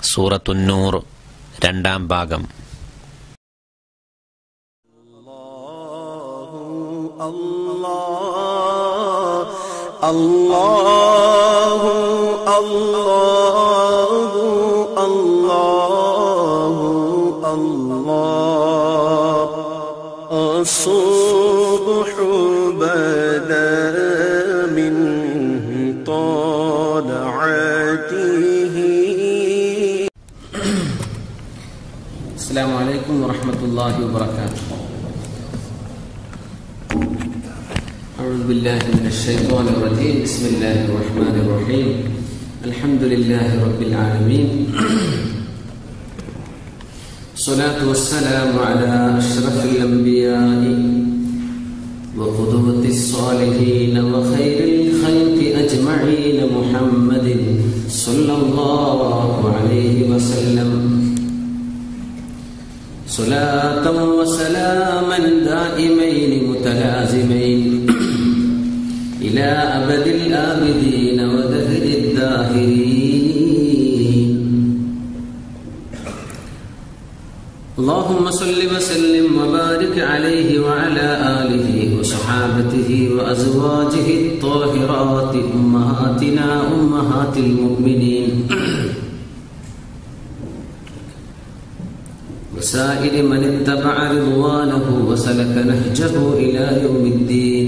സൂറത്തുന്നൂർ രണ്ടാം ഭാഗം. അല്ലാഹു അല്ലാഹു അല്ലാഹു അല്ലാഹു അസ്സുബ്ഹു ബദാ മിൻ ത്വലഅതിഹി. അസ്സലാമു അലൈക്കും വറഹ്മത്തുള്ളാഹി വബറകാതുഹു. أعوذ بالله من الشيطان الرجيم. بسم الله الرحمن الرحيم. الحمد لله رب العالمين. الصلاة والسلام على أشرف الأنبياء وقدوة الصالحين وخير الخلق أجمعين محمد صلى الله عليه وسلم. صلاة وسلاما دائمين متلازمين إلى أبد الآبدين ودهر الداهرين. اللهم صل وسلم وبارك عليه وعلى آله وصحابته وأزواجه الطاهرات أمهاتنا أمهات المؤمنين وسائر من اتبع رضوانه وسلك نهجه إلى يوم الدين.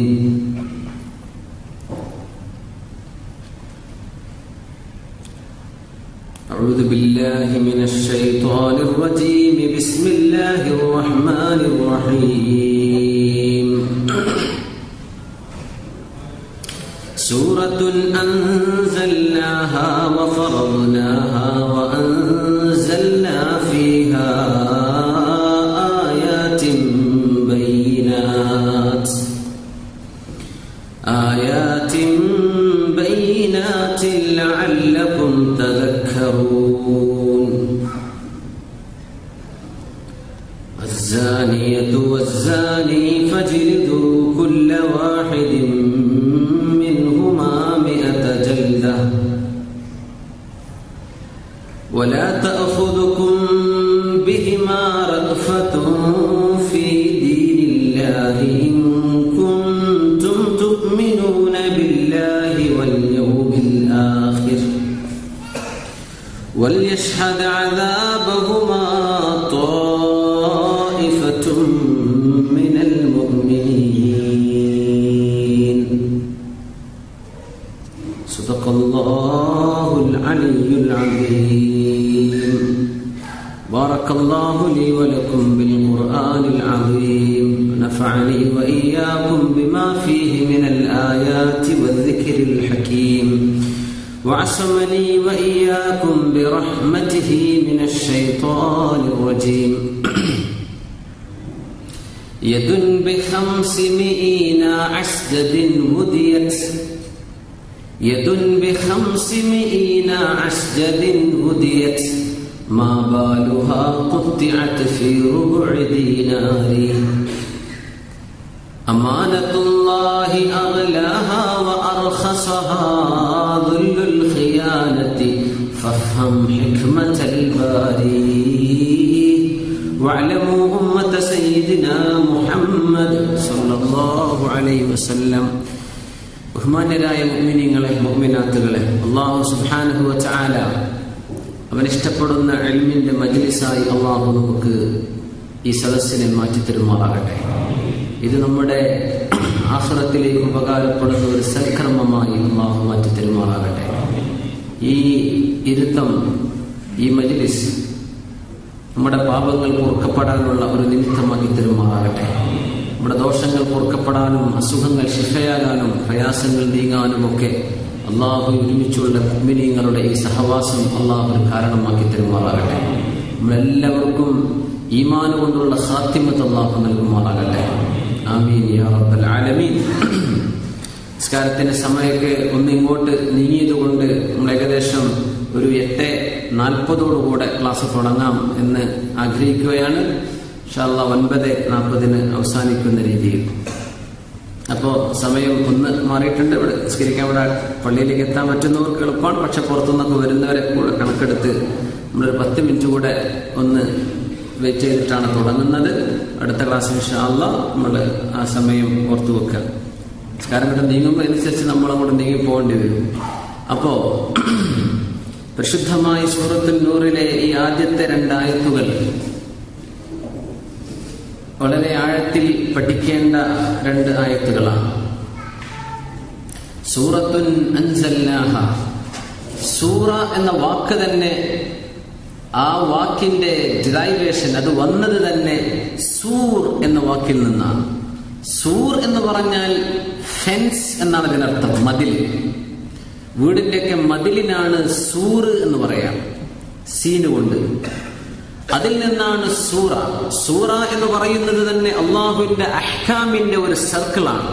أعوذ بالله من الشيطان الرجيم. بسم الله الرحمن الرحيم. سورة أنزلناها وفرضناها وأنزلنا فيها آيات بينات لعلكم تذكرون. الزانية والزاني فاجلدوا كل واحد منهما 100 جلدة ولا تأخذكم بهما رأفة في دين الله إن كنتم تؤمنون بالله واليوم الآخر وليشهد عذابهما طائفة من المؤمنين. صدق الله العلي العظيم. بارك الله لي ولكم بالقرآن العظيم. نفعني وإياكم بما فيه من الآيات والذكر الحكيم. وعصمني وإياكم برحمته من الشيطان الرجيم. يد ب500 عسجد هديت يد ب500 عسجد هديت ما بالها قطعت في ربع دينار. أمانة الله أغلاها وأرخصها ذل الخيانة فافهم حكمة الباري. واعلموا أمة سيدنا محمد صلى الله عليه وسلم. ബഹുമാന്യരായ മുഅ്മിനീങ്ങളെ മുഅ്മിനാത്തുകളെ, അല്ലാഹു സുബ്ഹാനഹു വ തആല അവൻ ഇഷ്ടപ്പെടുന്ന ഇൽമിന്റെ മജ്ലിസായി അല്ലാഹു നമുക്ക് ഈ സദസ്സിനെ മാറ്റി തരുമാറാകട്ടെ. ഇത് നമ്മുടെ ആഖിറത്തിലേക്ക് ഉപകാരപ്പെടുന്ന ഒരു സൽക്കർമ്മമായി അല്ലാഹു മാറ്റി തരുമാറാകട്ടെ. ഈ ഇരുത്തം, ഈ മജ്ലിസ് നമ്മുടെ പാപങ്ങൾ പൊറുക്കപ്പെടാനുള്ള ഒരു നിമിത്തമാക്കി തരുമാറാകട്ടെ. നമ്മുടെ ദോഷങ്ങൾ പൊറുക്കപ്പെടാനും അസുഖങ്ങൾ ശിഫയാകാനും പ്രയാസങ്ങൾ നീങ്ങാനും ഒക്കെ അള്ളാഹു ഒരുമിച്ചുള്ള മുഅ്മിനീങ്ങളുടെ ഈ സഹവാസം അള്ളാഹു ഒരു കാരണമാക്കി തരുമാറാകട്ടെ. നമ്മളെല്ലാവർക്കും ഈമാൻ കൊണ്ടുള്ള ഖാത്തിമത്ത് അള്ളാഹു നൽകുമാറാകട്ടെ. ആമീൻ യാ റബ്ബൽ ആലമീൻ. നിസ്കാരത്തിന്റെ സമയമൊക്കെ ഒന്ന് ഇങ്ങോട്ട് നീങ്ങിയതുകൊണ്ട് നമ്മൾ ഏകദേശം ഒരു 8:40 ക്ലാസ് തുടങ്ങാം എന്ന് ആഗ്രഹിക്കുകയാണ്. ഇൻഷാ അല്ലാഹ് 9:40 അവസാനിക്കുന്ന രീതിയിൽ. അപ്പോൾ സമയം ഒന്ന് മാറിയിട്ടുണ്ട്. ഇവിടെ നിസ്കരിക്കാൻ ഇവിടെ പള്ളിയിലേക്ക് എത്താൻ പറ്റുന്നവർക്ക് എളുപ്പമാണ്. പക്ഷെ പുറത്തുനിന്നൊക്കെ വരുന്നവരെ കൂടെ കണക്കെടുത്ത് നമ്മളൊരു 10 മിനിറ്റ് കൂടെ ഒന്ന് വെയിറ്റ് ചെയ്തിട്ടാണ് തുടങ്ങുന്നത്. അടുത്ത ക്ലാസ് ഇൻഷാ അല്ലാഹ് നമ്മൾ ആ സമയം ഓർത്തു വെക്കുക. കാരണം ഇവിടെ നീങ്ങുമ്പോൾ അനുസരിച്ച് നമ്മളങ്ങോട്ട് നീങ്ങി പോകേണ്ടി വരും. അപ്പോ പരിശുദ്ധമായ സൂറത്തുൻ നൂറിലെ ഈ ആദ്യത്തെ 2 ആയത്തുകൾ വളരെ ആഴത്തിൽ പഠിക്കേണ്ട 2 ആയത്തുകളാണ്. സൂറത്തുൻ അൻസൽനാഹ, സൂറ എന്ന വാക്ക് തന്നെ, ആ വാക്കിന്റെ ഡിറൈവേഷൻ, അത് വന്നത് തന്നെ സൂർ എന്ന വാക്കിൽ നിന്നാണ്. സൂർ എന്ന് പറഞ്ഞാൽ ഫെൻസ് എന്നാണ് ഇതിനർത്ഥം, മതിൽ. വീടിന്റെയൊക്കെ മതിലിനാണ് സൂർ എന്ന് പറയാം, സീന് കൊണ്ട്. അതിൽ നിന്നാണ് സൂറ. സൂറ എന്ന് പറയുന്നത് തന്നെ അള്ളാഹുവിന്റെ അഹ്കാമിന്റെ ഒരു സർക്കിളാണ്,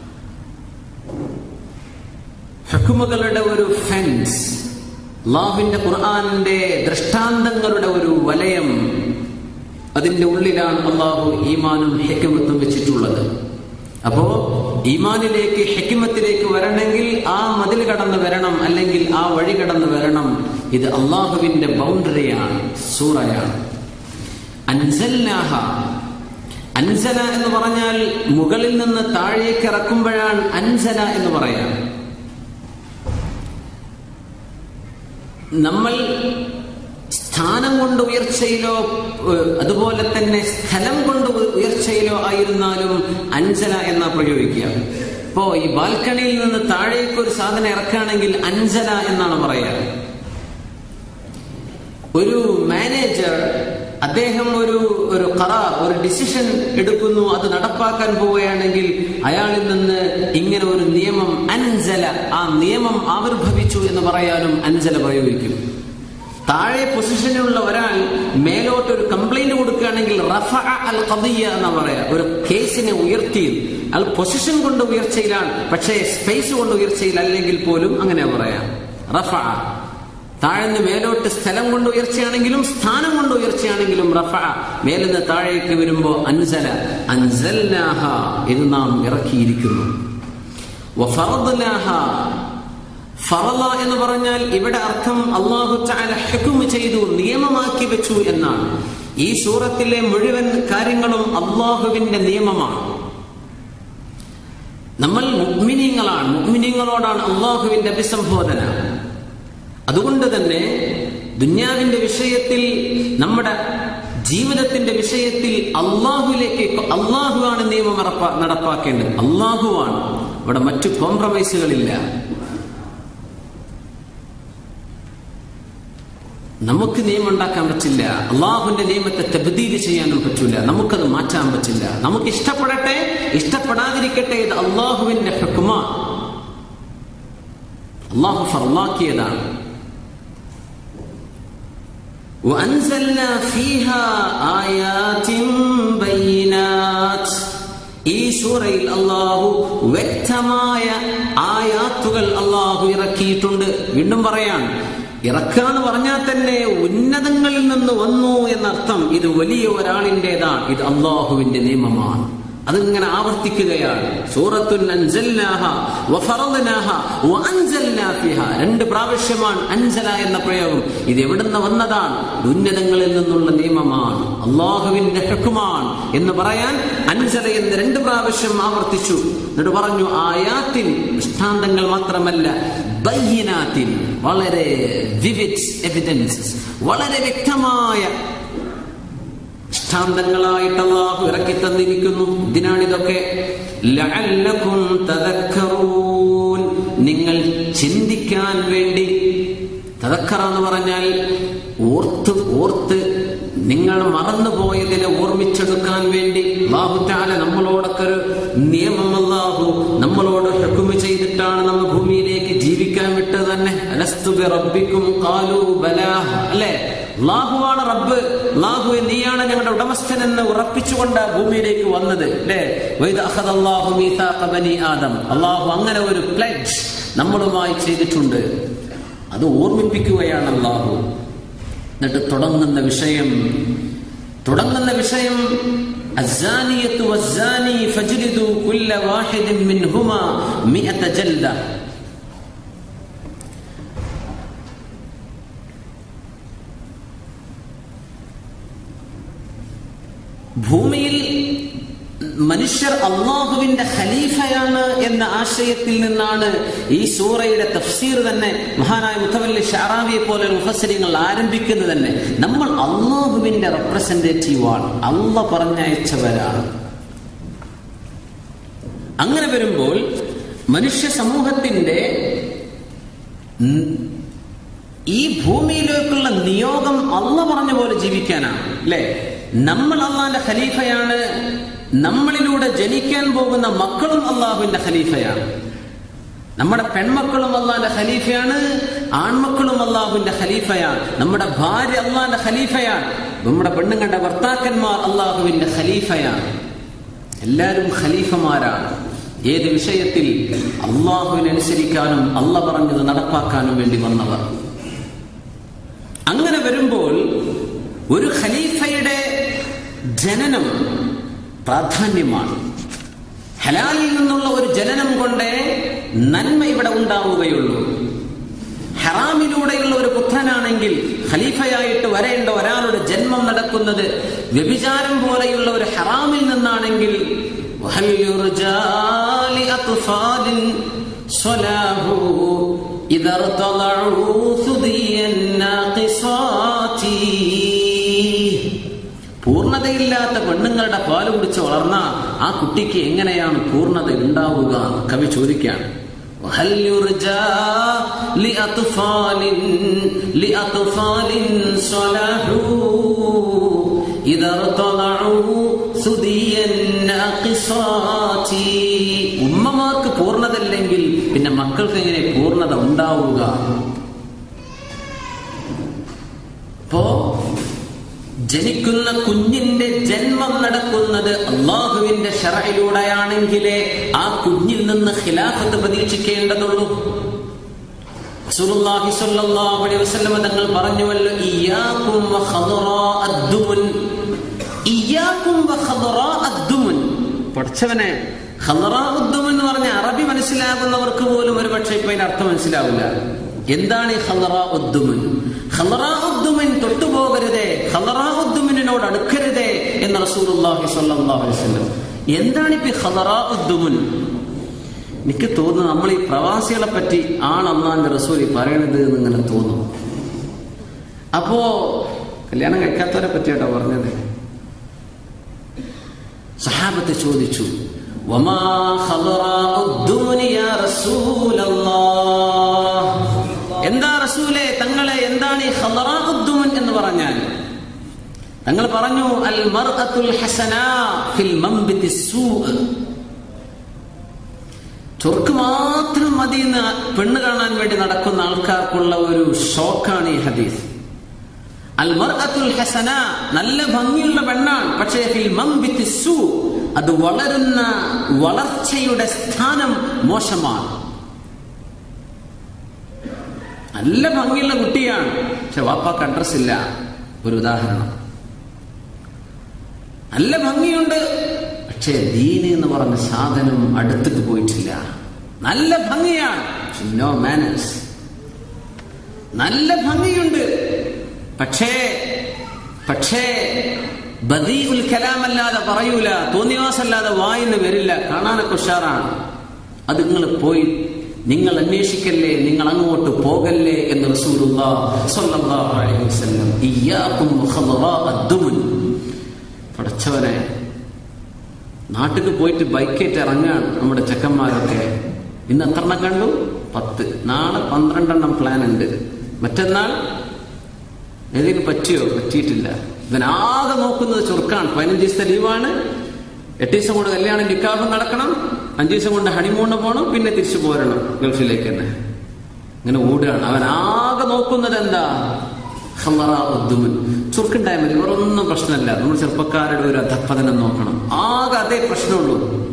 ഹുക്മുകളുടെ ഒരു ഫെൻസ്, അള്ളാഹുവിന്റെ ഖുർആനിന്റെ ദൃഷ്ടാന്തങ്ങളുടെ ഒരു വലയം. അതിന്റെ ഉള്ളിലാണ് അള്ളാഹു ഈമാനും ഹിക്മത്തും വെച്ചിട്ടുള്ളത്. അപ്പോ ഈമാനിലേക്ക് ഹിക്മത്തിലേക്ക് വരണമെങ്കിൽ ആ മതിൽ കടന്നു വരണം, അല്ലെങ്കിൽ ആ വഴി കടന്നു വരണം. ഇത് അള്ളാഹുവിന്റെ ബൗണ്ടറിയാണ്, സൂറയാണ്. അൻസൽനാഹ, അൻസല എന്ന് പറഞ്ഞാൽ മുകളിൽ നിന്ന് താഴേക്ക് ഇറക്കുമ്പോഴാണ് അൻസല എന്ന് പറയാം. നമ്മൾ സ്ഥാനം കൊണ്ട് ഉയർച്ചയിലോ അതുപോലെ തന്നെ സ്ഥലം കൊണ്ട് ഉയർച്ചയിലോ ആയിരുന്നാലും അൻസല എന്നാ പ്രയോഗിക്കുക. ഇപ്പോ ഈ ബാൽക്കണിയിൽ നിന്ന് താഴേക്ക് ഒരു സാധനം ഇറക്കുകയാണെങ്കിൽ അൻസല എന്നാണ് പറയുക. ഒരു മാനേജർ, അദ്ദേഹം ഒരു ഖറാർ, ഒരു ഡിസിഷൻ എടുക്കുന്നു, അത് നടപ്പാക്കാൻ പോവുകയാണെങ്കിൽ അയാളിൽ നിന്ന് ഇങ്ങനെ ഒരു നിയമം അൻസല, ആ നിയമം ആവിർഭവിച്ചു എന്ന് പറയാനും അൻസല പ്രയോഗിക്കും. താഴെ പൊസിഷനിലുള്ള ഒരാൾ മേലോട്ട് ഒരു കംപ്ലൈന്റ് കൊടുക്കുകയാണെങ്കിൽ റഫഅ അൽ ഖദിയ എന്നാ പറയാ, ഒരു കേസിനെ ഉയർത്തി. അയാൾ പൊസിഷൻ കൊണ്ട് ഉയർച്ചയിലാണ്, പക്ഷേ സ്പേസ് കൊണ്ട് ഉയർച്ചയിലല്ലെങ്കിൽ പോലും അങ്ങനെ പറയാം, റഫഅ. താഴ്ന്ന് മേലോട്ട് സ്ഥലം കൊണ്ട് ഉയർച്ചയാണെങ്കിലും സ്ഥാനം കൊണ്ട് ഉയർച്ചയാണെങ്കിലും റഫഅ. മേലിന്ന് താഴേക്ക് വരുമ്പോ അൻസല, അൻസൽനാഹ, ഇത് നാം ഇറക്കിയിരിക്കുന്നു. വഫറദ്നാഹ, ഫറള എന്ന് പറഞ്ഞാൽ ഇവിടെ അർത്ഥം അല്ലാഹു തആല ഹുക്ം ചെയ്തു, നിയമമാക്കി വെച്ചു എന്നാണ്. ഈ സൂറത്തിലെ മുഴുവൻ കാര്യങ്ങളും അല്ലാഹുവിന്റെ നിയമമാണ്. നമ്മൾ മുഅ്മിനീങ്ങളാണ്, മുഅ്മിനീങ്ങളോടാണ് അല്ലാഹുവിന്റെ അഭിസംബോധന. അതുകൊണ്ട് തന്നെ ദുനിയാവിന്റെ വിഷയത്തിൽ, നമ്മുടെ ജീവിതത്തിന്റെ വിഷയത്തിൽ അള്ളാഹുവിലേക്ക്, അള്ളാഹുവാണ് നിയമം നടപ്പാക്കേണ്ടത്, അള്ളാഹുവാണ്. ഇവിടെ മറ്റു കോംപ്രമൈസുകളില്ല. നമുക്ക് നിയമം ഉണ്ടാക്കാൻ പറ്റില്ല, അള്ളാഹുവിന്റെ നിയമത്തെ തബ്ദീൽ ചെയ്യാനും പറ്റില്ല, നമുക്കത് മാറ്റാൻ പറ്റില്ല. നമുക്ക് ഇഷ്ടപ്പെടട്ടെ ഇഷ്ടപ്പെടാതിരിക്കട്ടെ, ഇത് അള്ളാഹുവിന്റെ ഹുക്മാണ്, അള്ളാഹു ഫർളാക്കിയതാണ്. وأنزلنا فيها آيات بينات, ഈ സൂറയിൽ അള്ളാഹു വ്യക്തമായ ആയാത്തുകൾ അള്ളാഹു ഇറക്കിയിട്ടുണ്ട്. വീണ്ടും പറയാൻ, ഇറക്കാന്ന് പറഞ്ഞാൽ തന്നെ ഉന്നതങ്ങളിൽ നിന്ന് വന്നു എന്നർത്ഥം. ഇത് വലിയ ഒരാളിൻ്റെതാണ്, ഇത് അള്ളാഹുവിന്റെ നിയമമാണ്. അതിങ്ങനെ ആവർത്തിക്കുകയാണ്. സൂറത്തുൻ അൻസൽനാഹ വഫറദ്നാഹ വഅൻസൽനാ ഫീഹാ, 2 പ്രാവശ്യമാണ് അൻസല എന്ന പ്രയോഗം. ഇത് എവിടുന്ന് വന്നതാണ്? ഉന്നതങ്ങളിൽ നിന്നുള്ള നിയമമാണ്, അള്ളാഹുവിന്റെ ഹുക്മാണ് എന്ന് പറയാൻ അൻസല എന്ന് 2 പ്രാവശ്യം ആവർത്തിച്ചു. എന്നിട്ട് പറഞ്ഞു ആയാത്തിൻ, ദൃഷ്ടാന്തങ്ങൾ മാത്രമല്ല, ബയ്യിനാത്തിൻ, വളരെ വിവിഡ് എവിഡൻസസ്, വളരെ വ്യക്തമായ ദൃഷ്ടാന്തങ്ങളായിട്ട് അല്ലാഹു ഇറക്കി തന്നിരിക്കുന്നു. ഇതിനാണിതൊക്കെ. ലഅല്ലകും തദക്കറൂൻ, നിങ്ങൾ ചിന്തിക്കാൻ വേണ്ടി. തദക്കറ എന്ന് പറഞ്ഞാൽ ഓർത്ത് നിങ്ങൾ മറന്നുപോയതിനെ ഓർമ്മിച്ചെടുക്കാൻ വേണ്ടി അല്ലാഹു തആല നമ്മളോടൊക്കെ ഒരു നിയമം, അല്ലാഹു നമ്മളോട് ഹുക്ം ചെയ്തിട്ടാണ് നമ്മൾ ഭൂമിയിലേക്ക് ജീവിക്കാൻ വിട്ടത് തന്നെ. അലസ്തു ബിറബ്ബിക്കും ഖാലൂ ബലാ, അല്ലേ? അല്ലാഹുവാണ് റബ്ബ്, അല്ലാഹുവേ നീയാണ് ഞങ്ങളുടെ ഉടമസ്ഥൻ എന്ന് ഉറപ്പിച്ചുകൊണ്ട് ഭൂമിയിലേക്ക് വന്നത്, അല്ലേ? വഇദ് അഖദല്ലാഹു മീസാഖ ബനി ആദം, അല്ലാഹു അങ്ങനെ ഒരു പ്ലെഡ്ജ് നമ്മളുമായി ചെയ്തിട്ടുണ്ട്. അത് ഓർമ്മിപ്പിക്കുകയാണ് അല്ലാഹു. എന്നിട്ട് തുടങ്ങുന്ന വിഷയം അസ്സാനിയത്തു വസ്സാനി ഫജ്ലിദു കുല്ല വാഹിദിൻ മിൻഹുമാ 100 ജൽദ. ഭൂമിയിൽ മനുഷ്യർ അള്ളാഹുവിന്റെ ഖലീഫയാണ് എന്ന ആശയത്തിൽ നിന്നാണ് ഈ സൂറയുടെ തഫ്സീർ തന്നെ മഹാനായ മുത്തവല്ലി ഷഅറാവിയെ പോലെ മുഫസ്സിരിങ്ങൾ ആരംഭിക്കുന്നത് തന്നെ. നമ്മൾ അള്ളാഹുവിന്റെ റെപ്രസെന്റേറ്റീവാണ്, അള്ളാഹ് പറഞ്ഞയച്ചവരാണ്. അങ്ങനെ വരുമ്പോൾ മനുഷ്യ സമൂഹത്തിന്റെ ഈ ഭൂമിയിലേക്കുള്ള നിയോഗം അള്ളാഹ് പറഞ്ഞ പോലെ ജീവിക്കാനാണ്, അല്ലെ? നമ്മൾ അള്ളാന്റെ ഖലീഫയാണ്, നമ്മളിലൂടെ ജനിക്കാൻ പോകുന്ന മക്കളും അള്ളാഹുവിന്റെ ഖലീഫയാണ്. നമ്മുടെ പെൺമക്കളും അള്ളാന്റെ ഖലീഫയാണ്, ആൺമക്കളും അള്ളാഹുവിന്റെ ഖലീഫയാണ്. നമ്മുടെ ഭാര്യ അള്ളാന്റെ ഖലീഫയാണ്, നമ്മുടെ പെണ്ണുങ്ങളുടെ ഭർത്താക്കന്മാർ അള്ളാഹുവിന്റെ ഖലീഫയാണ്. എല്ലാവരും ഖലീഫമാരാണ്. ഏത് വിഷയത്തിൽ? അള്ളാഹുവിനനുസരിക്കാനും അള്ളാഹ് പറഞ്ഞത് നടപ്പാക്കാനും വേണ്ടി വന്നവർ. അങ്ങനെ വരുമ്പോൾ ഒരു ഖലീഫയുടെ ജനനം പ്രാധാന്യമാണ്. ഹലാലിൽ നിന്നുള്ള ഒരു ജനനം കൊണ്ടേ നന്മ ഇവിടെ ഉണ്ടാവുകയുള്ളൂ. ഹറാമിലൂടെയുള്ള ഒരു പുത്രനാണെങ്കിൽ ഖലീഫയായിട്ട് വരേണ്ട ഒരാളുടെ ജന്മം നടക്കുന്നത് വ്യഭിചാരം പോലെയുള്ള ഒരു ഹറാമിൽ നിന്നാണെങ്കിൽ പൂർണ്ണതയില്ലാത്ത പെണ്ണുങ്ങളുടെ പാല് കുടിച്ച് വളർന്ന ആ കുട്ടിക്ക് എങ്ങനെയാണ് പൂർണ്ണത ഉണ്ടാവുക? കവി ചോദിക്കാണ്. ഉമ്മമാർക്ക് പൂർണ്ണതല്ലെങ്കിൽ പിന്നെ മക്കൾക്ക് എങ്ങനെ പൂർണ്ണത ഉണ്ടാവുക? അപ്പോ ജനിക്കുന്ന കുഞ്ഞിന്റെ ജന്മം നടക്കുന്നത് അള്ളാഹുവിന്റെ ശറഇലൂടെയാണെങ്കിലേ ആ കുഞ്ഞിൽ നിന്ന് ഖിലാഫത്ത് പ്രതീക്ഷിക്കേണ്ടതുള്ളൂ. റസൂലുള്ളാഹി സ്വല്ലല്ലാഹു അലൈഹി വസല്ലം തങ്ങൾ പറഞ്ഞുവല്ലോ, ഇയ്യാകും വഖദറാഅദ്ദുമുൻ, ഇയ്യാകും വഖദറാഅദ്ദുമുൻ. പഠിച്ചവനെ, ഖദറാഅദ്ദുമുൻ എന്ന് പറഞ്ഞ അറബി മനസ്സിലാകുന്നവർക്ക് പോലും ഒരു പക്ഷേ ഇപ്പൊ അതിന്റെ അർത്ഥം മനസ്സിലാവില്ല. എന്താണ് ഈ ഖദറാഅദ്ദുമുൻ? ഖദറാഅദ്ദുമുൻ തൊട്ടുപോകരുതേ, ഖദറാഅദ്ദുമുനോട് അടുക്കരുതേ എന്ന് റസൂലുള്ളാഹി സ്വല്ലല്ലാഹു അലൈഹി വസല്ലം. എന്താണ് ഇപ്പൊ ഖദറാഅദ്ദുമുൻ? എനിക്ക് തോന്നുന്നു നമ്മൾ ഈ പ്രവാസികളെ പറ്റി ആണ് അല്ലാഹുവിന്റെ റസൂൽ പറയണത് എന്ന് ഇങ്ങനെ തോന്നുന്നു. അപ്പോ കല്യാണം കഴിക്കാത്തവരെ പറ്റിയാട്ടോ പറഞ്ഞത്. സഹാബത്ത് ചോദിച്ചു, വമാ ഖദറാഅദ്ദുമുൻ യാ റസൂലല്ലാഹ്, എന്താ റസൂലേ തങ്ങളെ, എന്താണ് ഈ ഖദറാഅദ്ദുമുൻ എന്ന് പറഞ്ഞാൽ? തങ്ങൾ പറഞ്ഞു, അൽ മർഅത്തുൽ ഹസനാ ഫിൽ മംബിതിസ് സൂഅ്. ചൊർക്ക് മാത്രം മതി എന്ന് പെണ്ണ് കാണാൻ വേണ്ടി നടക്കുന്ന ആൾക്കാർക്കുള്ള ഒരു ഷോക്കാണ് ഈ ഹദീസ്. അൽ മർഅത്തുൽ ഹസന, നല്ല ഭംഗിയുള്ള പെണ്ണാണ്, പക്ഷേ ഫിൽ മംബിതിസ് സൂഅ്, അത് വളരുന്ന വളർച്ചയുടെ സ്ഥാനം മോശമാണ്. നല്ല ഭംഗിയുള്ള കുട്ടിയാണ്, പക്ഷെ വാപ്പാക്ക് അഡ്രസ് ഇല്ല. ഒരു ഉദാഹരണം. നല്ല ഭംഗിയുണ്ട്, പക്ഷേ ദീന് എന്ന് പറഞ്ഞ സാധനം അടുത്തിട്ട് പോയിട്ടില്ല. നല്ല ഭംഗിയാണ്, നോ മാനേഴ്സ്. നല്ല ഭംഗിയുണ്ട്, പക്ഷേ ബദീഉൽ കലാമല്ലാതെ പറയൂല, തോന്നിവാസല്ലാതെ വായിന്ന് വരില്ല, കാണാനൊക്കെ ഉഷാറാണ്. അത് നിങ്ങൾ പോയി നിങ്ങൾ അന്വേഷിക്കല്ലേ, നിങ്ങൾ അങ്ങോട്ട് പോകല്ലേ എന്ന് റസൂലുള്ളാഹി സ്വല്ലല്ലാഹു അലൈഹി വസല്ലം. ഇയ്യാകും ഖദറാഅദ്ദുമുൻ. പഠിച്ചവനെ, നാട്ടിൽ പോയിട്ട് ബൈക്കേറ്റ് ഇറങ്ങാൻ നമ്മുടെ ചെക്കന്മാരൊക്കെ. ഇന്ന് എത്രണ്ണം കണ്ടു? 10. നാളെ 12 പ്ലാൻ ഉണ്ട്. മറ്റന്നാൾ ഏതെങ്കിലും പറ്റിയോ? പറ്റിയിട്ടില്ല. ഇവനാകെ നോക്കുന്നത് ചുരുക്കാണ്. 15 ദിവസത്തെ ലീവാണ്, 8 ദിവസം കൊണ്ട് കല്യാണം നിക്കാഹ് നടക്കണം, 5 ദിവസം കൊണ്ട് ഹണിമൂണ് പോകണം, പിന്നെ തിരിച്ചു പോരണം ഗൾഫിലേക്ക് തന്നെ. ഇങ്ങനെ ഓടുകയാണ്. അവൻ ആകെ നോക്കുന്നത് എന്താ? ഖദറാഅദ്ദുമുൻ. ചുരുക്കുണ്ടായ മതി, വേറൊന്നും പ്രശ്നമല്ല. നമ്മൾ ചെറുപ്പക്കാരുടെ ഒരു അധപ്പതനം നോക്കണം, ആകെ അതേ പ്രശ്നമുള്ളൂ.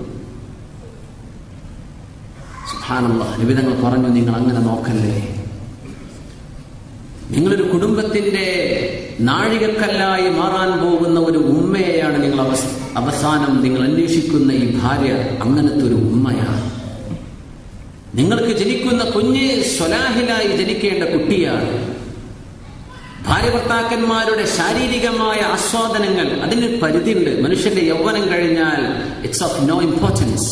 സുബ്ഹാനല്ലാഹ്, നബി തങ്ങൾ പറഞ്ഞു, നിങ്ങൾ അങ്ങനെ നോക്കല്ലേ. നിങ്ങളൊരു കുടുംബത്തിന്റെ നാഴികക്കല്ലായി മാറാൻ പോകുന്ന ഒരു ഉമ്മയെയാണ് നിങ്ങൾ അവസാനം നിങ്ങൾ അന്വേഷിക്കുന്ന ഈ ഭാര്യ. അങ്ങനത്തെ ഒരു ഉമ്മയാണ്. നിങ്ങൾക്ക് ജനിക്കുന്ന കുഞ്ഞ് സ്വലാഹിലായി ജനിക്കേണ്ട കുട്ടിയാണ്. ഭാര്യ ഭർത്താക്കന്മാരുടെ ശാരീരികമായ ആസ്വാദനങ്ങൾ, അതിന് പരിധിയുണ്ട്. മനുഷ്യന്റെ യൗവനം കഴിഞ്ഞാൽ ഇറ്റ്സ് ഓഫ് നോ ഇമ്പോർട്ടൻസ്.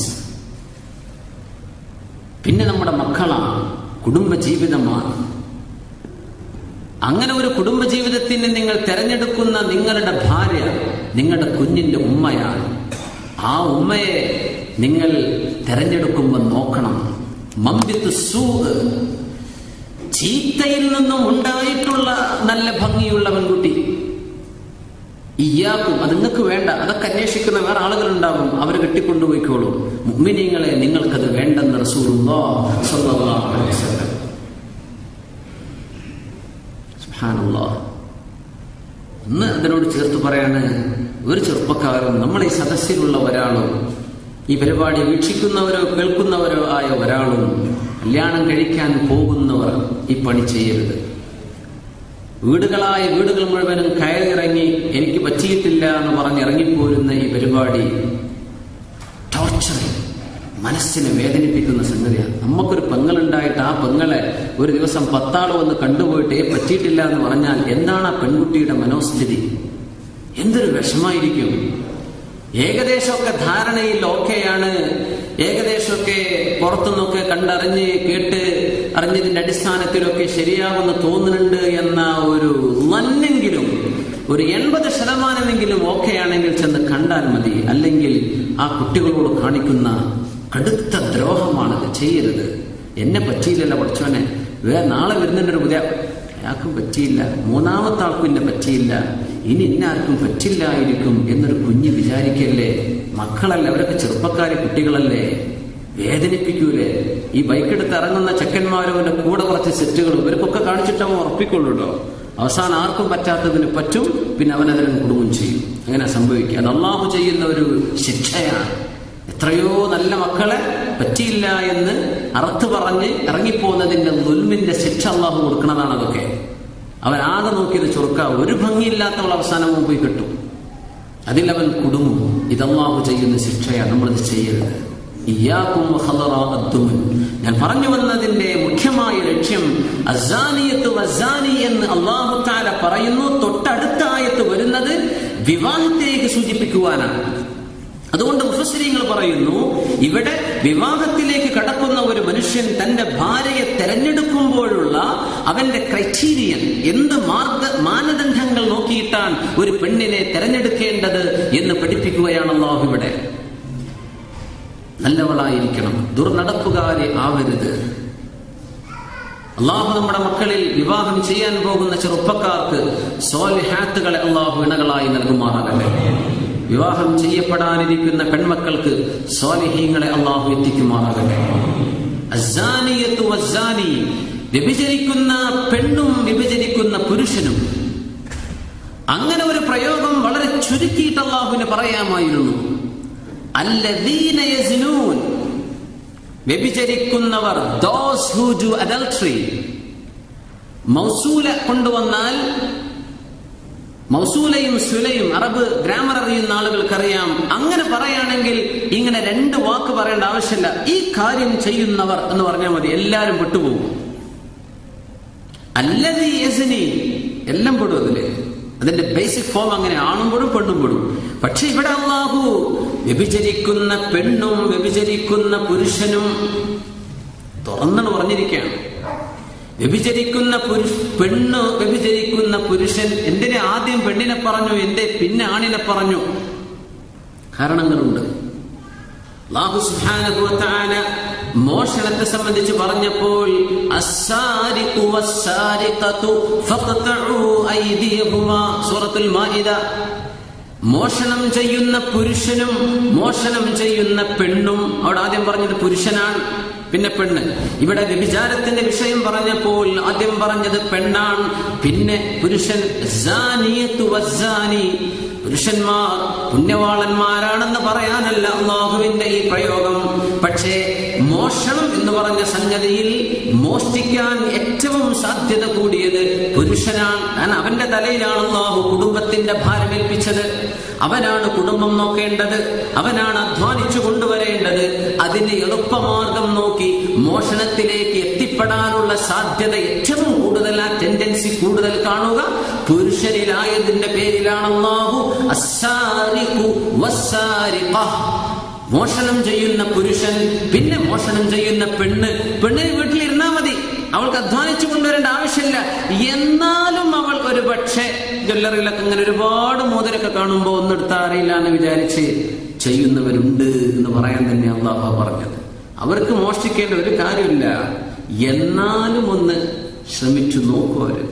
പിന്നെ നമ്മുടെ മക്കളാണ്, കുടുംബജീവിതമാണ്. അങ്ങനെ ഒരു കുടുംബജീവിതത്തിന് നിങ്ങൾ തെരഞ്ഞെടുക്കുന്ന നിങ്ങളുടെ ഭാര്യ നിങ്ങളുടെ കുഞ്ഞിന്റെ ഉമ്മയാണ്. ആ ഉമ്മയെ നിങ്ങൾ തെരഞ്ഞെടുക്കുമ്പോൾ നോക്കണം. മമ്പിത്ത് സൂ, ചീത്തയിൽ നിന്നും ഉണ്ടായിട്ടുള്ള നല്ല ഭംഗിയുള്ള പെൺകുട്ടി. ഇയ്യാക്കും, അത് നിങ്ങൾക്ക് വേണ്ട. അതൊക്കെ അന്വേഷിക്കുന്ന വേറെ ആളുകളുണ്ടാകും, അവർ കെട്ടിക്കൊണ്ടുപോയിക്കോളൂ. മുഅ്മിനീങ്ങളെ, നിങ്ങൾക്കത് വേണ്ടെന്ന് റസൂലുള്ളാഹി സ്വല്ലല്ലാഹു അലൈഹി വസല്ലം. സുബ്ഹാനല്ലാഹ്. ഒന്ന് അതിനോട് ചേർത്ത് പറയാണ്, ഒരു ചെറുപ്പക്കാരും നമ്മളെ ഈ സദസ്സിലുള്ള ഒരാളും ഈ പരിപാടി വീക്ഷിക്കുന്നവരോ കേൾക്കുന്നവരോ ആയ ഒരാളും കല്യാണം കഴിക്കാൻ പോകുന്നവർ ഈ പണി ചെയ്യരുത്. വീടുകൾ മുഴുവനും കയറിറങ്ങി എനിക്ക് പറ്റിയിട്ടില്ല എന്ന് പറഞ്ഞ് ഇറങ്ങിപ്പോരുന്ന ഈ പരിപാടി ടോർച്ചറിങ്, മനസ്സിനെ വേദനിപ്പിക്കുന്ന സംഗതിയാണ്. നമുക്കൊരു പെങ്ങളുണ്ടായിട്ട് ആ പെങ്ങളെ ഒരു ദിവസം 10 ആൾ വന്ന് കണ്ടുപോയിട്ട് പറ്റിയിട്ടില്ല എന്ന് പറഞ്ഞാൽ എന്താണ് ആ പെൺകുട്ടിയുടെ മനോസ്ഥിതി? എന്തൊരു വിഷമായിരിക്കും. ഏകദേശമൊക്കെ ധാരണയിൽ ഓക്കെയാണ്, ഏകദേശമൊക്കെ പുറത്തുനിന്നൊക്കെ കണ്ടറിഞ്ഞ് കേട്ട് അറിഞ്ഞതിന്റെ അടിസ്ഥാനത്തിലൊക്കെ ശരിയാവുമെന്ന് തോന്നുന്നുണ്ട് എന്ന ഒരു നന്നെങ്കിലും ഒരു 80% ഓക്കെയാണെങ്കിൽ ചെന്ന് കണ്ടാൽ മതി. അല്ലെങ്കിൽ ആ കുട്ടികളോട് കാണിക്കുന്ന കടുത്ത ദ്രോഹമാണത്. ചെയ്യരുത്. എന്നെ പറ്റിയില്ലല്ലോ പഠിച്ചോനെ, നാളെ വരുന്നതിന്റെ ഒരു പുതിയ അയാൾക്കും പറ്റിയില്ല, 3ാമത്തെ ആൾക്കും എന്നെ പറ്റിയില്ല, ഇനി ഇന്നാർക്കും പറ്റില്ലായിരിക്കും എന്നൊരു കുഞ്ഞ് വിചാരിക്കല്ലേ. മക്കളല്ലേ, അവരൊക്കെ ചെറുപ്പക്കാരി കുട്ടികളല്ലേ, വേദനിപ്പിക്കൂലേ? ഈ ബൈക്കെടുത്ത് ഇറങ്ങുന്ന ചെക്കന്മാരും അവന്റെ കൂടെ കുറച്ച് സെറ്റുകളും ഇവർക്കൊക്കെ കാണിച്ചിട്ടവൻ ഉറപ്പിക്കൊള്ളൂട്ടോ. അവസാനം ആർക്കും പറ്റാത്തതിന് പറ്റും, പിന്നെ അവനതിന് കുടുംബം ചെയ്യും. അങ്ങനെ സംഭവിക്കുക. അത് അള്ളാഹു ചെയ്യുന്ന ഒരു ശിക്ഷയാണ്. എത്രയോ നല്ല മക്കളെ പറ്റിയില്ല എന്ന് അർത്ഥ പറഞ്ഞ് ഇറങ്ങിപ്പോകുന്നതിന്റെ ദുൽമിന്റെ ശിക്ഷ അള്ളാഹു കൊടുക്കുന്നതാണ്. അതൊക്കെ അവനാകെ നോക്കിയത് ചൊറുക്ക, ഒരു ഭംഗിയില്ലാത്തവൾ അവസാനവും പോയി കിട്ടും, അതിലവൻ കുടുങ്ങും. ഇതല്ലാഹു ചെയ്യുന്ന ശിക്ഷയാണ്. നമ്മളിത് ചെയ്യരുത്. ഇയ്യാകും വഖദറാഅദ്ദുമൻ. ഞാൻ പറഞ്ഞു വന്നതിന്റെ മുഖ്യമായ ലക്ഷ്യം അസ്സാനിയത്തു വസ്സാനി എന്ന് അല്ലാഹു തആല പറയുന്നു. തൊട്ടടുത്ത ആയത്ത് വരുന്നത് വിവാഹത്തിലേക്ക് സൂചിപ്പിക്കുവാനാണ്. അതുകൊണ്ട് മുഫസ്സിരീങ്ങൾ പറയുന്നു, ഇവിടെ വിവാഹത്തിലേക്ക് കടക്കുന്ന ഒരു മനുഷ്യൻ തന്റെ ഭാര്യയെ തെരഞ്ഞെടുക്കുമ്പോഴുള്ള അവന്റെ ക്രൈറ്റീരിയൻ, എന്ത് മാനദണ്ഡങ്ങൾ നോക്കിയിട്ടാണ് ഒരു പെണ്ണിനെ തെരഞ്ഞെടുക്കേണ്ടത് എന്ന് പഠിപ്പിക്കുകയാണ് അല്ലാഹു ഇവിടെ. നല്ലവളായിരിക്കണം, ദുർനടപ്പുകാരി ആവരുത്. അള്ളാഹു നമ്മുടെ മക്കളിൽ വിവാഹം ചെയ്യാൻ പോകുന്ന ചെറുപ്പക്കാർക്ക് സ്വാലിഹാത്തുകളെ അള്ളാഹു ഇണകളായി നൽകുമാറാകട്ടെ. വിവാഹം ചെയ്യപ്പെടാനിരിക്കുന്ന പെൺമക്കൾക്ക് സ്വാലിഹീങ്ങളെ അള്ളാഹു എത്തിക്കുമാറാകട്ടെ. അസ്സാനിയത്തു വസ്സാനി, വ്യഭിചരിക്കുന്ന പെണ്ണും വ്യഭിചരിക്കുന്ന പുരുഷനും. അങ്ങനെ ഒരു പ്രയോഗം വളരെ ചുരുക്കിയിട്ട് അള്ളാഹുവിന് പറയാമായിരുന്നു. അല്ലദീന യസ്നൂൻ, വ്യഭിചരിക്കുന്നവർ, those who do adultery. മൗസൂല കൊണ്ടുവന്നാൽ, മൗസൂലയും സുലയും അറബ് ഗ്രാമർ അറിയുന്ന ആളുകൾക്കറിയാം. അങ്ങനെ പറയുകയാണെങ്കിൽ ഇങ്ങനെ 2 വാക്ക് പറയേണ്ട ആവശ്യമില്ല. ഈ കാര്യം ചെയ്യുന്നവർ എന്ന് പറഞ്ഞാൽ മതി, എല്ലാവരും പെട്ടുപോകും. അല്ലദീ യസ്നി, എല്ലാം പെടും അതില്. അതിന്റെ ബേസിക് ഫോം അങ്ങനെ, ആണും പെടും പെണ്ണും പെടും. പക്ഷെ ഇവിടെ അല്ലാഹു വ്യഭിചരിക്കുന്ന പെണ്ണും വ്യഭിചരിക്കുന്ന പുരുഷനും തുറന്നു പറഞ്ഞിരിക്കുകയാണ്. വ്യഭിചരിക്കുന്ന പെണ്ണ്, വ്യഭിചരിക്കുന്ന പുരുഷൻ. എന്തിനെ ആദ്യം പെണ്ണിനെ പറഞ്ഞു, എന്റെ പിന്നെ ആണിനെ പറഞ്ഞു? കാരണങ്ങളുണ്ട്. അല്ലാഹു സുബ്ഹാനഹു വ തആല മോഷണത്തെ സംബന്ധിച്ച് പറഞ്ഞപ്പോൾ അസ്സാരിഖു വസ്സാരിഖതു ഫഖ്തഉ ഐദിയഹുമാ, സൂറത്തുൽ മാഇദ. മോഷണം ചെയ്യുന്ന പുരുഷനും മോഷണം ചെയ്യുന്ന പെണ്ണും. അവിടെ ആദ്യം പറഞ്ഞത് പുരുഷനാണ്, പിന്നെ പെണ്ണ്. ഇവിടെ വ്യഭിചാരത്തിന്റെ വിഷയം പറഞ്ഞപ്പോൾ ആദ്യം പറഞ്ഞത് പെണ്ണാണ്, പിന്നെ പുരുഷൻ. സാനിയത്തു വസ്സാനി, പുരുഷന്മാർ പുണ്യവാളന്മാരാണെന്ന് പറയാനല്ല അല്ലാഹുവിന്റെ ഈ പ്രയോഗം. പക്ഷേ മോഷണം എന്ന് പറഞ്ഞ സംഗതിയിൽ മോഷ്ടിക്കാൻ ഏറ്റവും സാധ്യത കൂടിയത് പുരുഷനാണ്. കാരണം അവന്റെ തലയിലാണ് അല്ലാഹു കുടുംബത്തിന്റെ ഭാരമേൽപ്പിച്ചത്. അവനാണ് കുടുംബം നോക്കേണ്ടത്, അവനാണ് അധ്വാനിച്ചു കൊണ്ടുവരേണ്ടത്. അതിന് എളുപ്പമാർഗം നോക്കി മോഷണത്തിലേക്ക് എത്തിപ്പെടാനുള്ള സാധ്യത ഏറ്റവും കൂടുതൽ, ആ ടെൻഡൻസി കൂടുതൽ കാണുക പുരുഷനിലായതിന്റെ പേരിലാണ് അല്ലാഹു അസ്സാരിഖു വസ്സാരിഖ, മോഷണം ചെയ്യുന്ന പുരുഷൻ, പിന്നെ മോഷണം ചെയ്യുന്ന പെണ്ണിന് വീട്ടിലിരുന്നാ മതി, അവൾക്ക് അധ്വാനിച്ചു കൊണ്ടുവരേണ്ട ആവശ്യമില്ല. എന്നാലും അവൾ ഒരു പക്ഷേ ജ്വല്ലറിയിലൊക്കെ ഇങ്ങനെ ഒരുപാട് മോതിരൊക്കെ കാണുമ്പോൾ ഒന്നെടുത്താ അറിയില്ല എന്ന് വിചാരിച്ച് ചെയ്യുന്നവരുണ്ട് എന്ന് പറയാൻ തന്നെ അല്ലാഹു പറഞ്ഞത്. അവർക്ക് മോഷ്ടിക്കേണ്ട ഒരു കാര്യമില്ല, എന്നാലും ഒന്ന് ശ്രമിച്ചു നോക്കുവര്.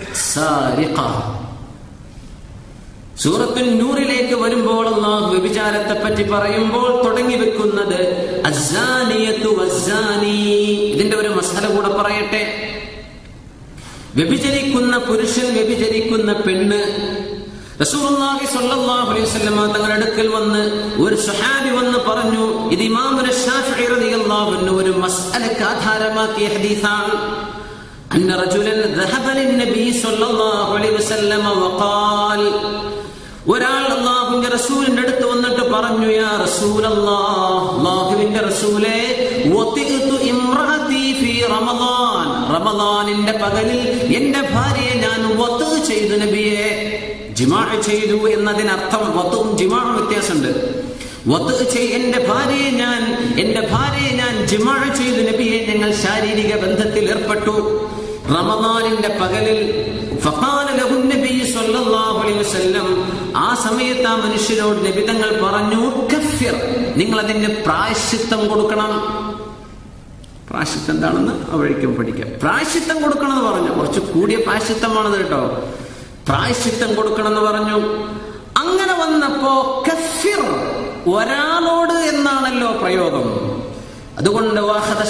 സൂറത്തുൻ നൂറിലേക്ക് വരുമ്പോൾ അല്ലാഹു വ്യഭിചാരത്തെ പറ്റി പറയുമ്പോൾ തുടങ്ങി വെക്കുന്നത് അസ്സാനിയത്തു വസ്സാനി. ഇതിന്റെ ഒരു മസല കൂടെ പറയട്ടെ. വ്യഭിചരിക്കുന്ന പുരുഷൻ, വ്യഭിചരിക്കുന്ന പെണ്ണ്. റസൂലുള്ളാഹി സ്വല്ലല്ലാഹു അലൈഹി വസല്ലം തങ്ങളുടെ അടുക്കൽ വന്ന് ഒരു സ്വഹാബി വന്ന് പറഞ്ഞു, ഇത് ഇമാം ശാഫിഈ റളിയല്ലാഹു അൻഹു ഒരു മസ്അലക്ക് ആധാരമാക്കിയ ഹദീസാണ്. അന്ന റജുലൻ ദഹബ ലിന്നബി സ്വല്ലല്ലാഹു അലൈഹി വസല്ലം വഖാൽ, ഒരാൾ അല്ലാഹുവിന്റെ റസൂലിന്റെ അടുത്ത് വന്നിട്ട് പറഞ്ഞു, യാ റസൂലല്ലാഹ്, അല്ലാഹുവിന്റെ റസൂലേ, വതിഅതു ഇംറഅതി ഫീ റമളാൻ, റമളാനിന്റെ പകലിൽ എന്റെ ഭാര്യയെ ഞാൻ വത്അ ചെയ്തു നബിയെ. ജിമാ ചെയ്തു എന്നതിനർത്ഥം വത്ഉം ജിമാഉം വ്യത്യാസമുണ്ട്. എന്റെ ഭാര്യയെ ഞാൻ ജിമാ ചെയ്തു നബിയെ, ഞങ്ങൾ ശാരീരിക ബന്ധത്തിൽ ഏർപ്പെട്ടു റമളാനിന്റെ പകലിൽ. ഫഖാല ലഹു നബി സ്വല്ലല്ലാഹു അലൈഹി വസല്ലം, ആ സമയത്ത് ആ മനുഷ്യനോട് നബി തങ്ങൾ പറഞ്ഞു, കഫിർ, നിങ്ങൾ അതിന് പ്രായശ്ചിത്തം കൊടുക്കണം. പ്രായശ്ചിത്തം എന്താണെന്ന് അവഴിക്കും പഠിക്കാം. പ്രായശ്ചിത്തം കൊടുക്കണം എന്ന് പറഞ്ഞു. കുറച്ച് കൂടിയ പ്രായശ്ചിത്തമാണത് കേട്ടോ. പ്രായശ്ചിത്തം കൊടുക്കണം എന്ന് പറഞ്ഞു. അങ്ങനെ വന്നപ്പോ കഫിർ, ഒരാളോട് എന്നാണല്ലോ പ്രയോഗം. അതുകൊണ്ട്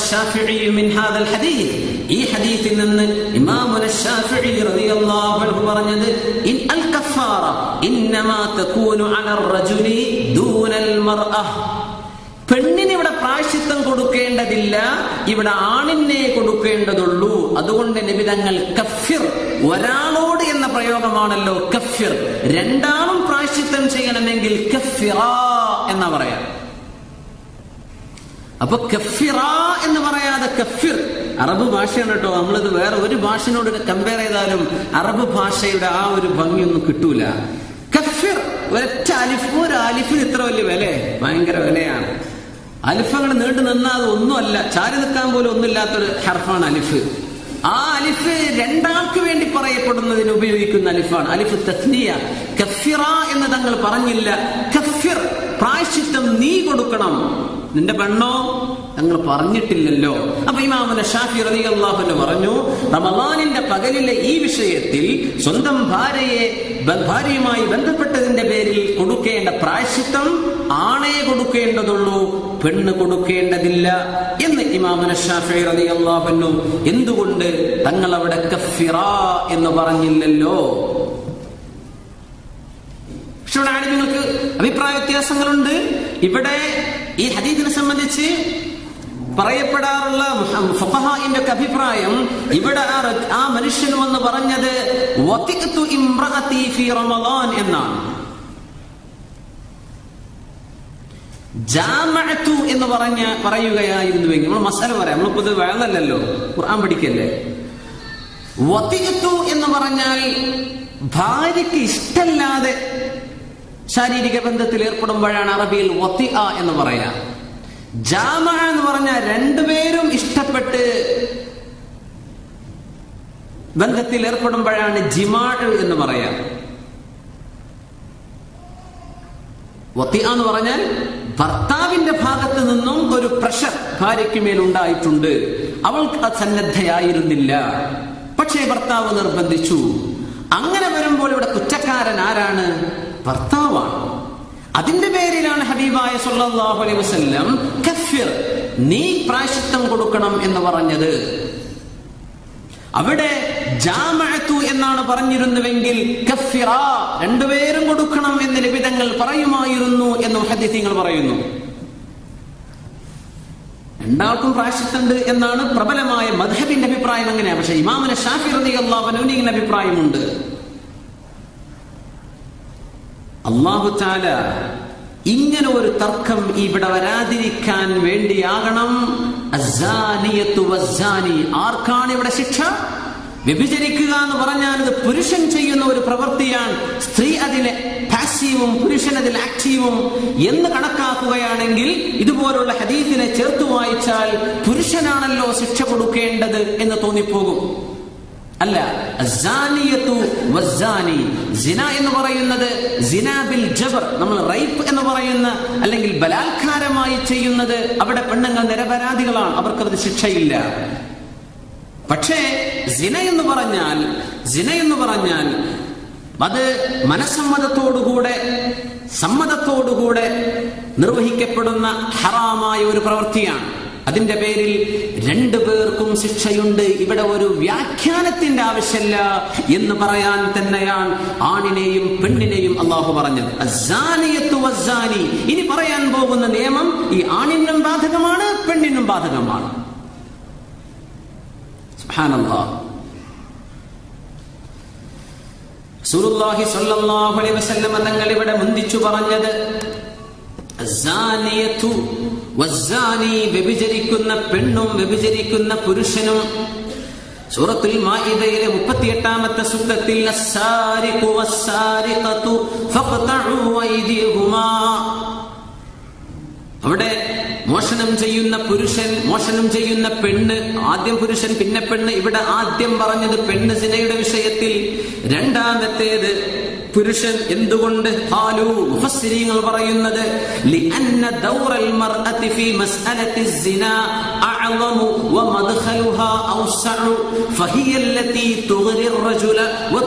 ഈ ഹദീസിൽ നിന്ന് ഇമാമുന ശാഫിഈ റളിയല്ലാഹു അൻഹു പറഞ്ഞത്, ഇൻ അൽ കഫാറ ഇന്നമാ തകൂനു അലർ റജുലി ദൂനൽ മർഅ, പെണ്ണിന് ഇവിടെ പ്രായശ്ചിത്തം കൊടുക്കേണ്ടതില്ല, ഇവിടെ ആണിനെ കൊടുക്കേണ്ടതുള്ളൂ. അതുകൊണ്ട് നബി തങ്ങൾ കഫിർ, ഒരാളോട് എന്ന പ്രയോഗമാണല്ലോ കഫിർ. രണ്ടാളും പ്രായശ്ചിത്തം ചെയ്യണമെങ്കിൽ കഫിറ എന്നാ പറയാം. അപ്പൊ കഫിറ എന്ന് പറയാതെ കഫിർ, അറബ് ഭാഷയാണ് കേട്ടോ. നമ്മളിത് വേറെ ഒരു ഭാഷയോട് കമ്പയർ ചെയ്താലും അറബ് ഭാഷയുടെ ആ ഒരു ഭംഗിയൊന്നും കിട്ടൂല. കഫിർ, ഒരൊറ്റ അലിഫ്, ഒരു അലിഫിന് ഇത്ര വലിയ വില, ഭയങ്കര വിലയാണ്. അലിഫങ്ങൾ നീണ്ടു നിന്നാൽ അത് ഒന്നുമല്ല, ചാരി നിൽക്കാൻ പോലും ഒന്നുമില്ലാത്തൊരു ഹർഫാണ് അലിഫ്. ആ അലിഫ് രണ്ടാൾക്ക് വേണ്ടി പറയപ്പെടുന്നതിന് ഉപയോഗിക്കുന്ന അലിഫാണ്, അലിഫ് തസ്നിയ. കഫിറ എന്ന് തങ്ങൾ പറഞ്ഞില്ല. കഫിർ, പ്രായശ്ചിത്തം നീ കൊടുക്കണം, നിന്റെ പെണ്ണോ തങ്ങൾ പറഞ്ഞിട്ടില്ലല്ലോ. അപ്പൊ ഇമാമുന ശാഫിഈ റളിയല്ലാഹു അൻഹു പറഞ്ഞു, റമളാനിന്റെ പകലിലെ ഈ വിഷയത്തിൽ സ്വന്തം ഭാര്യയുമായി ബന്ധപ്പെട്ടതിന്റെ പേരിൽ കൊടുക്കേണ്ട പ്രായശ്ചിത്തം ആണേ കൊടുക്കേണ്ടതുള്ളൂ, പെണ്ണ് കൊടുക്കേണ്ടതില്ല എന്ന് ഇമാമുന ശാഫിഈ റളിയല്ലാഹു അൻഹു. എന്തുകൊണ്ട് തങ്ങൾ അവിടെ കഫിറ എന്ന് പറഞ്ഞില്ലല്ലോ? നിങ്ങൾക്ക് അഭിപ്രായ വ്യത്യാസങ്ങളുണ്ട്. ഇവിടെ ഈ ഹദീസിനെ സംബന്ധിച്ച് പറയപ്പെടാറുള്ള ഫഖഹാഇന്റെ അഭിപ്രായം, ഇവിടെ ആ മനുഷ്യൻ വന്ന് പറഞ്ഞത് വതിഅതു ഇംറഅതി ഫീ റമളാൻ എന്നാണ്. ജാമഅതു എന്ന് പറയുകയായിരുന്നുവെങ്കിൽ നമ്മൾ മസല പറയാം. നമ്മളിപ്പോ ഇത് വേളല്ലല്ലോ, ഖുർആൻ പഠിക്കല്ലേ. വതിഅതു എന്ന് പറഞ്ഞാൽ ഭാര്യയ്ക്ക് ഇഷ്ടല്ലാതെ ശാരീരിക ബന്ധത്തിൽ ഏർപ്പെടുമ്പോഴാണ് അറബിയിൽ വതിഅ എന്ന് പറയാ. ജാമഅ എന്ന് പറഞ്ഞാൽ രണ്ടുപേരും ഇഷ്ടപ്പെട്ട് ബന്ധത്തിൽ ഏർപ്പെടുമ്പോഴാണ് ജിമാഅ് എന്ന് പറയാ. വതിഅ എന്ന് പറഞ്ഞാൽ ഭർത്താവിന്റെ ഭാഗത്ത് നിന്നും ഒരു പ്രഷർ ഭാര്യയ്ക്ക് മേൽ ഉണ്ടായിട്ടുണ്ട്. അവൾക്ക് സന്നദ്ധയായിരുന്നില്ല, പക്ഷേ ഭർത്താവ് നിർബന്ധിച്ചു. അങ്ങനെ വരുമ്പോൾ ഇവിടെ കുറ്റക്കാരൻ ആരാണ്? ഭർത്താവാണ്. അതിന്റെ പേരിലാണ് ഹബീബായ സല്ലല്ലാഹു അലൈഹി വസല്ലം കഫിർ, നീ പ്രായശ്ചിത്തം കൊടുക്കണം എന്ന് പറഞ്ഞത്. അവിടെ ജാമഅതു എന്നാണ് പറഞ്ഞിരുന്നുവെങ്കിൽ കഫിറ, രണ്ടുപേരും കൊടുക്കണം എന്ന് നബി തങ്ങൾ പറയുമായിരുന്നു എന്ന് ഹദീസുകൾ പറയുന്നു. രണ്ടാൾക്കും പ്രായശ്ചിത്തമുണ്ട് എന്നാണ് പ്രബലമായ മദ്ഹബിന്റെ അഭിപ്രായം. അങ്ങനെയാണ്. പക്ഷെ ഇമാമുന ശാഫിഈ റളിയല്ലാഹു അൻഹു ഇങ്ങനെ അഭിപ്രായമുണ്ട്. അല്ലാഹു തആല ഇങ്ങനെ ഒരു തർക്കം ഇവിടെ വരാതിരിക്കാൻ വേണ്ടിയാകണം അസ്സാനിയത്തു വസ്സാനി. ആർക്കാണ് ഇവിടെ ശിക്ഷ? വ്യഭിചരിക്കുക എന്ന് പറഞ്ഞാൽ അത് പുരുഷൻ ചെയ്യുന്ന ഒരു പ്രവൃത്തിയാണ്. സ്ത്രീ അതിലെ പാസീവും പുരുഷൻ അതിൽ ആക്റ്റീവും എന്ന് കണക്കാക്കുകയാണെങ്കിൽ ഇതുപോലുള്ള ഹദീസിനെ ചേർത്ത് വായിച്ചാൽ പുരുഷനാണല്ലോ ശിക്ഷ കൊടുക്കേണ്ടത് എന്ന് തോന്നിപ്പോകും. അല്ല, അസ്സാനിയത്തു വസ്സാനി, സിന എന്ന് പറയുന്നത് സിന ബിൽ ജബർ, നമ്മൾ റൈപ്പ് എന്ന് പറയുന്ന അല്ലെങ്കിൽ ബലാത്കാരമായി ചെയ്യുന്നത്, അവിടെ പെണ്ണുങ്ങൾ നിരപരാധികളാണ്, അവർക്കത് ശിക്ഷയില്ല. പക്ഷേ സിന എന്ന് പറഞ്ഞാൽ അത് സമ്മതത്തോടുകൂടെ നിർവഹിക്കപ്പെടുന്ന ഹറാമായ ഒരു പ്രവൃത്തിയാണ്. അതിന്റെ പേരിൽ രണ്ടുപേർക്കും ശിക്ഷയുണ്ട്. ഇവിടെ ഒരു വ്യാഖ്യാനത്തിന്റെ ആവശ്യമില്ല എന്ന് പറയാൻ തന്നെയാണ് ആണിനെയും പെണ്ണിനെയും അള്ളാഹു പറഞ്ഞത്. അസ്സാനിയത്തു വസ്സാനി. ഇനി പറയാൻ പോകുന്ന നിയമം ഈ ആണിനും ബാധകമാണ്, പെണ്ണിനും ബാധകമാണ്. സുബ്ഹാനല്ലാഹ്. റസൂലുള്ളാഹി സ്വല്ലല്ലാഹു അലൈഹി വസല്ലം തങ്ങൾ ഇവിടെ മുന്തിച്ചു പറഞ്ഞത് അസ്സാനിയത്തു വസ്സാനി, വ്യഭിചരിക്കുന്ന പെണ്ണും വ്യഭിചരിക്കുന്ന പുരുഷനും. സൂറത്തുൽ മാഇദയിലെ 38ാമത്തെ സൂക്തത്തിൽ അസ്സാരിഖു വസ്സാരിഖതു ഫഖ്തഉ അയ്ദിഹുമാ, അവിടെ മോഷണം ചെയ്യുന്ന പുരുഷൻ, മോഷണം ചെയ്യുന്ന പെണ്ണ്, ആദ്യം പുരുഷൻ പിന്നെ പെണ്ണ്. ഇവിടെ ആദ്യം പറഞ്ഞത് പെണ്ണ് സിനയുടെ വിഷയത്തിൽ, രണ്ടാമത്തേത് പുരുഷൻ. എന്തുകൊണ്ട്? മുഫസ്സിരീങ്ങൾ പറയുന്നത് ലിഅന്ന ദൗറൽ മർഅതി ഫീ മസ്അലത്തി الزنا أعظم ومدخلها أوسع فهي التي تغري الرجل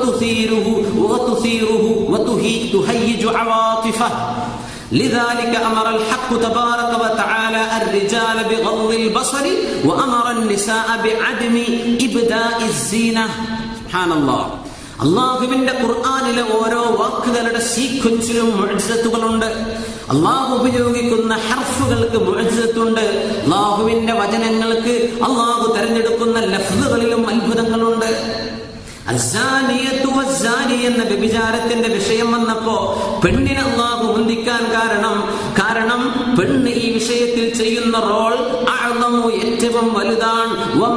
وتثيره وتهيج عواطفه لذلك أمر الحق تبارك وتعالى الرجال بغض البصر وأمر النساء بعدم إبداء الزينة. سبحان الله. അള്ളാഹുവിന്റെ ഖുർആനിലെ ഓരോ വാക്കുകളുടെ സീക്വൻസിലും മുഅ്ജിസത്തുകളുണ്ട്. അള്ളാഹു ഉപയോഗിക്കുന്ന ഹർഫുകൾക്ക് മുഅ്ജിസത്തുണ്ട്. അള്ളാഹുവിന്റെ വചനങ്ങൾക്ക് അള്ളാഹു തെരഞ്ഞെടുക്കുന്ന ലഫ്ളുകളിലും അത്ഭുതങ്ങളുണ്ട്. അസ്സാനിയത്തു വസ്സാനി എന്ന വ്യഭിചാരത്തിന്റെ വിഷയം വന്നപ്പോ പെണ്ണിനെ അല്ലാഹു മുന്തിക്കാൻ കാരണം പെണ്ണ് ഈ വിഷയത്തിൽ ചെയ്യുന്ന റോൾ ഏറ്റവും വലുതാണ്.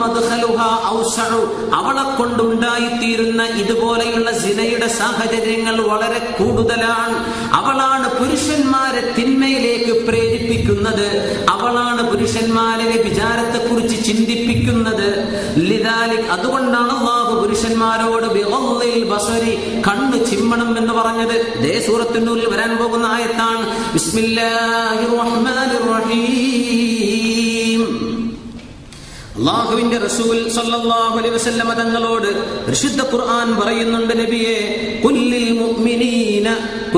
അവളെ കൊണ്ടുണ്ടായിത്തീരുന്ന ഇതുപോലെയുള്ള സിനയുടെ സാഹചര്യങ്ങൾ വളരെ കൂടുതലാണ്. അവളാണ് പുരുഷന്മാരെ തിന്മയിലേക്ക് പ്രേരിപ്പിക്കുന്നത്. അവളാണ് പുരുഷന്മാരെ വ്യഭിചാരത്തെ കുറിച്ച് ചിന്തിപ്പിക്കുന്നത്. അതുകൊണ്ടാണ് അല്ലാഹു പുരുഷന്മാരോട് ബിഗദ്ദിൽ ബസരി, കണ്ണ് ചിമ്മണം എന്ന് പറഞ്ഞത്. ഇതേ സൂറത്തുന്നൂറിൽ വരാൻ പോകുന്ന ആയത്താണ്. ബിസ്മില്ലാഹിർ റഹ്മാനിർ റഹീം. അല്ലാഹുവിന്റെ റസൂൽ സല്ലല്ലാഹു അലൈഹി വസല്ലം തങ്ങളോട് പരിശുദ്ധ ഖുർആൻ പറയുന്നുണ്ട്, നബിയേ, ഖുല്ലിൽ മുഅ്മിനീന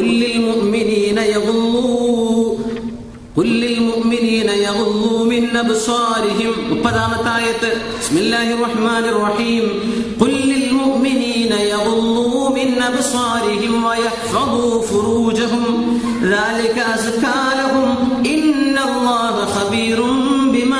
യഗ്ളൂ മിൻ അബ്സാരിഹിം. 30ാമത്തെ ആയത്ത്. ബിസ്മില്ലാഹിർ റഹ്മാനിർ റഹീം. ഖുല്ലിൽ മുഅ്മിനീന യഗ്ളൂ മിൻ അബ്സാരിഹിം വയഹ്ഫദൂ ഫുറൂജഹും ദാലിക അസ്കാ ലഹും ഇന്നല്ലാഹ ഖബീറും ബിമാ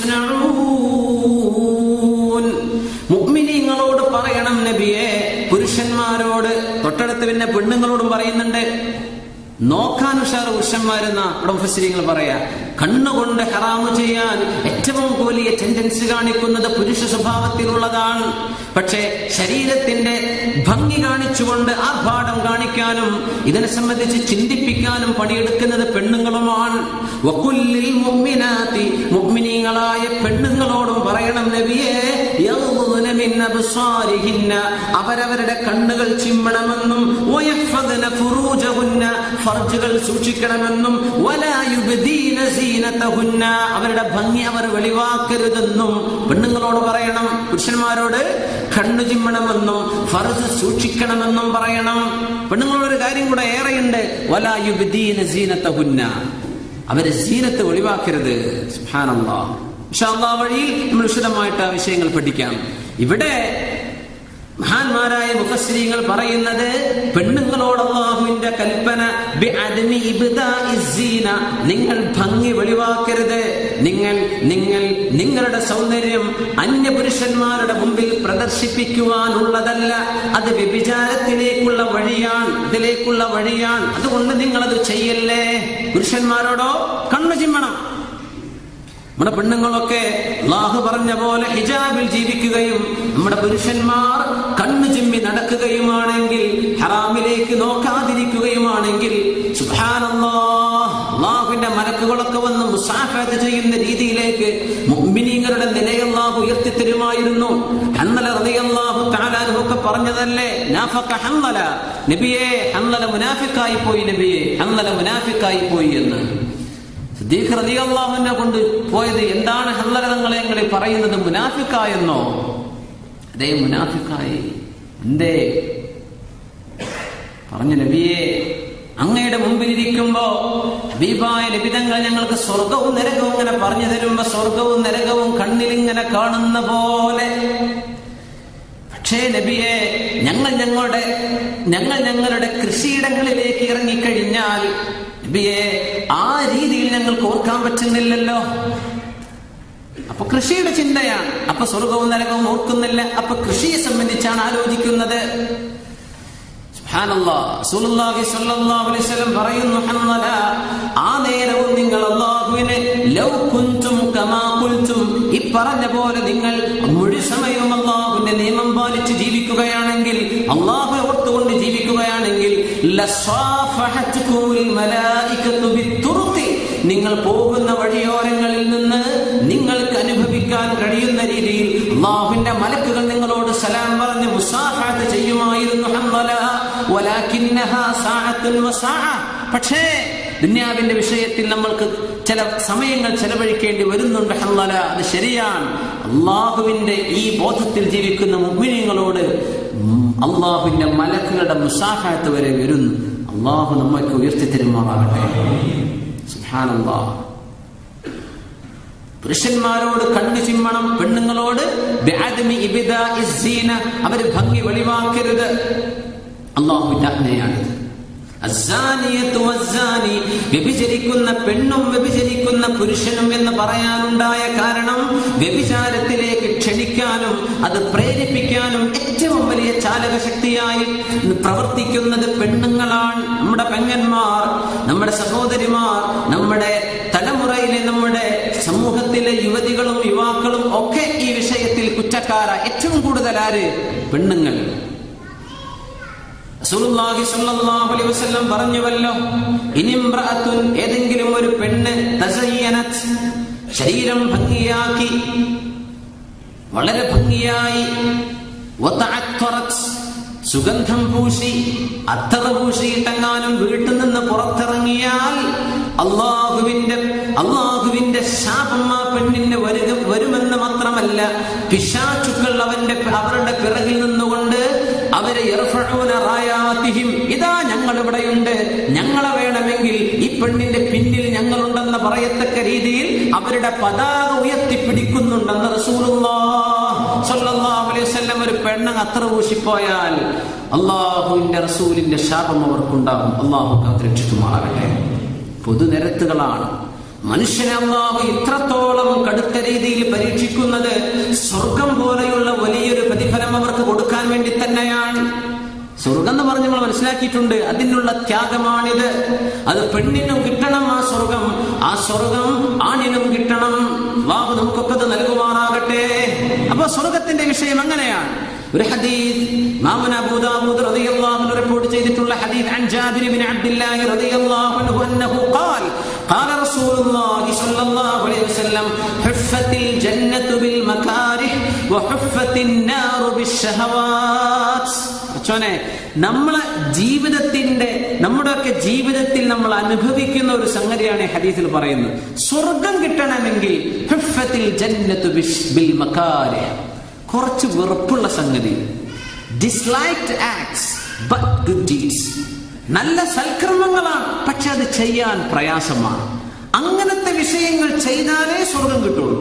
യസ്നഊൻ. മുഅ്മിനീങ്ങളോട് പറയണം നബിയേ, പുരുഷന്മാരോട്, തൊട്ടടുത്ത് പിന്നെ പെണ്ണുങ്ങളോടും പറയുന്നുണ്ട്. നോക്കാൻ ഉഷാർ പുരുഷന്മാരെന്ന ഇവിടെ മുഫസ്സിരീങ്ങൾ പറയാ. കണ്ണുകൊണ്ട് ഹറാമ് ചെയ്യാൻ ഏറ്റവും വലിയ ടെൻഡൻസി കാണിക്കുന്നത് പുരുഷ സ്വഭാവത്തിലുള്ളതാണ്. പക്ഷേ ശരീരത്തിന്റെ ഭംഗി കാണിച്ചുകൊണ്ട് ആർഭാടം കാണിക്കാനും ഇതിനെ സംബന്ധിച്ച് ചിന്തിപ്പിക്കാനും പണിയെടുക്കുന്നത് പെണ്ണുങ്ങളുമാണ്. വഖുല്ലിൽ മുഅ്മിനാതി, മുഅ്മിനീങ്ങളായ പെണ്ണുങ്ങളോടും പറയണം നബിയേ, യഗ്ളുന മിൻ അബ്സാരിഹിന്ന, അവരവരുടെ കണ്ണുകൾ ചിമ്മണമെന്നും, വയഹ്ഫദ്ന ഫുറൂജഹുന്ന, ഫർജുകൾ സൂക്ഷിക്കണമെന്നും, വലാ യുബ്ദീന സീനതഹുന്ന, അവരുടെ ഭംഗി അവർ വെളിവാക്കരുതെന്നും പെണ്ണുങ്ങളോട് പറയണം. പുരുഷന്മാരോട് കണ്ണു ചിമ്മണമെന്നും ഫർജ് സൂക്ഷിക്കണമെന്നും പറയണം. പെണ്ണുങ്ങളോടൊരു കാര്യം കൂടെ ഏറെയുണ്ട്, വലാ യുബ്ദീന സീനതഹുന്ന, അവരെ സീനത്ത് വെളിവാക്കരുത്. സുബ്ഹാനല്ലാഹ്. ഇൻഷാ അല്ലാഹ് വഴിയിൽ നമ്മൾ വിശദമായിട്ട് ആ വിഷയങ്ങൾ പഠിക്കാം. ഇവിടെ മഹാന്മാരായ മുഫസ്സിരീങ്ങൾ പറയുന്നത്, പെണ്ണുങ്ങളോട് അല്ലാഹുവിന്റെ കൽപ്പന ബിഅദ്മി ഇബ്ദാഇസ് സീന, നിങ്ങൾ ഭംഗി വെളിവാക്കരുത്. നിങ്ങളുടെ സൗന്ദര്യം അന്യ പുരുഷന്മാരുടെ മുമ്പിൽ പ്രദർശിപ്പിക്കുവാനുള്ളതല്ല. അത് വ്യഭിചാരത്തിലേക്കുള്ള വഴിയാണ്. അതുകൊണ്ട് നിങ്ങളത് ചെയ്യല്ലേ. പുരുഷന്മാരോടോ കണ്ണു ചിമ്മണം. നമ്മുടെ പെണ്ണുങ്ങളൊക്കെ അല്ലാഹു പറഞ്ഞ പോലെ ഹിജാബിൽ ജീവിക്കുകയും നമ്മുടെ പുരുഷന്മാർ കണ്ണു ചിമ്മി നടക്കുകയുമാണെങ്കിൽ, ഹറാമിലേക്ക് നോക്കാതിരിക്കുകയുമാണെങ്കിൽ, സുബ്ഹാനല്ലാഹ്, അല്ലാഹുവിന്റെ മലക്കുകളൊക്കെ വന്ന് മുസാഫഹത്ത് ചെയ്യുന്ന രീതിയിലേക്ക് മുഅ്മിനീങ്ങളുടെ നിലയെ അല്ലാഹു ഉയർത്തി തരുമായിരുന്നു. ഹൻദല റളിയല്ലാഹു തആല അൻഹു പറഞ്ഞതല്ലേ, നാഫഖ ഹൻദല, നബിയേ ഹൻദല മുനാഫിക്കായി പോയി, നബിയേ ഹൻദല മുനാഫിക്കായി പോയി എന്ന്. സിദ്ദീഖ് റളിയല്ലാഹു അൻഹു കൊണ്ട് പോയത് എന്താണ്? ഹൻദല തങ്ങളെ പറയുന്നത് മുനാഫിക്കായെന്നോ? അതേ, മുനാഫിക്കായി. എന്തേ പറഞ്ഞു? നബിയെ, അങ്ങയുടെ മുമ്പിലിരിക്കുമ്പോ ഹബീബായ നബി തങ്ങൾ ഞങ്ങൾക്ക് സ്വർഗവും നരകവും ഇങ്ങനെ പറഞ്ഞു തരുമ്പോ സ്വർഗവും നരകവും കണ്ണിലിങ്ങനെ കാണുന്ന പോലെ. പക്ഷേ നബിയെ, ഞങ്ങൾ ഞങ്ങളുടെ കൃഷിയിടങ്ങളിലേക്ക് ഇറങ്ങിക്കഴിഞ്ഞാൽ നബിയെ ആ രീതിയിൽ ഞങ്ങൾക്ക് ഓർക്കാൻ പറ്റുന്നില്ലല്ലോ. അപ്പൊ കൃഷിയുടെ ചിന്തയാണ്. അപ്പൊ സ്വർഗവും നരകവും ഓർക്കുന്നില്ല. അപ്പൊ കൃഷിയെ സംബന്ധിച്ചാണ് ആലോചിക്കുന്നത്. സുബ്ഹാനല്ലാഹ്, റസൂലുള്ളാഹി സ്വല്ലല്ലാഹു അലൈഹി വസല്ലം പറയുന്നു, ഹൻദല, ആ നേരവും നിങ്ങൾ അല്ലാഹുവിനെ ലൗ കുൻതും കമാ ഖുൽതും, ഈ പറഞ്ഞ പോലെ നിങ്ങൾ മുഴുവൻ സമയവും അല്ലാഹുവിന്റെ നിയമം പാലിച്ച് ജീവിക്കുകയാണെങ്കിൽ, അല്ലാഹുവെ ഓർത്തുകൊണ്ട് ജീവിക്കുകയാണെങ്കിൽ, ലസ്വാഫഹതുകുൽ മലായികതു ബിത്തുറുഖി, നിങ്ങൾ പോകുന്ന വഴിയോരങ്ങളിൽ നിന്ന് നിങ്ങൾക്ക് അനുഭവിക്കാൻ കഴിയുന്ന രീതിയിൽ അല്ലാഹുവിന്റെ മലക്കുകൾ നിങ്ങളോട് സലാം പറഞ്ഞ് മുസാഫഹത്ത് ചെയ്യുമായിരുന്നു. ഹൻദല, വലാകിന്നഹാ സഅത്തുൻ വസഅ, പക്ഷേ ദുനിയാവിന്റെ വിഷയത്തിൽ നമ്മൾക്ക് ചില സമയങ്ങൾ ചെലവഴിക്കേണ്ടി വരുന്നുണ്ട്. ഹൻദല, അത് ശരിയാണ്. അല്ലാഹുവിന്റെ ഈ ബോധത്തിൽ ജീവിക്കുന്ന മുഅ്മിനീങ്ങളോട് അല്ലാഹുവിന്റെ മലക്കുകളുടെ മുസാഫഹത്ത് വരെ വരുന്നു. അല്ലാഹു നമ്മൾക്ക് ഉയർത്തി തരുമാറാകട്ടെ. സുബ്ഹാനല്ലാഹ്. പുരുഷന്മാരോട് കണ്ണു ചിമ്മണം, പെണ്ണുങ്ങളോട് ബിഅദ്മി ഇബ്ദാഇസ് സീന, അവർ ഭംഗി വെളിവാക്കരുത്. അല്ലാഹുവിന്റെ ആജ്ഞയാണിത്. അസ്സാനിയതു വസ്സാനി, വ്യഭിചരിക്കുന്ന പെണ്ണും വ്യഭിചരിക്കുന്ന പുരുഷനും എന്ന് പറയാനുണ്ടായ കാരണം വ്യഭിചാരത്തിലേക്ക് ക്ഷണിക്കാനും അത് പ്രേരിപ്പിക്കാനും ഏറ്റവും വലിയ ചാലകശക്തിയായി പ്രവർത്തിക്കുന്നത് പെണ്ണുങ്ങളാണ്. നമ്മുടെ പെങ്ങന്മാർ, നമ്മുടെ സഹോദരിമാർ, നമ്മുടെ തലമുറയിലെ നമ്മുടെ സമൂഹത്തിലെ യുവതികളും യുവാക്കളും ഒക്കെ ഈ വിഷയത്തിൽ കുറ്റക്കാര. ഏറ്റവും കൂടുതൽ ആര്? പെണ്ണുങ്ങൾ. റസൂലുള്ളാഹി സ്വല്ലല്ലാഹു അലൈഹി വസല്ലം പറഞ്ഞുവല്ലോ, ഇനിംറഅത്തുൻ, ഏതെങ്കിലും ഒരു പെണ്ണ്, തസയ്യനത്, ശരീരം ഭംഗിയാക്കി, വളരെ ഭംഗിയായി, വതഅത്തറത്, സുഗന്ധം പൂശി, അത്തറ പൂശിയിട്ടെങ്ങാനും വീട്ടിൽ നിന്ന് പുറത്തിറങ്ങിയാൽ അള്ളാഹുവിന്റെ ശാപം ആ പെണ്ണിന് വരുമെന്ന് മാത്രമല്ല, പിശാചുക്കൾ അവരുടെ പിറകിൽ നിന്നുകൊണ്ട് അവരെ യർഫഊന റായാതിഹിം, ഇതാ ഞങ്ങൾ ഇവിടെയുണ്ട്, ഞങ്ങളെ വേണമെങ്കിൽ ഈ പെണ്ണിന്റെ പിന്നിൽ ഞങ്ങളുണ്ടെന്ന് പറയത്തക്ക രീതിയിൽ അവരുടെ പതാക ഉയർത്തിപ്പിടിക്കുന്നുണ്ടെന്ന് റസൂലുള്ളാഹി സ്വല്ലല്ലാഹു അലൈഹി വസല്ലം. ഒരു പെണ്ണ് അത്തറ പൂശിപ്പോയാൽ അള്ളാഹുവിന്റെ റസൂലിന്റെ ശാപം അവർക്കുണ്ടാകും. അള്ളാഹു കാത്തുരക്ഷിക്കുമാറാകട്ടെ. പൊതുനിരത്തുകളാണ് മനുഷ്യനെ അല്ലാഹു ഇത്രത്തോളം കടുത്ത രീതിയിൽ പരീക്ഷിക്കുന്നത് സ്വർഗം പോലെയുള്ള വലിയൊരു പ്രതിഫലം അവർക്ക് കൊടുക്കാൻ വേണ്ടി തന്നെയാണ്. സ്വർഗം എന്ന് പറഞ്ഞ് നമ്മൾ മനസ്സിലാക്കിയിട്ടുണ്ട്, അതിനുള്ള ത്യാഗമാണിത്. അത് പെണ്ണിനും കിട്ടണം ആ സ്വർഗം, ആ സ്വർഗം ആണിനും കിട്ടണം. അല്ലാഹു നമുക്കൊക്കെ അത് നൽകുമാറാകട്ടെ. അപ്പൊ സ്വർഗത്തിന്റെ വിഷയം അങ്ങനെയാണ്. ഒരു ഹദീസ് ഇമാം അബൂ ദാവൂദ് റളിയല്ലാഹു അൻഹു റിപ്പോർട്ട് ചെയ്തിട്ടുള്ള ഹദീസ് അൻ ജാബിർ ഇബ്നു അബ്ദുല്ലാഹി റളിയല്ലാഹു അൻഹു അന്നഹു ഖാൽ ഖാല റസൂലുള്ളാഹി സ്വല്ലല്ലാഹു അലൈഹി വസല്ലം ഹുഫത്തിൽ ജന്നത്തു ബിൽ മകാരിഹ് വഹുഫത്തിൻ നാറു ബിശ്ശഹവാത്ത്. അച്ചോനെ, നമ്മളെ നമ്മുടെയൊക്കെ ജീവിതത്തിൽ നമ്മൾ അനുഭവിക്കുന്ന ഒരു സംഗതിയാണ് ഈ ഹദീസിൽ പറയുന്നത്. സ്വർഗം കിട്ടണമെങ്കിൽ ഹുഫത്തിൽ ജന്നത്തു ബിൽ മകാരിഹ്, കുറച്ച് വെറുപ്പുള്ള സംഗതി, disliked acts but good deeds, നല്ല സൽക്കർമ്മങ്ങളാണ് പക്ഷെ അത് ചെയ്യാൻ പ്രയാസമാണ്. അങ്ങനത്തെ വിഷയങ്ങൾ ചെയ്താലേ സ്വർഗം കിട്ടുള്ളൂ.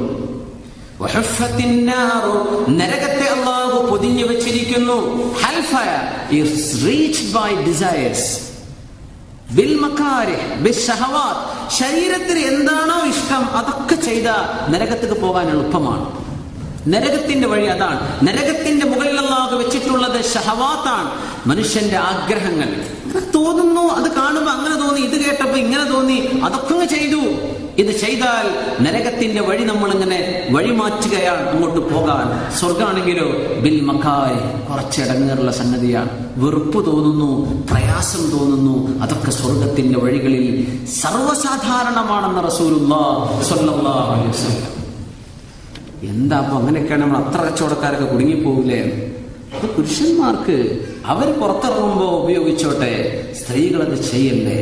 നരകത്തെ അല്ലാഹു പൊതിഞ്ഞു വെച്ചിരിക്കുന്നു. Hellfire is reached by desires ബിൽ മകാരിഹ് ബിശ്ശഹവാത്ത്. ശരീരത്തിന് എന്താണോ ഇഷ്ടം അതൊക്കെ ചെയ്താൽ നരകത്തേക്ക് പോകാൻ എളുപ്പമാണ്. നരകത്തിന്റെ വഴി അതാണ്. നരകത്തിന്റെ മുകളിൽ അല്ലാഹു വെച്ചിട്ടുള്ളത് ഷഹവാത്താണ്, മനുഷ്യന്റെ ആഗ്രഹങ്ങൾ. തോന്നുന്നു, അത് കാണുമ്പോ അങ്ങനെ തോന്നി, ഇത് കേട്ടപ്പോ ഇങ്ങനെ തോന്നി, അതൊക്കെ ചെയ്തു. ഇത് ചെയ്താൽ നരകത്തിന്റെ വഴി നമ്മൾ ഇങ്ങനെ വഴിമാറ്റുകയാണ് അങ്ങോട്ട് പോകാൻ. സ്വർഗാണെങ്കിലോ ബിൽ മക്കായ്, കുറച്ചിടങ്ങേറുള്ള സംഗതിയാണ്. വെറുപ്പ് തോന്നുന്നു, പ്രയാസം തോന്നുന്നു. അതൊക്കെ സ്വർഗത്തിന്റെ വഴികളിൽ സർവ്വസാധാരണമാണെന്ന് റസൂലുള്ളാഹി സ്വല്ലല്ലാഹു അലൈഹി വസല്ലം. എന്താ അപ്പൊ അങ്ങനെയൊക്കെയാണ് നമ്മൾ അത്ര കച്ചവടക്കാരൊക്കെ കുടുങ്ങിപ്പോകില്ലേ? പുരുഷന്മാർക്ക് അവർ പുറത്തിറങ്ങുമ്പോ ഉപയോഗിച്ചോട്ടെ, സ്ത്രീകളത് ചെയ്യല്ലേ.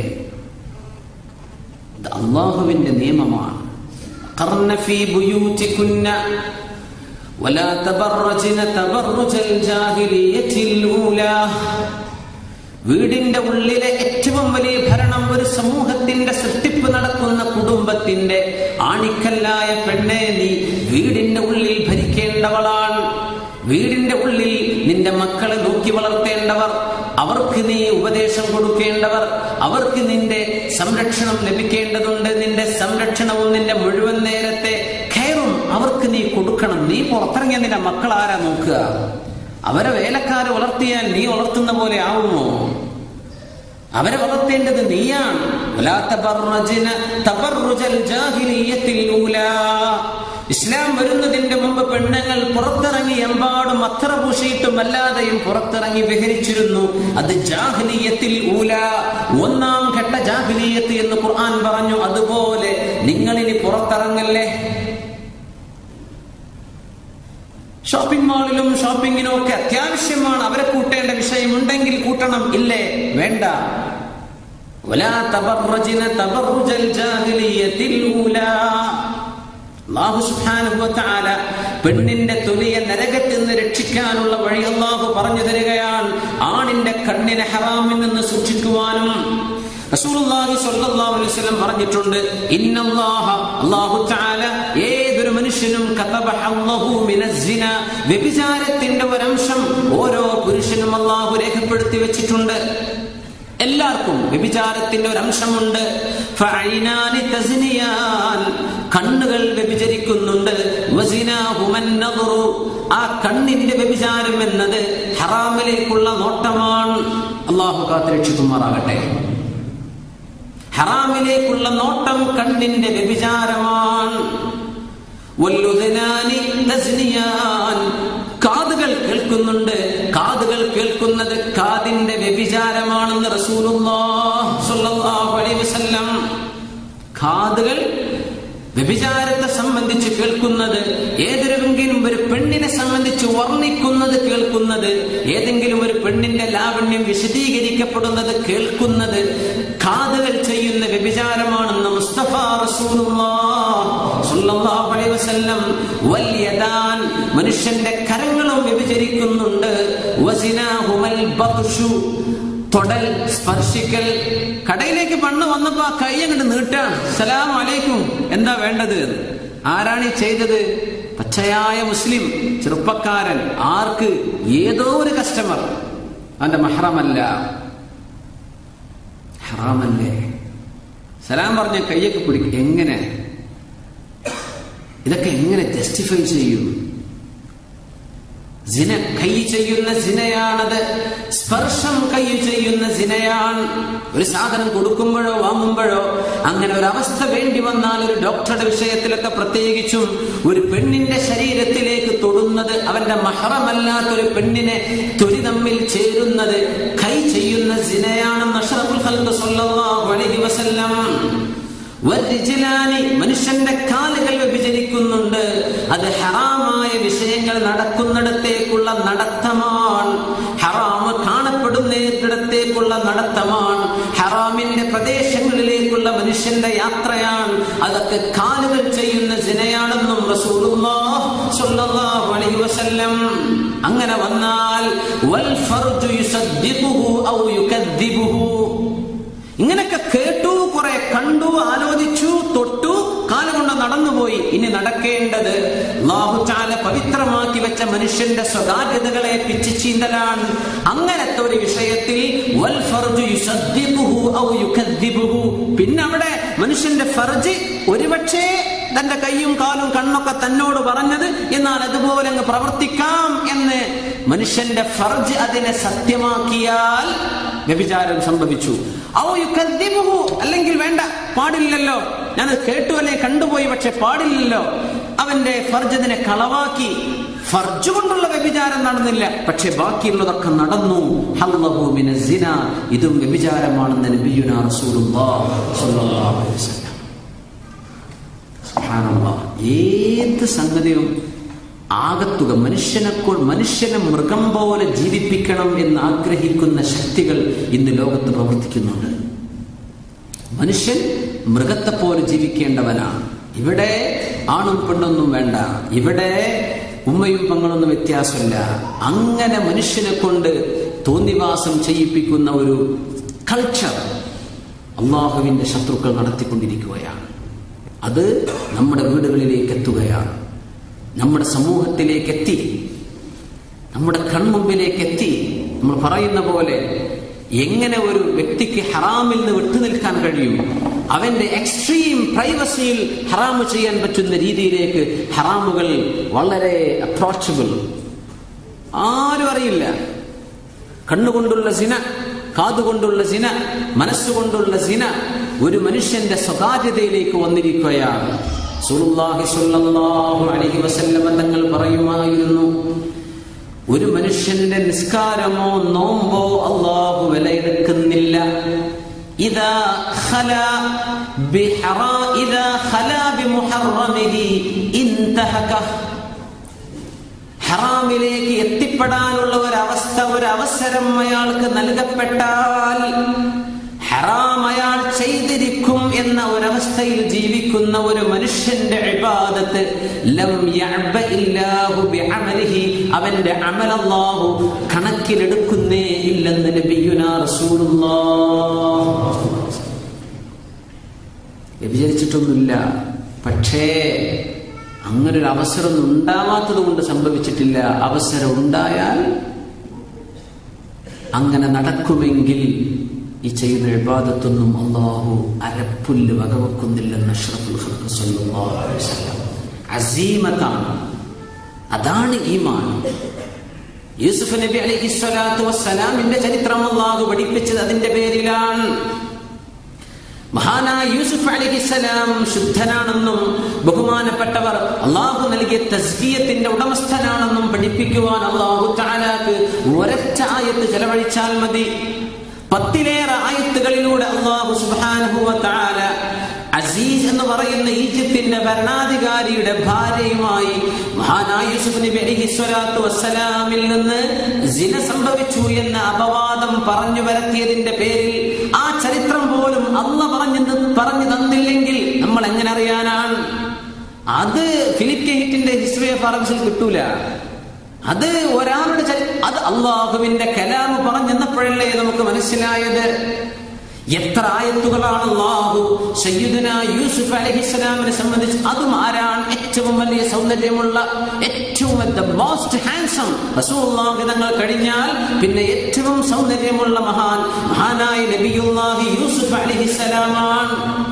ഇത് അല്ലാഹുവിന്റെ നിയമമാണ്. ഖർന ഫീ ബുയൂതികുന്ന വലാ തബറജ്ന തബറുജൽ ജാഹിലിയ്യത്തിൽ ഊലാ. വീടിന്റെ ഉള്ളിലെ ഏറ്റവും വലിയ ഭരണം ഒരു സമൂഹത്തിന്റെ സൃഷ്ടിപ്പ് നടക്കുന്ന കുടുംബത്തിന്റെ ആണിക്കല്ലായ പെണ്ണെ, നീ വീടിന്റെ ഉള്ളിൽ ഭരിക്കേണ്ടവളാണ്. വീടിന്റെ ഉള്ളിൽ നിന്റെ മക്കളെ നോക്കി വളർത്തേണ്ടവർ, അവർക്ക് നീ ഉപദേശം കൊടുക്കേണ്ടവർ, അവർക്ക് നിന്റെ സംരക്ഷണം ലഭിക്കേണ്ടതുണ്ട്. നിന്റെ സംരക്ഷണവും നിന്റെ മുഴുവൻ നേരത്തെ കെയറും അവർക്ക് നീ കൊടുക്കണം. നീ പുറത്തിറങ്ങിയ നിന്റെ മക്കൾ ആരാ നോക്കുക? അവരെ വേലക്കാരെ വളർത്തിയാൽ നീ വളർത്തുന്ന പോലെ ആവുമോ? അവരെ വളർത്തേണ്ടത് നീയാണ്. ഇസ്ലാം വരുന്നതിന്റെ മുമ്പ് പെണ്ണുങ്ങൾ പുറത്തിറങ്ങി എമ്പാടും അത്ര പൂശിയിട്ടും അല്ലാതെയും പുറത്തിറങ്ങി വിഹരിച്ചിരുന്നു. അത് ജാഹിലിയ്യത്തിൽ ഊല, ഒന്നാം ഘട്ട ജാഹിലിയ്യത്ത് എന്ന് ഖുർആൻ പറഞ്ഞു. അതുപോലെ നിങ്ങളിനി പുറത്തിറങ്ങല്ലേ. ഷോപ്പിംഗ് മാളിലും ഷോപ്പിങ്ങിനും ഒക്കെ അത്യാവശ്യമാണ്. അവരെ കൂട്ടേണ്ട വിഷയമുണ്ടെങ്കിൽ കൂട്ടണം, ഇല്ലേ വേണ്ട. വലാ തബറജ്ന തബറുജൽ ജാഹിലിയ്യത്തിൽ ഊലാ. അല്ലാഹു സുബ്ഹാനഹു വ തആല പെണ്ണിന്റെ തൊലിയെ നരകത്തിൽ നിന്ന് രക്ഷിക്കാനുള്ള വഴി അല്ലാഹു പറഞ്ഞു തരികയാണ്. ആണിന്റെ കണ്ണിനെ ഹറാമിൽ നിന്ന് സൂക്ഷിക്കുവാനും റസൂലുള്ളാഹി സ്വല്ലല്ലാഹു അലൈഹി വസല്ലം പറഞ്ഞിട്ടുണ്ട്. ഇന്നല്ലാഹ, അല്ലാഹു തആല ഏതൊരു മനുഷ്യനും കതബഹു മിനസ്സിന, വ്യഭിചാരത്തിന്റെ ഒരംശം ഓരോ പുരുഷനും അല്ലാഹു രേഖപ്പെടുത്തി വെച്ചിട്ടുണ്ട്. എല്ലാവർക്കും വ്യഭിചാരത്തിന്റെ ഒരംശമുണ്ട്. ഫഅൈനാനി തസ്നിയാൻ, കണ്ണുകൾ വ്യഭിചരിക്കുന്നുണ്ട്. വസിനാഹുമൻ നദറു, ആ കണ്ണിന്റെ വ്യഭിചാരം എന്നത് ഹറാമിലേക്കുള്ള നോട്ടമാണ്. അല്ലാഹു കാത്തുരക്ഷിക്കുമാറാകട്ടെ. ഹറാമിലേക്കുള്ള നോട്ടം കണ്ണിന്റെ വ്യഭിചാരമാണ്. വല്ലുദനാനി തസ്നിയാൻ, കാതുകൾ കേൾക്കുന്നുണ്ട്. കാതുകൾ കേൾക്കുന്നത് കാതിന്റെ വ്യഭിചാരമാണെന്ന് റസൂലുള്ളാഹി സ്വല്ലല്ലാഹു അലൈഹി വസല്ലം. കാതുകൾ വ്യഭിചാരത്തെ സംബന്ധിച്ച് കേൾക്കുന്നത്, ഏതൊരുവെങ്കിലും ഒരു പെണ്ണിനെ സംബന്ധിച്ച് വർണ്ണിക്കുന്നത് കേൾക്കുന്നത്, ഏതെങ്കിലും ഒരു പെണ്ണിന്റെ ലാവണ്യം വിശദീകരിക്കപ്പെടുന്നത് കേൾക്കുന്നത് കാതുകൾ ചെയ്യുന്ന വ്യഭിചാരമാണെന്ന് മുസ്തഫ റസൂലുള്ളാഹി സ്വല്ലല്ലാഹു അലൈഹി വസല്ലം. വൽ യദാൻ, മനുഷ്യന്റെ കരങ്ങളും വ്യഭിചരിക്കുന്നുണ്ട്. വസിനാഹുമൽ ബത്ഷു, തൊടൽ, സ്പർശിക്കൽ. കടയിലേക്ക് പണ്ണ് വന്നപ്പോ ആ കൈ അങ്ങോട്ട് നീട്ടാണ്. സലാം അലൈക്കും, എന്താ വേണ്ടത്? ആരാണ് ഈ ചെയ്തത്? പച്ചയായ മുസ്ലിം ചെറുപ്പക്കാരൻ. ആർക്ക്? ഏതോ ഒരു കസ്റ്റമർ. അവന്റെ മഹ്റമല്ല. ഹറാമല്ലേ? സലാം പറഞ്ഞ കയ്യൊക്കെ പിടിക്കും. എങ്ങനെ? ഇതൊക്കെ എങ്ങനെ ജസ്റ്റിഫൈ ചെയ്യും? സിന കൈ ചെയ്യുന്ന സിനയാണത്. സ്പർശം കൈ ചെയ്യുന്ന സിനയാണ്. ഒരു സാധനം കൊടുക്കുമ്പോഴോ വാങ്ങുമ്പോഴോ അങ്ങനെ ഒരു അവസ്ഥ വേണ്ടി വന്നാൽ, ഒരു ഡോക്ടറുടെ വിഷയത്തിലൊക്കെ പ്രത്യേകിച്ചും, ഒരു പെണ്ണിന്റെ ശരീരത്തിലേക്ക് തൊടുന്നത്, അവന്റെ മഹ്റമല്ലാത്തൊരു പെണ്ണിനെ തൊലി തമ്മിൽ ചേരുന്നത് കൈ ചെയ്യുന്ന സിനയാണെന്ന് അഷ്റഫുൽ ഖൽഖ് സ്വല്ലല്ലാഹു അലൈഹി വസല്ലം. വർജിലാനി, മനുഷ്യന്റെ കാലുകൾ വ്യഭിചരിക്കുന്നുണ്ട്. അത് ഹറാമായ വിഷയങ്ങൾ നടക്കുന്നിടത്തേക്കുള്ള നടത്തമാണ്. ഹറാമ് കാണപ്പെടുന്നിടത്തേക്കുള്ള നടത്തമാണ്. ഹറാമിന്റെ പ്രദേശങ്ങളിലേക്കുള്ള മനുഷ്യന്റെ യാത്രയാണ്. അതൊക്കെ കാലുകൾ ചെയ്യുന്ന സിനയാണെന്നും റസൂലുള്ളാഹി സ്വല്ലല്ലാഹു അലൈഹി വസല്ലം. അങ്ങനെ വന്നാൽ വൽ ഫർജു യുസദ്ദിഖുഹു ഔ യുകദ്ദിബുഹു. ഇങ്ങനെയൊക്കെ കേട്ടു, കുറെ കണ്ടു, ആലോചിച്ചു, തൊട്ടു, കാലുകൊണ്ട് നടന്നുപോയി. ഇനി നടക്കേണ്ടത് അല്ലാഹു തആല പവിത്രമാക്കി വെച്ച മനുഷ്യന്റെ സ്വകാര്യതകളെ പിച്ചു ചീന്തലാണ്. അങ്ങനത്തെ ഒരു വിഷയത്തിൽ വൽ ഫർജു യുസദ്ദിഖുഹു ഔ യുകദ്ദിബുഹു. പിന്നെ അവിടെ മനുഷ്യന്റെ ഫർജ് ഒരുപക്ഷേ തന്റെ കൈയും കാലും കണ്ണൊക്കെ തന്നോട് പറഞ്ഞത്, എന്നാൽ അതുപോലെ അങ്ങ് പ്രവർത്തിക്കാം എന്ന് മനുഷ്യന്റെ ഫർജ് അതിനെ സത്യമാക്കിയാൽ വ്യഭിചാരം സംഭവിച്ചു. ഔ യുകദ്ദിബുഹു, അല്ലെങ്കിൽ വേണ്ട, പാടില്ലല്ലോ, ഞാനത് കേട്ടു അല്ലെ കണ്ടുപോയി, പക്ഷെ പാടില്ലല്ലോ. അവന്റെ ഫർജതിനെ കളവാക്കി. ഫർജ് കൊണ്ടുള്ള വ്യഭിചാരം നടന്നില്ല, പക്ഷെ ബാക്കിയുള്ളതൊക്കെ നടന്നു. ഹല്ലഹു മിനസ് സിന, ഇതും വ്യഭിചാരമാണെന്ന് നബിയുനാ റസൂലുള്ളാഹി സ്വല്ലല്ലാഹു അലൈഹി വസല്ലം. സുബ്ഹാനല്ലാഹ്. ഏത് സംഗതിയും ആകത്തുക മനുഷ്യനെ മൃഗം പോലെ ജീവിപ്പിക്കണം എന്ന് ആഗ്രഹിക്കുന്ന ശക്തികൾ ഇന്ന് ലോകത്ത് പ്രവർത്തിക്കുന്നുണ്ട്. മനുഷ്യൻ മൃഗത്തെ പോലെ ജീവിക്കേണ്ടവനാണ്. ഇവിടെ ആണും പെണ്ണൊന്നും വേണ്ട, ഇവിടെ ഉമ്മയും പെങ്ങളൊന്നും വ്യത്യാസമില്ല. അങ്ങനെ മനുഷ്യനെ കൊണ്ട് തോന്നിവാസം ചെയ്യിപ്പിക്കുന്ന ഒരു കൾച്ചർ അള്ളാഹുവിന്റെ ശത്രുക്കൾ നടത്തിക്കൊണ്ടിരിക്കുകയാണ്. അത് നമ്മുടെ വീടുകളിലേക്ക് എത്തുകയാണ്, നമ്മുടെ സമൂഹത്തിലേക്ക് എത്തി, നമ്മുടെ കൺമുമ്പിലേക്ക് എത്തി. നമ്മൾ പറയുന്ന പോലെ എങ്ങനെ ഒരു വ്യക്തിക്ക് ഹറാമിൽ നിന്ന് വിട്ടുനിൽക്കാൻ കഴിയും? അവന്റെ എക്സ്ട്രീം പ്രൈവസിയിൽ ഹറാമ് ചെയ്യാൻ പറ്റുന്ന രീതിയിലേക്ക് ഹറാമുകൾ വളരെ അപ്രോച്ചബിൾ, ആരും അറിയില്ല. കണ്ണുകൊണ്ടുള്ള സിന, കാതുകൊണ്ടുള്ള സിന, മനസ്സുകൊണ്ടുള്ള സിന ഒരു മനുഷ്യന്റെ സ്വകാര്യതയിലേക്ക് വന്നിരിക്കുകയാണ്. റസൂലുള്ളാഹി സ്വല്ലല്ലാഹു അലൈഹി വസല്ലം തങ്ങൾ പറയുമായിരുന്നു, ഒരു മനുഷ്യന്റെ നിസ്കാരമോ നോമ്പോ അല്ലാഹു വിലയിരുത്തുന്നില്ല. ഇദാ ഖലാ ബിമുഹറമിഹി ഇൻതഹക. ഹറാമിലേക്ക് എത്തിപ്പെടാനുള്ള ഒരവസരം അയാൾക്ക് നൽകപ്പെട്ടാൽ ഹറാം അയാൾ ചെയ്തിരിക്കും എന്ന ഒരവസ്ഥയിൽ ജീവിക്കുന്ന ഒരു മനുഷ്യന്റെ ഇബാദത്ത് ലം യഅബഇല്ലാഹു ബിഅമലിഹി, അവന്റെ അമൽ അല്ലാഹു കണക്കിലെടുക്കുന്നേ ഇല്ലെന്ന് നബിയുനാ റസൂലുള്ളാഹ്. വ്യഭിചരിച്ചിട്ടൊന്നുമില്ല, പക്ഷേ അങ്ങനൊരു അവസരം ഉണ്ടാവാത്തത് കൊണ്ട് സംഭവിച്ചിട്ടില്ല. അവസരം ഉണ്ടായാൽ അങ്ങനെ നടക്കുമെങ്കിൽ ഈ ചെയ്യുന്ന ഇബാദത്തൊന്നും അല്ലാഹു അരപ്പുല്ല് വകവെക്കുന്നില്ലെന്ന് അഷ്റഫുൽ ഖൽഖ് സ്വല്ലല്ലാഹു അലൈഹി വസല്ലം. അസീമത്താണ്, അതാണ് ഈമാൻ. യൂസുഫ് നബി അലൈഹിസ്സലാത്തു വസ്സലാമിന്റെ ചരിത്രം അല്ലാഹു പഠിപ്പിച്ചത് അതിന്റെ പേരിലാണ്. മഹാനായ യൂസുഫ് അലൈഹിസ്സലാം ശുദ്ധനാണെന്നും ബഹുമാനപ്പെട്ടവർ അല്ലാഹു നൽകിയ തസ്കിയത്തിന്റെ ഉടമസ്ഥനാണെന്നും പഠിപ്പിക്കുവാൻ അല്ലാഹു തആലാക്ക് ഒരൊറ്റ ആയത്ത് ചെലവഴിച്ചാൽ മതി. 10 ആയത്തുകളിലൂടെ അല്ലാഹു സുബ്ഹാനഹു വ തആല അസീസ് എന്ന് പറയുന്ന ഈജിപ്തിന്റെ ഭരണാധികാരിയുടെ ഭാര്യയുമായി മഹാനായ യൂസുഫ് നബി അലൈഹിസ്സലാത്തു വസ്സലാമിൽ നിന്ന് സിന സംഭവിച്ചു എന്ന അപവാദം പറഞ്ഞു വരത്തിയതിന്റെ പേരിൽ ആ ചരിത്രം പോലും അല്ലാഹു പറഞ്ഞു തന്നില്ലെങ്കിൽ നമ്മൾ എങ്ങനെ അറിയാനാണ്? അത് ഫിലിപ്പ് കെ ഹിറ്റിന്റെ ഹിസ്റ്ററി ഓഫ് അറബ്സിൽ കിട്ടൂല. അത് ഒരാളുടെ അത് അള്ളാഹുവിന്റെ കലാമ് പറഞ്ഞെന്നപ്പോഴല്ലേ നമുക്ക് മനസ്സിലായത്. എത്ര ആയത്തുകളാണ് അല്ലാഹു സയ്യിദുനാ യൂസുഫ് അലൈഹിസ്സലാമിനെ സംബന്ധിച്ച്, അതും ആരാണ് ഏറ്റവും വലിയ സൗന്ദര്യമുള്ള, ഏറ്റവും മോസ്റ്റ് ഹാൻസം റസൂലുള്ളാഹി തങ്ങൾ കഴിഞ്ഞാൽ പിന്നെ ഏറ്റവും സൗന്ദര്യമുള്ള മഹാനായ നബിയുല്ലാഹി യൂസുഫ് അലൈഹിസ്സലാമാണ്.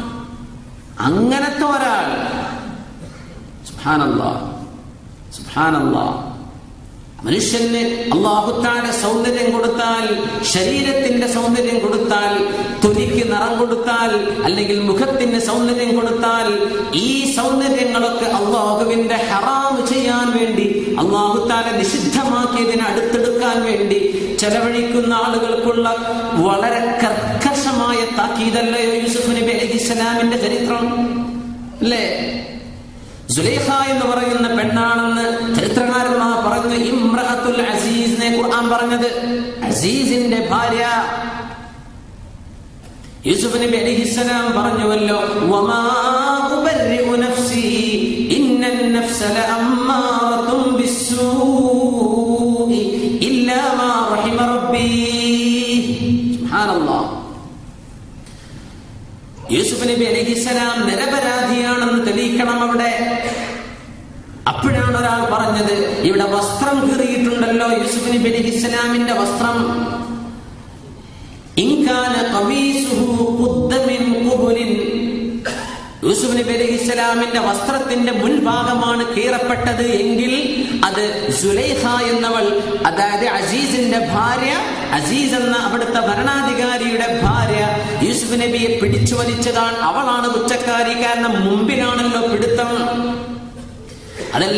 അങ്ങനത്തെ ഒരാൾ, സുബ്ഹാനല്ലാഹ് സുബ്ഹാനല്ലാഹ്. മനുഷ്യന് അല്ലാഹു തആല സൗന്ദര്യം കൊടുത്താൽ, ശരീരത്തിന്റെ സൗന്ദര്യം കൊടുത്താൽ, തൊലിക്ക് നിറം കൊടുത്താൽ, അല്ലെങ്കിൽ മുഖത്തിന് സൗന്ദര്യം കൊടുത്താൽ, ഈ സൗന്ദര്യങ്ങളൊക്കെ അല്ലാഹുവിന്റെ ഹറാം ചെയ്യാൻ വേണ്ടി, അല്ലാഹു തആല നിഷിദ്ധമാക്കിയതിനെ അടുത്തെടുക്കാൻ വേണ്ടി ചെലവഴിക്കുന്ന ആളുകൾക്കുള്ള വളരെ കർക്കശമായ താക്കീതല്ലയോ യൂസുഫ് നബി അലൈഹിസ്സലാമിന്റെ ചരിത്രം അല്ലേ? സുലൈഖ എന്ന് പറയുന്ന പെണ്ണാണെന്ന് ചരിത്രകാരന്മാർ പറഞ്ഞു. ഇംറഅത്തുൽ അസീസിനെ ഖുർആൻ പറഞ്ഞത്, അസീസിന്റെ ഭാര്യ. യൂസുഫ് നബി അലൈഹിസ്സലാം പറഞ്ഞുവല്ലോ, വമാ ഉബർരിഉ നഫ്സി ഇന്നൻ നഫ്സ ലഅമ്മാറത്തും ബിസ്സൂഇ ഇല്ലാ മാ റഹിമ റബ്ബി. സുബ്ഹാനല്ലാഹ്. യൂസുഫ് നബി അലൈഹിസ്സലാം നിരപരാധിയാണെന്ന് തെളിയിക്കണം അവിടെ. അപ്പോഴാണ് ഒരാൾ പറഞ്ഞത്, ഇവിടെ വസ്ത്രം കീറിയിട്ടുണ്ടല്ലോ, യൂസുഫ് നബി അലൈഹിസ്സലാമിന്റെ വസ്ത്രം. ഇൻകാന ഖമീസുഹു ഖുദ്ദ മിൻ ഖുബുലിൻ. യൂസുഫ് നബി അലൈഹിസ്സലാമിന്റെ വസ്ത്രത്തിന്റെ മുൻഭാഗമാണ് കീറപ്പെട്ടത് എങ്കിൽ അത് സുലൈഖ എന്നവൾ, അതായത് അസീസിന്റെ ഭാര്യ, അസീസ് എന്ന അവിടുത്തെ ഭരണാധികാരിയുടെ ഭാര്യ യൂസുഫ് നബി നബിയെ പിടിച്ചു വലിച്ചതാണ്. അവളാണ് കുറ്റക്കാരി. കാരണം മുമ്പിലാണല്ലോ പിടുത്തം. അതല്ല,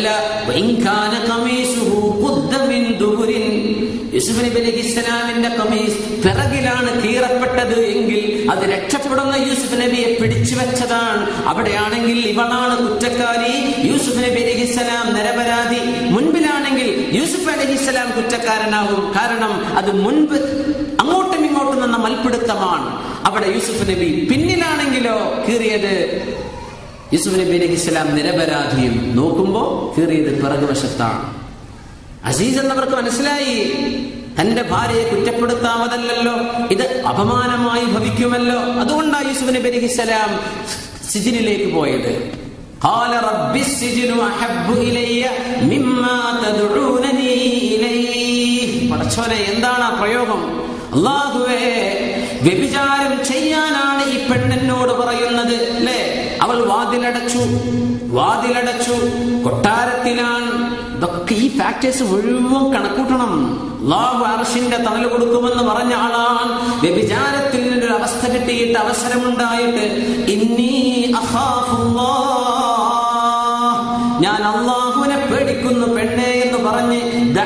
യൂസുഫ് നബി അലൈഹിസ്സലാമിന്റെ ഖമീസ് പിറകിലാണ് കീറപ്പെട്ടത് എങ്കിൽ അത് രക്ഷപ്പെടുന്ന യൂസുഫ് നബിയെ പിടിച്ചു വെച്ചതാണ്. അവിടെയാണെങ്കിൽ ഇവളാണ് കുറ്റക്കാരി, യൂസുഫ് നബി അലൈഹിസ്സലാം നിരപരാധി. മുൻപിലാണെങ്കിൽ യൂസുഫ് അലൈഹിസ്സലാം കുറ്റക്കാരനാകും. കാരണം അത് മുൻപ് അങ്ങോട്ടും ഇങ്ങോട്ടും നിന്ന മൽപ്പിടുത്തമാണ്. അവിടെ യൂസുഫ് നബി. പിന്നിലാണെങ്കിലോ കീറിയത് യൂസുഫ് നബി അലൈഹിസ്സലാം നിരപരാധിയും. നോക്കുമ്പോ കീറിയത് പിറകുവശത്താണ്. അസീസ് എന്നവർക്ക് മനസ്സിലായി, തന്റെ ഭാര്യയെ കുറ്റപ്പെടുത്താമതല്ലോ, ഇത് അപമാനമായി ഭവിക്കുമല്ലോ. അതുകൊണ്ടാണ് യൂസുഫ് നബി അലൈഹിസ്സലാം സിജിനിലേക്ക് പോയത്. ഖാല റബ്ബി സിജ്നു അഹബ്ബു ഇലയ്യ മിമ്മാ തദ്ഉനനി ഇലൈഹി. പടച്ചോനെ, എന്താണ് ആ പ്രയോഗം? അല്ലാഹുവേ, വ്യഭിചാരം ചെയ്യാനാണ് ഈ പെണ്ണെന്നോട് പറയുന്നത് അല്ലേ? അവൾ വാതിലടച്ചു, കൊട്ടാരത്തിലാണ്. ഇതൊക്കെ ഈ ഫാക്ടേഴ്സ് മുഴുവൻ കണക്കൂട്ടണം. അല്ലാഹു അർശിന്റെ തണൽ കൊടുക്കുമെന്ന് പറഞ്ഞ ആളാണ്. വ്യഭിചാരത്തിൽ നിന്നൊരു അവസ്ഥ കിട്ടിയിട്ട്, അവസരമുണ്ടായിട്ട്, ഇന്നി അഖാഫുല്ലാഹ്, ഞാൻ അല്ലാഹുവിനെ പേടിക്കുന്നു പെണ്ണേ എന്ന് പറഞ്ഞ്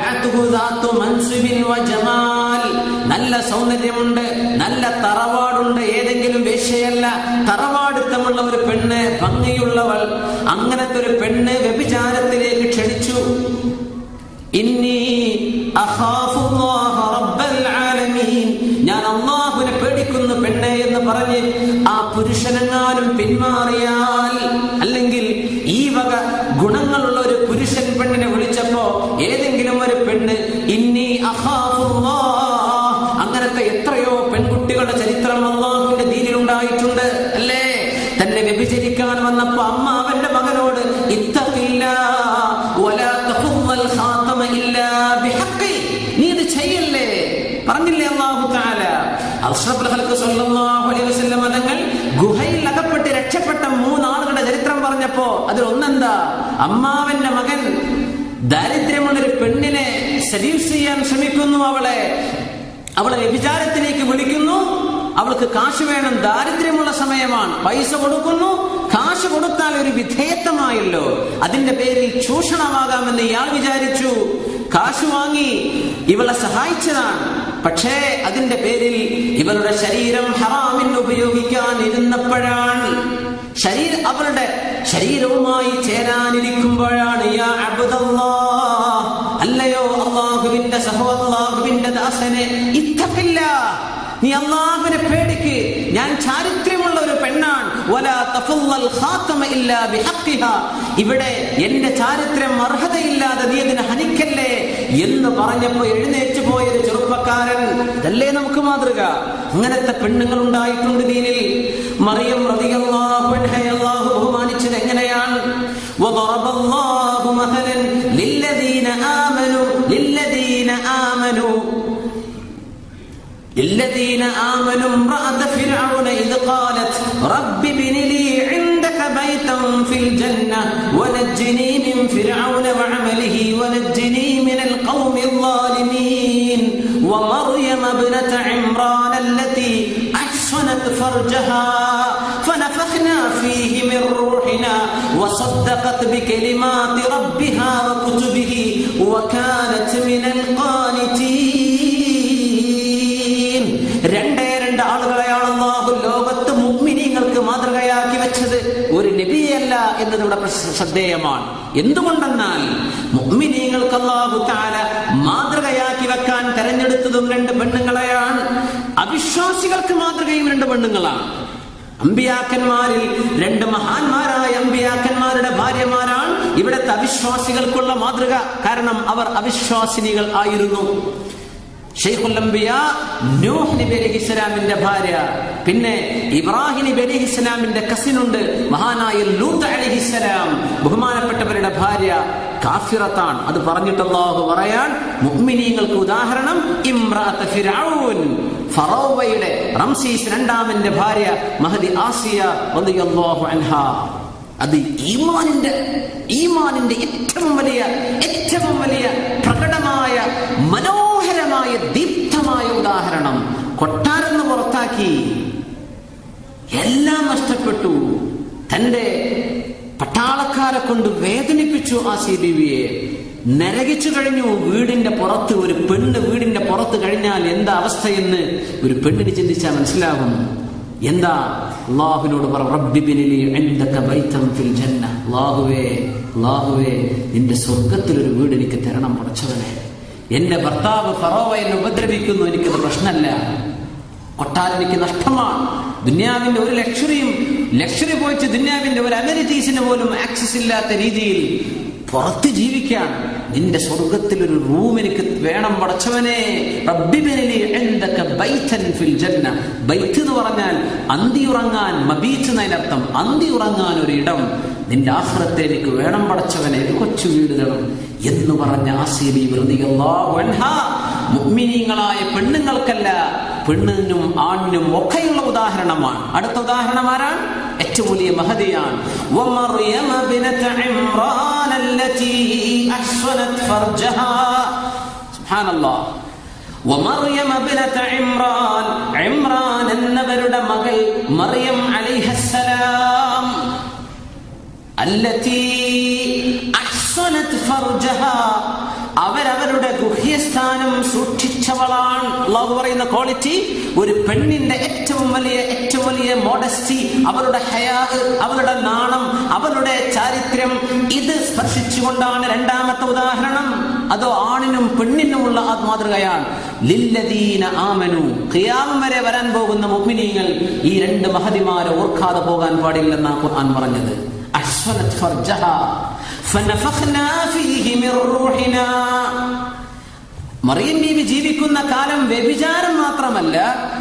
നല്ല സൗന്ദര്യമുണ്ട്, നല്ല തറവാടുണ്ട്, ഏതെങ്കിലും വേശ്യയല്ല, തറവാടിത്തമുള്ള ഒരു പെണ്ണ്, ഭംഗിയുള്ളവൾ. അങ്ങനത്തെ ഒരു പെണ്ണ് വ്യഭിചാരത്തിലേക്ക് ക്ഷണിച്ചു. ഇന്നി അഖാഫുല്ലാഹ റബ്ബൽ ആലമീൻ, ഞാൻ അല്ലാഹുവിനെ പേടിക്കുന്നു പെണ്ണെ എന്ന് പറഞ്ഞ് ആ പുരുഷനെങ്ങാനും പിന്മാറിയാൽ, അല്ലെങ്കിൽ ഈ വക ഗുണങ്ങളുള്ള ഒരു പുരുഷൻ പെണ്ണിനെ വിളിച്ചപ്പോ ഏതെങ്കിലും ഒരു പെണ്ണ് ഇന്നി അഖാഫുല്ലാഹ്, അങ്ങനത്തെ എത്രയോ പെൺകുട്ടികളുടെ ചരിത്രം അല്ലാഹുവിന്റെ ദീനിലുണ്ടായിട്ടുണ്ട് അല്ലേ? തന്നെ വ്യഭിചരിക്കാൻ വന്നപ്പോ അമ്മ അവന്റെ മകനോട് ഇത്തഖില്ലാഹ് വലാ തഖുൽ ഖാതമ ഇല്ലാ ബിഹഖി, നീ ഇത് ചെയ്യല്ലേ പറഞ്ഞില്ലേ അല്ലാഹു തആല? അഷ്റഫുൽ ഖൽഖ് സ്വല്ലല്ലാഹു അലൈഹി വസല്ലം തങ്ങൾ ഗുഹയിൽ അകപ്പെട്ട് രക്ഷപ്പെട്ട 3 ആളുകളുടെ ചരിത്രം പറഞ്ഞപ്പോ അതിൽ ഒന്നെന്താ? അമ്മാവന്റെ മകൻ ദാരിദ്ര്യമുള്ളൊരു പെണ്ണിനെ സെഡ്യൂസ് ചെയ്യാൻ ശ്രമിക്കുന്നു, അവളെ വ്യഭിചാരത്തിലേക്ക് വിളിക്കുന്നു. അവൾക്ക് കാശ് വേണം, ദാരിദ്ര്യമുള്ള സമയമാണ്, പൈസ കൊടുക്കുന്നു. കാശ് കൊടുത്താൽ ഒരു വിധേയത്വമായല്ലോ, അതിന്റെ പേരിൽ ചൂഷണമാകാമെന്ന് ഇയാൾ വിചാരിച്ചു. കാശ് വാങ്ങി ഇവളെ സഹായിച്ചതാണ്. പക്ഷേ അതിന്റെ പേരിൽ ഇവളുടെ ശരീരം ഹറാമിന് ഉപയോഗിക്കാൻ ഇരുന്നപ്പോഴാണ്, അവളുടെ ശരീരവുമായി ചേരാനിരിക്കുമ്പോഴാണ് യാ അബ്ദല്ലാഹ്, അല്ലയോ അല്ലാഹുവിന്റെ അല്ലാഹുവിന്റെ ദാസനെ, ഇത്തഖില്ലാഹ്, നീ അല്ലാഹുവിനെ പേടിക്ക്, ഞാൻ ചാരിത്ര്യമുള്ള ഒരു പെണ്ണാണ്. വലാ തഫുൽ ഖാതമ ഇല്ലാ ബിഹഖിഹാ, ഇവിടെ എന്റെ ചാരിത്രം അർഹതയില്ലാതെ നീ അതിനെ ഹനിക്കല്ലേ എന്ന് പറഞ്ഞപ്പോ എഴുന്നേറ്റ് പോയൊരു ചെറുപ്പക്കാരൻ. ഇതല്ലേ നമുക്ക് മാതൃക? അങ്ങനത്തെ പെണ്ണുങ്ങൾ ഉണ്ടായിട്ടുണ്ട് ദീനിൽ. മറിയം റളിയല്ലാഹു അൻഹയെ അല്ലാഹു ബഹുമാനിച്ചത് എങ്ങനെയാണ്? വദറബല്ലാഹു മസലൻ ലില്ലദീന ആമനു امرأة فرعون إذ قالت رب ابن لي عندك بيتا في الجنة ونجني من فرعون وعمله ونجني من القوم الظالمين ومريم ابنة عمران التي أحصنت فرجها فنفخنا فيه من روحنا وصدقت بكلمات ربها وكتبه وكانت من القانتين. രണ്ട് ആളുകളെയാണ് അല്ലാഹു ലോകത്ത് മുഅ്മിനീങ്ങൾക്ക് മാതൃകയാക്കി വെച്ചത്, ഒരു നബിയല്ല എന്നതിവിടെ ശ്രദ്ധേയമാണ്. എന്തുകൊണ്ടെന്നാൽ മുഅ്മിനീങ്ങൾക്ക് അല്ലാഹു തആല മാതൃകയാക്കി വെക്കാൻ തെരഞ്ഞെടുത്തതും 2 പെണ്ണുങ്ങളെയാണ്. അവിശ്വാസികൾക്ക് മാതൃകയും 2 പെണ്ണുങ്ങളാണ്. അമ്പിയാക്കന്മാരിൽ 2 മഹാന്മാരായ അമ്പിയാക്കന്മാരുടെ ഭാര്യമാരാണ് ഇവിടുത്തെ അവിശ്വാസികൾക്കുള്ള മാതൃക. കാരണം അവർ അവിശ്വാസിനികൾ ആയിരുന്നു. ഷെയ്ഖുൽ അംബിയ നൂഹ് നബി അലൈഹിസ്സലാമിന്റെ ഭാര്യ, പിന്നെ ഇബ്രാഹിം നബി അലൈഹിസ്സലാമിന്റെ കസിനുണ്ട് മഹാനായ ലൂത്ത് അലൈഹിസ്സലാം, ബഹുമാനപ്പെട്ടവരുടെ ഭാര്യ കാഫിറത്താണ്. അത് പറഞ്ഞിട്ട് അല്ലാഹു പറയാൻ, മുഅ്മിനീങ്ങൾക്ക് ഉദാഹരണം ഇംറഅത്ത് ഫിർഔൻ, ഫറോവയുടെ റംസീസ് 2ാമന്റെ ഭാര്യ മഹദി ആസിയ റളിയല്ലാഹു അൻഹാ. അത് ഈമാനിന്റെ ഏറ്റവും വലിയ പ്രകടമായ മനോഹരമായ ദീപ്തമായ ഉദാഹരണം. കൊട്ടാരെന്ന് പുറത്താക്കി, എല്ലാം നഷ്ടപ്പെട്ടു. തന്റെ പട്ടാളക്കാരെ കൊണ്ട് വേദനിപ്പിച്ചു ആസിയ ബീവിയെ, നരകിച്ചു കഴിഞ്ഞു. വീടിന്റെ പുറത്ത് ഒരു പെണ്ണ് വീടിന്റെ പുറത്ത് കഴിഞ്ഞാൽ എന്താ അവസ്ഥയെന്ന് ഒരു പെണ്ണിന് ചിന്തിച്ചാൽ മനസ്സിലാകും. എന്താ? അല്ലാഹുവിനോട് പറ, റബ്ബി ബിനിലി ഇൻദക ബൈതൻ ഫിൽ ജന്ന. അല്ലാഹുവേ നിന്റെ സ്വർഗ്ഗത്തിൽ ഒരു വീട് എനിക്ക് തരണം പടച്ചവനെ. എന്റെ ഭർത്താവ് ഫറോവ എന്നെ ഉപദ്രവിക്കുന്നു, എനിക്കത് പ്രശ്നമല്ല. കൊട്ടാരം എനിക്ക് നഷ്ടമാണ്. ദുനിയാവിന്റെ ഒരു ലക്ഷറി പോയിട്ട് ദുനിയാവിന്റെ ഒരു അമെനിറ്റീസിന് പോലും ആക്സസ് ഇല്ലാത്ത രീതിയിൽ പുറത്ത് ജീവിക്കാൻ നിന്റെ സ്വർഗത്തിൽ ഒരു റൂം എനിക്ക് വേണം പടച്ചവനെ. റബ്ബി ബിനിലി ഇൻദക ബൈതൻ ഫിൽ ജന്ന. ബൈത്ത് എന്ന് പറഞ്ഞാൽ അന്തി ഉറങ്ങാൻ, മബീത്ത് എന്നതിനർത്ഥം അന്തി ഉറങ്ങാൻ ഒരു ഇടം നിന്റെ ആഖിറത്തെ എനിക്ക് വേണം പടച്ചവനെ, ഒരു കൊച്ചു വീട് തരണം എന്ന് പറഞ്ഞ ആസിയ ബീവി റളിയല്ലാഹു അൻഹാ മുഅ്മിനീങ്ങളായ പെണ്ണുങ്ങൾക്കല്ല, പെണ്ണിനും ആണിനും ഒക്കെയുള്ള ഉദാഹരണമാണ്. അടുത്ത ഉദാഹരണം ആരാണ്? ഏറ്റവും വലിയ മഹദിയാണ്. വമർയമ ബിനത ഇംറാൻ അല്ലതി അഹ്സനത് ഫർജഹാ. സുബ്ഹാനല്ലാഹ്. വമർയമ ബിനത ഇംറാൻ, ഇംറാൻ എന്നവരുടെ മകൾ മറിയം അലൈഹിസ്സലാം, അല്ലതി അഹ്സനത് ഫർജഹാ, അവരവരുടെ ഗുഹ്യസ്ഥാനം സൂക്ഷിച്ചവളാണ്. അല്ലാഹു പറയുന്ന ക്വാളിറ്റി, ഒരു പെണ്ണിന്റെ ഏറ്റവും വലിയ മോഡസ്റ്റി, അവളുടെ ഹയാ, അവളുടെ നാണം, അവളുടെ ചാരിത്രം, ഇത് സ്പർശിച്ചുകൊണ്ടാണ് രണ്ടാമത്തെ ഉദാഹരണം. അതോ ആണിനും പെണ്ണിനുമുള്ള മാതൃകയാണ്. ലില്ലദീന ആമനു, ഖിയാമം വരെ വരാൻ പോകുന്ന മുഅ്മിനീങ്ങൾ ഈ രണ്ട് മഹദിമാരെ ഓർക്കാതെ പോകാൻ പാടില്ലെന്നാണ് ഖുർആൻ പറഞ്ഞത്. അഹ്സനത് ഫർജഹാ ഫനഫഖ്നാ ഫീഹി മിർ റൂഹിനാ. മറിയം ബീവി ജീവിക്കുന്ന കാലം വ്യഭിചാരം മാത്രമല്ല,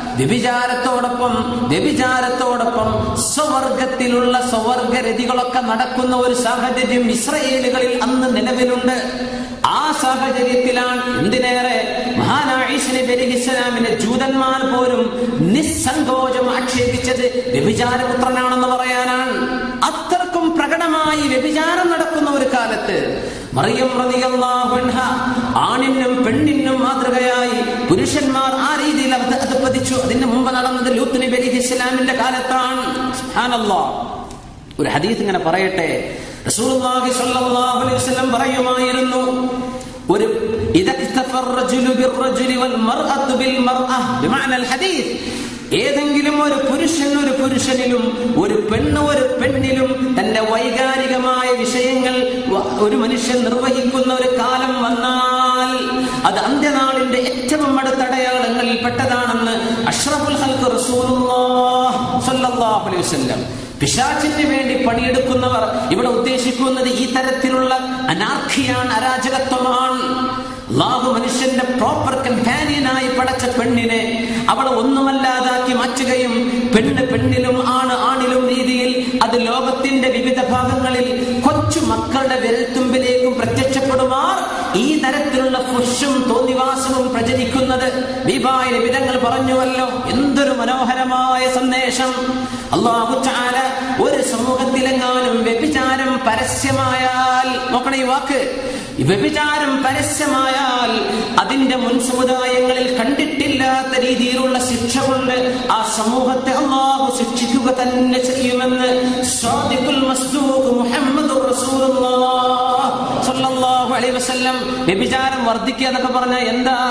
വ്യഭിചാരത്തോടൊപ്പം സ്വവർഗത്തിലുള്ള സ്വവർഗരതികളൊക്കെ നടക്കുന്ന ഒരു സാഹചര്യം ഇസ്രായേലുകളിൽ അന്ന് നിലവിലുണ്ട്. ആ സാഹചര്യത്തിലാണ് എന്തിനേറെ മഹാനായ ഈസ നബി അലൈഹിസ്സലാമിനെ ജൂതന്മാർ പോലും നിസ്സങ്കോചം ആക്ഷേപിച്ചത് വ്യഭിചാരപുത്രനാണെന്ന് പറയാനാണ്. അത്രക്കും പ്രകടമായി വ്യഭിചാരം നടക്കുന്ന ഒരു കാലത്ത് മറിയം റളിയല്ലാഹു അൻഹ ആണിനും പെണ്ണിനും മാതൃകയായി പുരുഷന്മാർ ആ രീതിയിൽ അധപ്പതിച്ചു. അതിന് മുമ്പ് നടന്നത് ലൂത്ത് നബി അലൈഹിസ്സലാമിന്റെ കാലത്താണ്. സുബ്ഹാനല്ലാഹ്. ഒരു ഹദീസ് ഇങ്ങനെ പറയട്ടെ. റസൂലുള്ളാഹി സ്വല്ലല്ലാഹു അലൈഹി വസല്ലം പറയുമായിരുന്നു, ഒരു ഇദക്തഫർ റജുലു ബിർറജുലി വൽ മർഅതു ബിൽ മർഅഹ് ബിമഅനൽ ഹദീസ്, ഏതെങ്കിലും ഒരു പുരുഷനിലും ഒരു പെണ്ണിലും തന്റെ വൈകാരികമായ വിഷയങ്ങൾ ഒരു മനുഷ്യൻ നിർവഹിക്കുന്ന ഒരു കാലം വന്നാൽ അത് അന്ത്യനാളിന്റെ ഏറ്റവും അടുത്ത അടയാളങ്ങളിൽ പെട്ടതാണെന്ന് അഷ്റഫുൽ ഖൽഖ് റസൂലുള്ളാഹി സ്വല്ലല്ലാഹു അലൈഹി വസല്ലം. പിശാചിന് വേണ്ടി പണിയെടുക്കുന്നവർ ഇവിടെ ഉദ്ദേശിക്കുന്നത് ഈ തരത്തിലുള്ള അനാർക്കിയാണ്, അരാജകത്വമാണ്. അല്ലാഹു മനുഷ്യന്റെ പ്രോപ്പർ കമ്പാനിയനായി പടച്ച പെണ്ണിനെ അവളെ ഒന്നുമല്ലാതാക്കി മാറ്റുകയും പെണ്ണിലും ആണിലും രീതിയിൽ അത് ലോകത്തിന്റെ വിവിധ ഭാഗങ്ങളിൽ കൊച്ചു മക്കളുടെ വിരൽത്തുമ്പിലേക്കും പ്രത്യക്ഷപ്പെടുമാർ ഈ തരത്തിലുള്ള ഫുഷും തോന്നിവാസവും പ്രചരിക്കുന്നത് ബീബായ നിബിധങ്ങൾ പറഞ്ഞുവല്ലോ. എന്തൊരു മനോഹരമായ സന്ദേശം. അല്ലാഹു തആല ഒരു സമൂഹത്തിലെങ്ങാനും വ്യഭിചാരം പരസ്യമായാൽ, നോക്കണേ ഈ വാക്ക്, വ്യഭിചാരം പരസ്യമായാൽ അതിന്റെ മുൻ സമുദായങ്ങളിൽ കണ്ടിട്ടില്ലാത്ത രീതിയിലുള്ള ശിക്ഷ കൊണ്ട് ആ സമൂഹത്തെ അല്ലാഹു ശിക്ഷിക്കുക തന്നെ ചെയ്യുമെന്ന് സ്വാദിഖുൽ മസ്ദൂഖ് മുഹമ്മദുർ റസൂലുള്ളാഹി സ്വല്ലല്ലാഹു അലൈഹി വസല്ലം. വ്യഭിചാരം വർദ്ധിക്കുക എന്നൊക്കെ പറഞ്ഞാൽ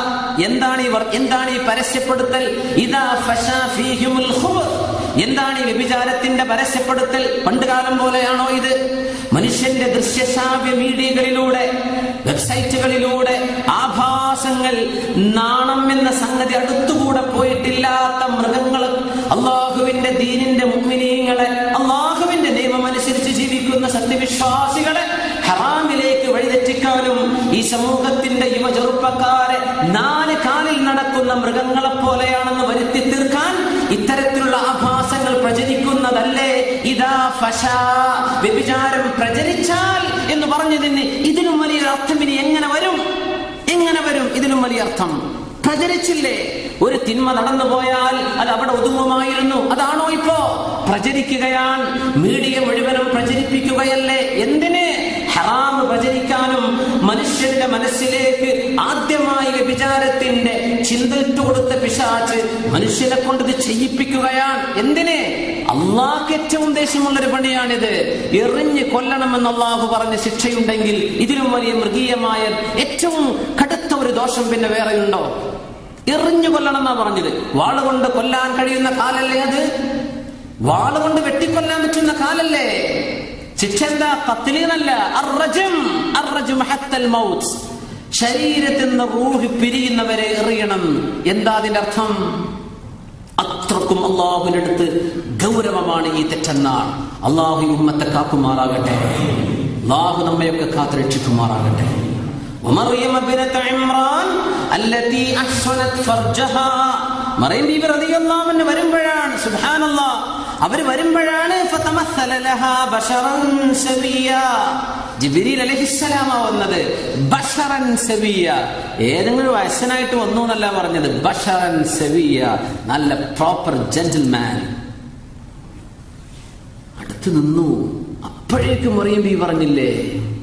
എന്താണ് ഈ പരസ്യപ്പെടുത്തൽ? ഇദാ ഫശാ ഫീഹിമുൽ ഖുബർ. എന്താണ് ഈ വ്യഭിചാരത്തിന്റെ പരസ്യപ്പെടുത്തൽ? പണ്ടുകാലം പോലെയാണോ ഇത്? മനുഷ്യന്റെ ദൃശ്യശ്രാവ്യ മീഡിയകളിലൂടെ, വെബ്സൈറ്റുകളിലൂടെ ആഭാസങ്ങൾ, നാണം എന്ന സംഗതി അടുത്തുകൂടെ പോയിട്ടില്ലാത്ത മൃഗങ്ങൾ അള്ളാഹുവിന്റെ ദീനിന്റെ മുഅ്മിനീങ്ങളെ, അള്ളാഹുവിന്റെ നിയമമനുസരിച്ച് ജീവിക്കുന്ന സത്യവിശ്വാസികളെ ഹറാമിലേക്ക് വഴിതെറ്റിക്കാനും ഈ സമൂഹത്തിന്റെ യുവ ചെറുപ്പക്കാരെ 4 കാലിൽ നടക്കുന്ന മൃഗങ്ങളെ പോലെയാണെന്ന് വരുത്തി തീർക്കാൻ ഇത്തരത്തിലുള്ള ആഭാസങ്ങൾ പ്രചരിക്കുന്നതല്ലേ ഇദാ ഫശാ? വ്യഭിചാരം പ്രചരിച്ചാൽ എന്ന് പറഞ്ഞതിന് ഇതിലും വലിയൊരു അർത്ഥം ഇനി എങ്ങനെ വരും? ഇതിലും വലിയ അർത്ഥം പ്രചരിച്ചില്ലേ? ഒരു തിന്മ നടന്നു പോയാൽ അത് അവിടെ ഒതുങ്ങുമായിരുന്നു. അതാണോ ഇപ്പോ? പ്രചരിക്കുകയാണ്. മീഡിയ മുഴുവനും പ്രചരിപ്പിക്കുകയല്ലേ. എന്തിന്? ഹറാമ് പ്രചരിക്കാനും മനുഷ്യന്റെ മനസ്സിലേക്ക് ആദ്യമായി വ്യഭിചാരത്തിന്റെ ചിന്ത ഇട്ടുകൊടുത്ത പിശാച് മനുഷ്യനെ കൊണ്ട് ഇത് ചെയ്യിപ്പിക്കുകയാണ്. എന്തിനെ? അള്ളാഹ്ക്ക് ഏറ്റവും ദേഷ്യമുള്ളൊരു പണിയാണിത്. എറിഞ്ഞ് കൊല്ലണമെന്ന് അള്ളാഹു പറഞ്ഞ ശിക്ഷയുണ്ടെങ്കിൽ ഇതിലും വലിയ മൃഗീയമായ ഏറ്റവും കടുത്ത ഒരു ദോഷം പിന്നെ വേറെയുണ്ടോ? എറിഞ്ഞു കൊല്ലണം എന്നാ പറഞ്ഞത്. വാളുകൊണ്ട് കൊല്ലാൻ കഴിയുന്ന കാലല്ലേ അത്? വാളുകൊണ്ട് വെട്ടിക്കൊല്ലാൻ പറ്റുന്ന കാലല്ലേ? ശിക്ഷ എന്താ? ഖത്ലീനല്ല, അർറജം ഹത്തൽ മൗത്ത്. ശരീരത്തിൽ നിന്ന് റൂഹ് പിരിയുന്നവരെ എറിയണം. എന്താ അതിന്റെ അർത്ഥം? അത്രക്കും അള്ളാഹുവിന്റെ അടുത്ത് ഗൗരവമാണ് ഈ തെറ്റെന്നാണ്. അള്ളാഹു ഈ ഉമ്മത്തെ കാക്കുമാറാകട്ടെ. അള്ളാഹു നമ്മയൊക്കെ കാത്തുരക്ഷിക്കുമാറാകട്ടെ. ومريم بنت عمران التي احصنت فرجها. മറിയം ബീവി റളിയല്ലാഹു അൻഹ വരുമ്പോഴാണ്, സുബ്ഹാനല്ലാഹ്, അവർ വരുമ്പോഴാണ് ഫതമസ്സല ലഹാ ബശറൻ സവിയ. ജിബ്രീൽ അലൈഹിസ്സലാം വന്നത് ബശറൻ സവിയ. ഏതെങ്കിലും വയസ്സനായിട്ട് വന്നു എന്നല്ല പറഞ്ഞത്, ബശറൻ സവിയ, നല്ല പ്രോപ്പർ ജെന്റിൽമാൻ. അടുത്ത് നിന്നു. അപ്പോഴേക്കും മറിയം ബീവി പറഞ്ഞില്ലേ,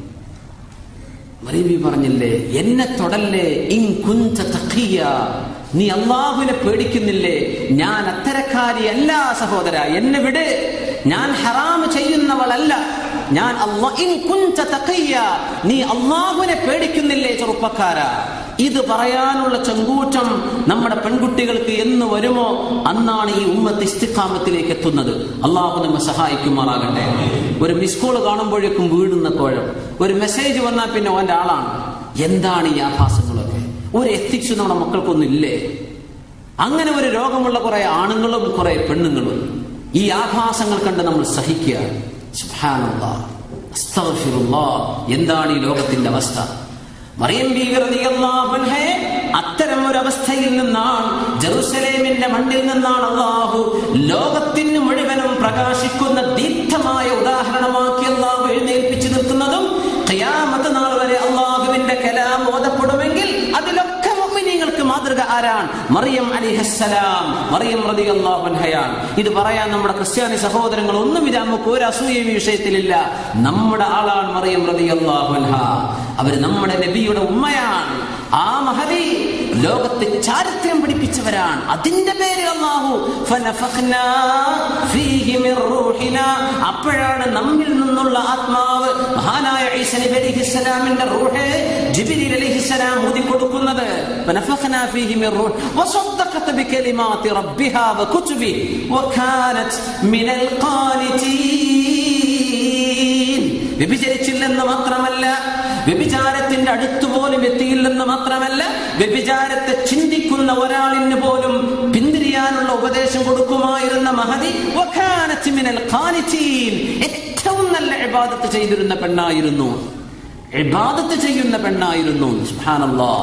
എന്നെ തൊടല്ലേ, ഇൻ കുൻത തഖിയ, നീ അല്ലാഹുവിനെ പേടിക്കുന്നില്ലേ? ഞാൻ അത്തരക്കാരിയല്ല സഹോദര, എന്നെ വിട്, ഞാൻ ഹറാം ചെയ്യുന്നവളല്ല. ഞാൻ ഇൻ കുൻത തഖിയ, നീ അല്ലാഹുവിനെ പേടിക്കുന്നില്ലേ ചെറുപ്പക്കാരാ? ഇത് പറയാനുള്ള ചങ്കൂറ്റം നമ്മുടെ പെൺകുട്ടികൾക്ക് എന്ന് വരുമോ അന്നാണ് ഈ ഉമ്മത്ത് ഇസ്തിഖാമത്തിലേക്ക് എത്തുന്നത്. അള്ളാഹു നമ്മെ സഹായിക്കുമാറാകട്ടെ. ഒരു മിസ് കോൾ കാണുമ്പോഴേക്കും വീടുന്ന കോഴം, ഒരു മെസ്സേജ് വന്നാൽ പിന്നെ ഓന്റെ ആളാണ്. എന്താണ് ഈ ആഭാസങ്ങളൊക്കെ? ഒരു എത്തിക്സ് നമ്മുടെ മക്കൾക്കൊന്നും ഇല്ലേ? അങ്ങനെ ഒരു രോഗമുള്ള കുറെ ആണുങ്ങളും കുറെ പെണ്ണുങ്ങളും ഈ ആഭാസങ്ങൾ കണ്ട് നമ്മൾ സഹിക്കുക. സുബ്ഹാനല്ലാഹ്, അസ്തഗ്ഫിറുല്ലാഹ്. എന്താണ് ഈ ലോകത്തിന്റെ അവസ്ഥ? മറിയം ബീവി റളിയല്ലാഹു അൻഹ അത്തരം ഒരു അവസ്ഥയിൽ നിന്നാണ്, ജെറുസലേമിന്റെ മണ്ണിൽ നിന്നാണ് അല്ലാഹു ലോകത്തിന് മുഴുവനും പ്രകാശിക്കുന്ന ദീപ്തമായ ഉദാഹരണമാക്കി അല്ലാഹു എഴുന്നേൽപ്പിച്ചു നിർത്തുന്നതും ഖിയാമത്ത് നാൾ വരെ അല്ലാഹുവിന്റെ കലാം ഓതപ്പെടുമെങ്കിൽ അതിലൊക്കെ മുഅ്മിനീങ്ങൾക്ക് മാതൃക ആരാണ്? മറിയം അലൈഹിസ്സലാം, മറിയം റളിയല്ലാഹു അൻഹയാണ്. ഇത് പറയാൻ നമ്മുടെ ക്രിസ്ത്യാനി സഹോദരങ്ങൾ ഒന്നുമില്ല, നമുക്ക് ഒരു അസൂയയും വിഷയത്തിലില്ല. നമ്മുടെ ആളാണ് മറിയം റളിയല്ലാഹു അൻഹ. അവർ നമ്മുടെ നബിയുടെ ഉമ്മയാണ്. ആ മഹദി ലോകത്തെ ചാരിത്രം പഠിപ്പിച്ചവരാണ്. അതിന്റെ പേര് അല്ലാഹു ഫനഫഖ്നാ ഫീഹി മിർ റൂഹിനാ, അപ്പോഴാണ് നമ്മിൽ നിന്നുള്ള ആത്മാവ് മഹാനായ ഈസ നബി അലൈഹിസ്സലാമിന്റെ റൂഹ് ജിബ്രീൽ അലൈഹിസ്സലാം ഊതി കൊടുക്കുന്നത്. ഫനഫഖ്നാ ഫീഹി മിർ റൂഹ് വസദ്ദഖത് ബികലിമാതി റബ്ബിഹാ വകുതുബി വകാനത് മിനൽ ഖാനിതീൻ. വ്യഭിചരിച്ചില്ലെന്ന് മാത്രമല്ല, വ്യഭിചാരത്തിന്റെ അടുത്തുപോലും എത്തിയില്ലെന്ന് മാത്രമല്ല, വ്യഭിചാരത്തെ ചിന്തിക്കുന്ന ഒരാളിന് പോലും പിന്തിരിയാനുള്ള ഉപദേശം കൊടുക്കുമായിരുന്ന മഹദി വകാനത് മിനൽ ഖാനിതീൻ, ഏറ്റവും നല്ല ഇബാദത്ത് ചെയ്തിരുന്ന പെണ്ണായിരുന്നു, ഇബാദത്ത് ചെയ്യുന്ന പെണ്ണായിരുന്നു. സുബ്ഹാനല്ലാഹ്.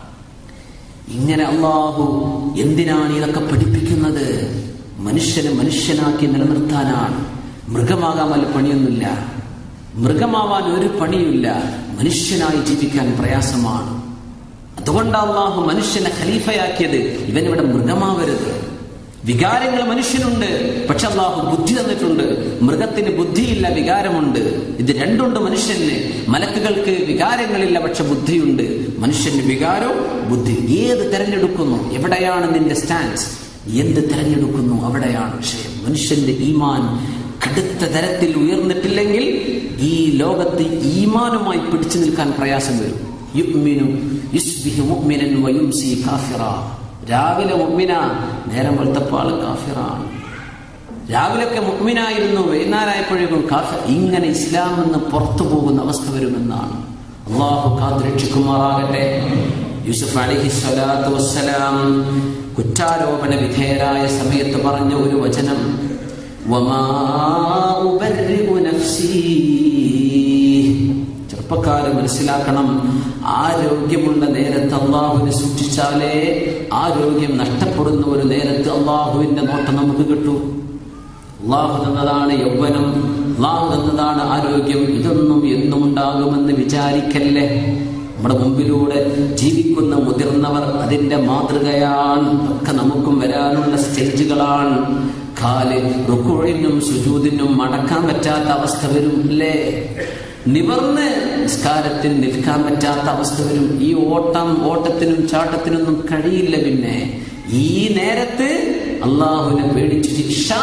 ഇങ്ങനെ അല്ലാഹു എന്തിനാണ് ഇതൊക്കെ പഠിപ്പിക്കുന്നത്? മനുഷ്യനെ മനുഷ്യനാക്കി നിലനിർത്താനാണ്. മൃഗമാകാൻ വല്ല പണിയൊന്നുമില്ല, മൃഗമാവാൻ ഒരു പണിയില്ല. മനുഷ്യനായി ജീവിക്കാൻ പ്രയാസമാണ്. അതുകൊണ്ട് അല്ലാഹു മനുഷ്യനെ ഖലീഫയാക്കിയത്. ഇവനിവിടെ മൃഗമാവരുത്. വികാരങ്ങൾ മനുഷ്യനുണ്ട്, പക്ഷെ അല്ലാഹു ബുദ്ധി തന്നിട്ടുണ്ട്. മൃഗത്തിന് ബുദ്ധിയില്ല, വികാരമുണ്ട്. ഇത് രണ്ടുണ്ട് മനുഷ്യന്. മലക്കുകൾക്ക് വികാരങ്ങളില്ല, പക്ഷെ ബുദ്ധിയുണ്ട്. മനുഷ്യന് വികാരവും ബുദ്ധി. ഏത് തെരഞ്ഞെടുക്കുന്നു, എവിടെയാണ് നിന്റെ സ്റ്റാൻസ്, എന്ത് തെരഞ്ഞെടുക്കുന്നു, അവിടെയാണ് വിഷയം. മനുഷ്യന്റെ ഈമാൻ കടുത്ത തരത്തിൽ ഉയർന്നിട്ടില്ലെങ്കിൽ ഈ ലോകത്ത് ഈമാനുമായി പിടിച്ചു നിൽക്കാൻ പ്രയാസം വരും. യുഅ്മിനു യുസ്ബിഹു മുഅ്മിനൻ വയുംസി കാഫിറാ. രാവിലെ മുഅ്മിന, നേരം വെളുത്തപ്പോൾ കാഫിറാണ്. രാവിലൊക്കെ മുഅ്മിനായിരുന്നു, വൈകുന്നേരമായപ്പോഴേക്കും കാഫിർ. ഇങ്ങനെ ഇസ്ലാം നിന്ന് പുറത്തു പോകുന്ന അവസ്ഥ വരുമെന്നാണ്. അല്ലാഹു കാത്തുരക്ഷിക്കുമാറാകട്ടെ. യൂസുഫ് അലൈഹിസ്സലാത്തു വസ്സലാം കുറ്റാരോപണ വിധേയരായ സമയത്ത് പറഞ്ഞ ഒരു വചനം, വമാ ഉബർരിഉ നഫ്സി. ചെറുപ്പക്കാരെ മനസ്സിലാക്കണം, ആരോഗ്യമുള്ള നേരത്ത് അള്ളാഹുവിനെ സൂക്ഷിച്ചാലേ ആരോഗ്യം നഷ്ടപ്പെടുന്ന ഒരു നേരത്ത് അള്ളാഹുവിന്റെ നോട്ടം നമുക്ക് കിട്ടൂ. അള്ളാഹു തന്നതാണ് യൗവനം, അള്ളാഹു തന്നതാണ് ആരോഗ്യം. ഇതൊന്നും എന്നും ഉണ്ടാകുമെന്ന് വിചാരിക്കല്ലേ. നമ്മുടെ മുമ്പിലൂടെ ജീവിക്കുന്ന മുതിർന്നവർ അതിന്റെ മാതൃകയാണ്. ഒക്കെ നമുക്കും വരാനുള്ള സ്റ്റേജുകളാണ്. കാല് റുക്കുഇനും സുജൂദിനും മടക്കാൻ പറ്റാത്ത അവസ്ഥ വരും അല്ലേ? നിവർന്ന് നിസ്കാരത്തിന് നിൽക്കാൻ പറ്റാത്ത അവസ്ഥ വരും. ഈ ഓട്ടത്തിനും ചാട്ടത്തിനൊന്നും കഴിയില്ല. പിന്നെ ഈ നേരത്ത് അള്ളാഹുവിനെ പേടിച്ചു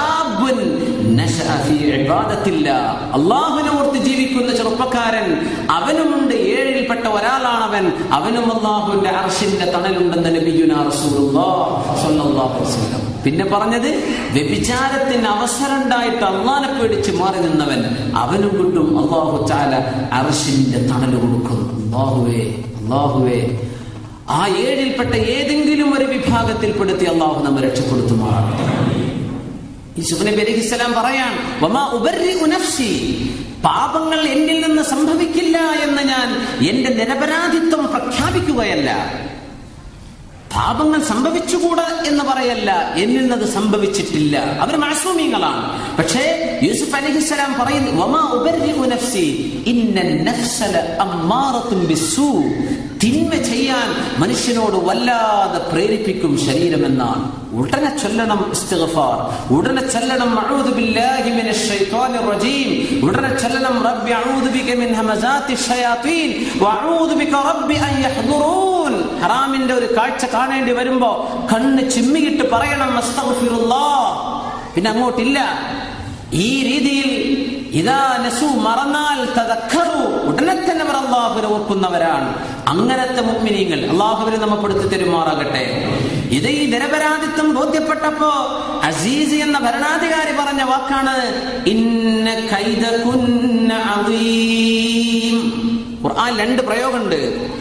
അള്ളാഹുവിനെ ഓർത്ത് ജീവിക്കുന്ന ചെറുപ്പക്കാരൻ, അവനുമുണ്ട്. 7-ൽപ്പെട്ട ഒരാളാണവൻ. അവനും അള്ളാഹുവിന്റെ അർശിന്റെ തണലുണ്ടെന്ന് നബിയുനാ റസൂലുള്ളാഹി സ്വല്ലല്ലാഹു അലൈഹി വസല്ലം. പിന്നെ പറഞ്ഞത്, വ്യഭിചാരത്തിന് അവസരം ഉണ്ടായിട്ട് അള്ളാഹിനെ പേടിച്ച് മാറി നിന്നവൻ, അവനും കിട്ടും അള്ളാഹു തആല അർശിന്റെ തണല് കൊടുക്കുന്നു. അള്ളാഹുവേ ആ 7-ൽപ്പെട്ട ഏതെങ്കിലും ഒരു വിഭാഗത്തിൽപ്പെടുത്തി അള്ളാഹു നമ്മെ രക്ഷപ്പെടുത്തുമാറാകട്ടെ. യൂസുഫ് നബി അലൈഹിസ്സലാം പറയാൻ, വമാ ഉബർരിഉ നഫ്സി, പാപങ്ങൾ എന്നിൽ നിന്ന് സംഭവിക്കില്ല എന്ന് ഞാൻ എന്റെ നിരപരാധിത്വം പ്രഖ്യാപിക്കുകയല്ല. പാപങ്ങൾ സംഭവിച്ചുകൂടാ എന്ന് പറയല്ല, എന്നിൽ നിന്നത് സംഭവിച്ചിട്ടില്ല. അവർ മഅസൂമീങ്ങളാണ്. പക്ഷേ യൂസുഫ് അലൈഹിസ്സലാം പറയുന്നു, വമാ ഉബർരിഉ നഫ്സി ഇന്നൻ നഫ്സ ലഅമ്മാറത്തുൻ ബിസ്സൂ, തിന്മ ചെയ്യാൻ മനുഷ്യനോട് വല്ലാതെ പ്രേരിപ്പിക്കും ശരീരമെന്നാണ്. ഉടനെ ചൊല്ലണം ഇസ്തിഗ്ഫാർ, ഉടനെ ചൊല്ലണം അഊദു ബില്ലാഹി മിനശ് ശൈത്വാനിർ റജീം, ഉടനെ ചൊല്ലണം റബ്ബി അഊദു ബിക മിൻ ഹമസാത്തിശ് ശയാത്തീൻ വഅഊദു ബിക റബ്ബി അൻ യഹ്ദുറൂൻ. ഹറാമിന്റെ ഒരു കാഴ്ച കാണേണ്ടി വരുമ്പോ കണ്ണ് ചിമ്മിയിട്ട് പറയണം അസ്തഗ്ഫിറുല്ലാഹ്. പിന്നെ അങ്ങോട്ടില്ല. ഈ രീതിയിൽ ഇദാ നസൂ, മറന്നാൽ തദക്കറു, ഉടനെ തന്നെ അവർ അല്ലാഹുവിനെ ഓർക്കുന്നവരാണ്. അങ്ങനത്തെ മുഅ്മിനീങ്ങൾ അല്ലാഹുവിനെ നമ്മെ പെടുത്തി തരുമാറാകട്ടെ. ഇത് ഈ നിരപരാധിത്വം ബോധ്യപ്പെട്ടപ്പോ അസീസ് എന്ന ഭരണാധികാരി പറഞ്ഞ വാക്കാണ്, ഇന്ന കൈദകുന്ന അദീം. ഖുർആൻ 2 പ്രയോഗമുണ്ട്.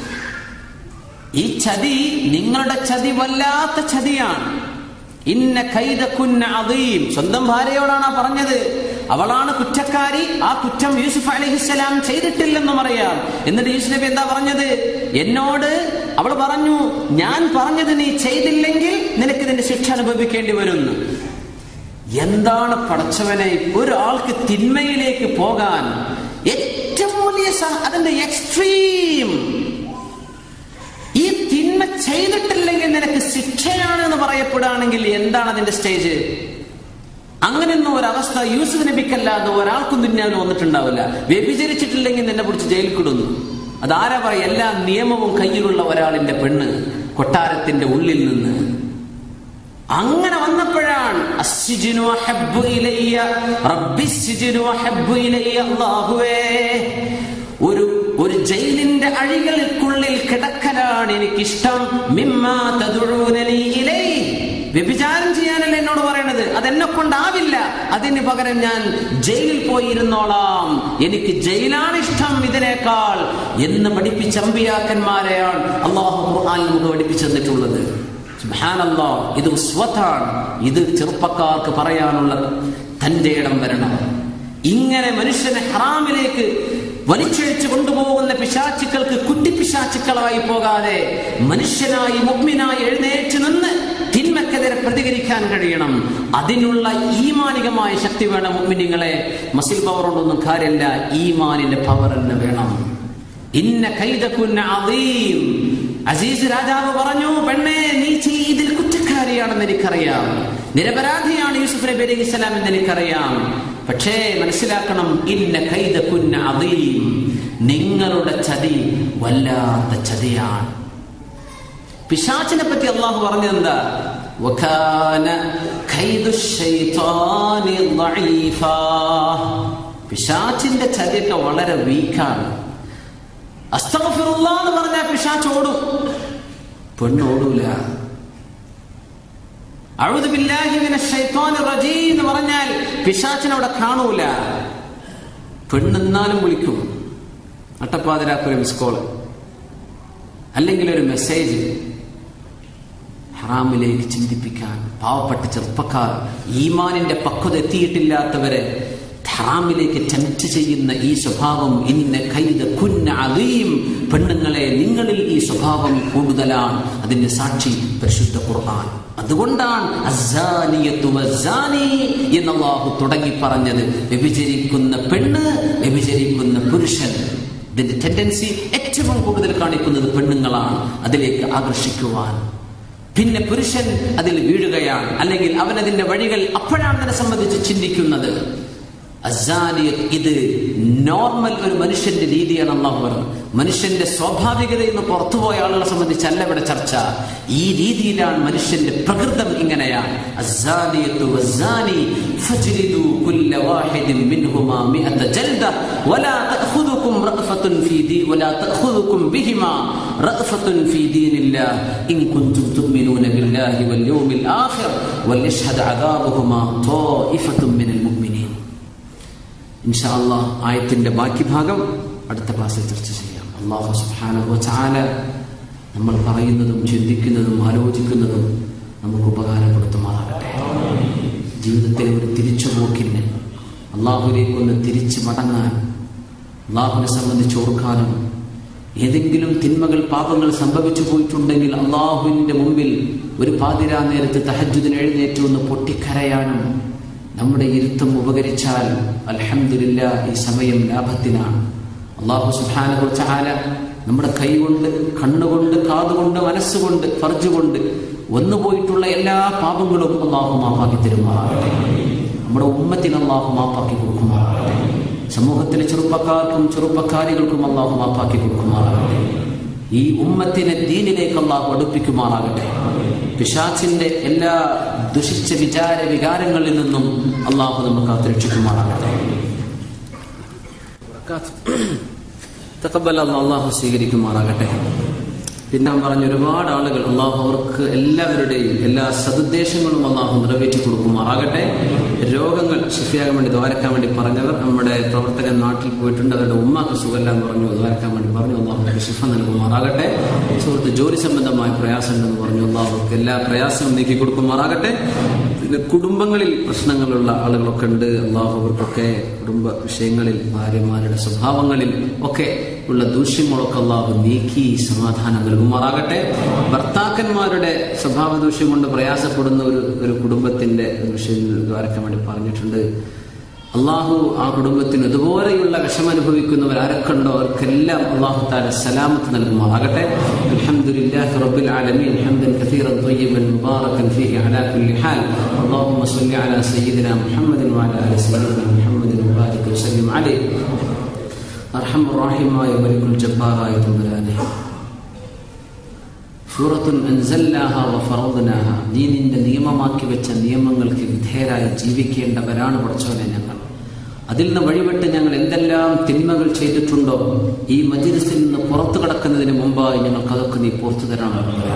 ഈ ചതി, നിങ്ങളുടെ ചതി വല്ലാത്ത ചതിയാണ്. ഇന്ന കൈദകുന്ന അദീം. സ്വന്തം ഭാര്യയോടാണ് പറഞ്ഞത്. അവളാണ് കുറ്റക്കാരി. ആ കുറ്റം യൂസുഫ് അലൈഹിസ്സലാം ചെയ്തിട്ടില്ലെന്നും അറിയാം. എന്നിട്ട് യൂസുഫ് നബി എന്താ പറഞ്ഞത്? എന്നോട് അവൾ പറഞ്ഞു, ഞാൻ പറഞ്ഞത് നീ ചെയ്തില്ലെങ്കിൽ നിനക്ക് ഇതിന്റെ ശിക്ഷ അനുഭവിക്കേണ്ടി വരുന്നു. എന്താണ് പടച്ചവനെ, ഒരാൾക്ക് തിന്മയിലേക്ക് പോകാൻ ഏറ്റവും വലിയ അതിന്റെ എക്സ്ട്രീം, ഈ തിന്മ ചെയ്തിട്ടില്ലെങ്കിൽ നിനക്ക് ശിക്ഷയാണ് എന്ന് പറയപ്പെടുകയാണെങ്കിൽ എന്താണ് അതിന്റെ സ്റ്റേജ്? അങ്ങനെയൊന്നും ഒരവസ്ഥ യൂസുഫ് നബിക്കല്ലാതെ ഒരാൾക്കും ദുനിയാവിൽ വന്നിട്ടുണ്ടാവില്ല. വ്യഭിചരിച്ചിട്ടില്ലെങ്കിൽ നിന്നെ പിടിച്ച് ജയിലിൽ കിടുന്നു. അതാരാ പറയാ? എല്ലാ നിയമവും കയ്യിലുള്ള ഒരാളിന്റെ പെണ്ണ് കൊട്ടാരത്തിന്റെ ഉള്ളിൽ നിന്ന്. അങ്ങനെ വന്നപ്പോഴാണ് അസ്സിജ്നു അഹബ്ബു ഇലയ്യ റബ്ബിസ്സിജ്നു അഹബ്ബു ഇലയ്യ, അല്ലാഹുവേ ഒരു ജയിലിന്റെ അഴികൾക്കുള്ളിൽ കിടക്കലാണ് എനിക്കിഷ്ടം. മിമ്മാ തദ്ഉനനി ഇലൈഹി, വ്യഭിചാരം ചെയ്യാനല്ല എന്നോട് പറയണത്, അതെന്നെ കൊണ്ടാവില്ല. അതിന് പകരം ഞാൻ ജയിലിൽ പോയി ഇരുന്നോളാം, എനിക്ക് ജയിലാണ് ഇഷ്ടം ഇതിനേക്കാൾ എന്ന് പഠിപ്പിച്ച അമ്പിയാക്കന്മാരെയാണ് അല്ലാഹു ഖുർആനിൽ നമുക്ക് പഠിപ്പിച്ചു തന്നിട്ടുള്ളത്. സുബ്ഹാനല്ലാഹ്, ഇത് ഉസ്വത്താണ്. ഇത് ചെറുപ്പക്കാർക്ക് പറയാനുള്ള തന്റെ ഇടം വരണം. ഇങ്ങനെ മനുഷ്യനെ ഹറാമിലേക്ക് വലിച്ചഴിച്ചു കൊണ്ടുപോകുന്ന പിശാചുക്കൾക്ക് കുട്ടിപ്പിശാചുക്കളായി പോകാതെ മനുഷ്യനായി മുഅ്മിനായി എഴുന്നേറ്റ് നിന്ന് തിന്മക്കെതിരെ പ്രതികരിക്കാൻ കഴിയണം. അതിനുള്ള ഈമാനികമായ ശക്തി വേണം മുഅ്മിനീങ്ങളെ. മസിൽ പവർ കൊണ്ടൊന്നും കാര്യമില്ല, ഈമാനിന്റെ പവർ തന്നെ വേണം. ഇന്ന കൈദകുന്ന അദീം. അസീസ് രാജാവ് പറഞ്ഞു, പെണ്ണേ നീ ഇതിൽ കുറ്റക്കാരിയാണെന്ന് എനിക്കറിയാം, നിരപരാധിയാണ് യൂസുഫ് നബി അലൈഹിസ്സലാം എന്ന് എനിക്കറിയാം. പക്ഷേ മനസ്സിലാക്കണം, ഇന്ന കൈദകുന്ന അദീം, നിങ്ങളുടെ ചതി വല്ലാത്ത ചതിയാണ്. പിശാചിനെ പറ്റി അള്ളാഹു പറഞ്ഞെന്താ? വകാന കൈദുശ് ശൈത്വാനി ദഈഫാ. പിശാചിന്റെ ചതിയൊക്കെ വളരെ വീക്കാണ്. അസ്തഗ്ഫിറുല്ലാഹ് എന്ന് പറഞ്ഞാൽ പിശാച് ഓടും, പെണ്ണോടൂല. അഊദു ബില്ലാഹി മിനശ് ശൈത്വാനിർ റജീം എന്ന് പറഞ്ഞാൽ പിശാചിനവിടെ കാണൂല. പെണ്ണെന്നാലും വിളിക്കും. അട്ടപ്പാതിരാക്കൊരു മിസ് കോള്, അല്ലെങ്കിൽ ഒരു മെസ്സേജ് ഹറാമിലേക്ക് ചിന്തിപ്പിക്കാൻ. പാവപ്പെട്ട ചെറുപ്പക്കാർ, ഈമാനിന്റെ പക്വത എത്തിയിട്ടില്ലാത്തവരെ ഹറാമിലേക്ക് ടെംപ്റ്റ് ചെയ്യുന്ന ഈ സ്വഭാവം, ഇന്ന കൈദകുന്ന അദീം, പെണ്ണുങ്ങളെ നിങ്ങളിൽ ഈ സ്വഭാവം കൂടുതലാണ്. അതിന്റെ സാക്ഷി പരിശുദ്ധ ഖുർആൻ. അതുകൊണ്ടാണ് അസ്സാനിയത്തു വസ്സാനി എന്ന് അല്ലാഹു തുടങ്ങി പറഞ്ഞത്. വ്യഭിചരിക്കുന്ന പെണ്ണ്, വ്യഭിചരിക്കുന്ന പുരുഷൻ, ഇതിന്റെ ടെൻഡൻസി ഏറ്റവും കൂടുതൽ കാണിക്കുന്നത് പെണ്ണുങ്ങളാണ്, അതിലേക്ക് ആകർഷിക്കുവാൻ. പിന്നെ പുരുഷൻ അതിൽ വീഴുകയാണ്, അല്ലെങ്കിൽ അവൻ അതിന്റെ വഴികൾ അപ്പോഴാണ് അതിനെ സംബന്ധിച്ച് ചിന്തിക്കുന്നത്. അസ്സാനിയത്ത്, ഇത് നോർമൽ ഒരു മനുഷ്യന്റെ രീതിയാണ് അള്ളാഹു പറഞ്ഞത്. മനുഷ്യന്റെ സ്വാഭാവികതയിൽ നിന്ന് പുറത്തുപോയ ആളുകളെ സംബന്ധിച്ചല്ല ഇവിടെ ചർച്ച. ഈ രീതിയിലാണ് മനുഷ്യന്റെ പ്രകൃതം, ഇങ്ങനെയാണ്. അസ്സാനിയത്തു വസ്സാനി ഫജ്ലിദു കുല്ല വാഹിദിൻ മിൻഹുമാ മിഅത ജൽദ വലാ തഅഖുദുകും റഅഫത്തുൻ ബിഹിമാ റഅഫത്തുൻ ഫീ ദീനില്ലാഹ് ഇൻ കുൻതും തുഅ്മിനൂന ബില്ലാഹി വൽ യൗമിൽ ആഖിർ വൽയശ്ഹദ് അദാബുഹുമാ ത്വായിഫത്തുൻ മിനൽ മുഅ്മിനീൻ. ഇൻഷാ അല്ലാഹ് ആയത്തിന്റെ ബാക്കി ഭാഗം അടുത്ത ക്ലാസ്സിൽ ചർച്ച ചെയ്യാം. അല്ലാഹു സുബ്ഹാനഹു വ തആല നമ്മൾ പറയുന്നതും ചിന്തിക്കുന്നതും ആലോചിക്കുന്നതും നമുക്ക് ഉപകാരപ്പെടുത്തുമാറാകട്ടെ. ജീവിതത്തിലെ ഒരു തിരിച്ചുപോക്കിന്, അള്ളാഹുവിലേക്കൊന്ന് തിരിച്ചു മടങ്ങാൻ, അള്ളാഹുവിനെ സംബന്ധിച്ച് ഓർക്കാനും, ഏതെങ്കിലും തിന്മകൾ പാപങ്ങൾ സംഭവിച്ചു പോയിട്ടുണ്ടെങ്കിൽ അള്ളാഹുവിന്റെ മുമ്പിൽ ഒരു പാതിരാ നേരത്ത് തഹജ്ജുദിന് എഴുന്നേറ്റ് ഒന്ന് പൊട്ടിക്കരയാനും നമ്മുടെ ഇരുത്തം ഉപകരിച്ചാൽ അൽഹംദുലില്ലാഹ് ഈ സമയം ലാഭത്തിനാണ്. അല്ലാഹു സുബ്ഹാനഹു വ തആല നമ്മുടെ കൈകൊണ്ട്, കണ്ണുകൊണ്ട്, കാതുകൊണ്ട്, മനസ്സുകൊണ്ട്, ഫർജുകൊണ്ട് വന്നുപോയിട്ടുള്ള എല്ലാ പാപങ്ങളും അല്ലാഹു മാപ്പാക്കി തരുമാറാകട്ടെ. നമ്മുടെ ഉമ്മത്തിന് അല്ലാഹു മാപ്പാക്കി കൊടുക്കുമാറാകട്ടെ. സമൂഹത്തിലെ ചെറുപ്പക്കാർക്കും ചെറുപ്പക്കാരികൾക്കും അല്ലാഹു മാപ്പാക്കി കൊടുക്കുമാറാകട്ടെ. ഈ ഉമ്മത്തിനെ ദീനിലേക്ക് അല്ലാഹു അടുപ്പിക്കുമാറാകട്ടെ. പിശാചിന്റെ എല്ലാ ദുഷിച്ച വികാരങ്ങളിൽ നിന്നും അല്ലാഹു നമുക്ക് കാത്തുരക്ഷിക്കുമാറാകട്ടെ. അല്ലാഹു സ്വീകരിക്കുമാറാകട്ടെ. പിന്നെ പറഞ്ഞ ഒരുപാട് ആളുകൾ അല്ലാഹു അവർക്ക് എല്ലാവരുടെയും എല്ലാ സദുദ്ദേശങ്ങളും അല്ലാഹു നിറവേറ്റി കൊടുക്കുമാറാകട്ടെ. രോഗങ്ങൾ ശിഫിയാകാൻ വേണ്ടി ദ്വാരക്കാൻ വേണ്ടി പറഞ്ഞവർ, നമ്മുടെ പ്രവർത്തകൻ നാട്ടിൽ പോയിട്ടുണ്ട്, അവരുടെ ഉമ്മാക്ക് സുഖമില്ല എന്ന് പറഞ്ഞു, ദ്വാരക്കാൻ വേണ്ടി പറഞ്ഞു. അല്ലാഹു ശിഫ നൽകുമാറാകട്ടെ. സുഹൃത്ത് ജോലി സംബന്ധമായ പ്രയാസം ഉണ്ടെന്ന് പറഞ്ഞു, അല്ലാഹു എല്ലാ പ്രയാസവും നീക്കി കൊടുക്കുമാറാകട്ടെ. പിന്നെ കുടുംബങ്ങളിൽ പ്രശ്നങ്ങളുള്ള ആളുകളൊക്കെ ഉണ്ട്, അല്ലാഹു അവർക്കൊക്കെ കുടുംബ വിഷയങ്ങളിൽ, ഭാര്യമാരുടെ സ്വഭാവങ്ങളിൽ ഒക്കെ ഉള്ള ദൂഷ്യങ്ങളൊക്കെ അല്ലാഹു നീക്കി സമാധാനം നൽകുമാറാകട്ടെ. ഭർത്താക്കന്മാരുടെ സ്വഭാവ ദൂഷ്യം കൊണ്ട് പ്രയാസപ്പെടുന്ന ഒരു കുടുംബത്തിന്റെ വിഷയം ദ്വാരക്കാൻ വേണ്ടി പറഞ്ഞിട്ടുണ്ട്. അള്ളാഹു ആ കുടുംബത്തിന് ഇതുപോലെയുള്ള വിഷമം അനുഭവിക്കുന്നവർ ആരൊക്കെ ഉണ്ടോ അവർക്കെല്ലാം അള്ളാഹു തആല സലാമത്ത് നൽകുമാറാകട്ടെ. അൽഹംദുലില്ലാഹി റബ്ബിൽ ആലമീൻ ഹംദൻ കസീറൻ ത്വയ്യിബൻ മുബാറകൻ ഫീഹി അലാ കുല്ലി ഹാൽ. അല്ലാഹുമ്മ സ്വല്ലി അലാ സയ്യിദിനാ മുഹമ്മദിൻ വഅലാ ആലി സയ്യിദിനാ മുഹമ്മദിൻ വബാരിക് വസല്ലിം അലൈഹി. അർഹമർ റഹീമായ മലിക്കുൽ ജബ്ബാറായ തമ്പുരാനേ, സൂറത്തുൻ അൻസൽനാഹാ വഫറദ്നാഹാ, നീ നിന്റെ നിയമമാക്കി വെച്ച നിയമങ്ങൾക്ക് വിധേയരായി ജീവിക്കേണ്ടവരാണ് പടച്ചവനെ ഞങ്ങൾ. അതിൽ നിന്ന് വഴിവിട്ട് ഞങ്ങൾ എന്തെല്ലാം തിന്മകൾ ചെയ്തിട്ടുണ്ടോ ഈ മജ്‌ലിസിൽ നിന്ന് പുറത്തു കടക്കുന്നതിന് മുമ്പായി ഞങ്ങൾക്ക് അതൊക്കെ നീ പുറത്തു തരണം.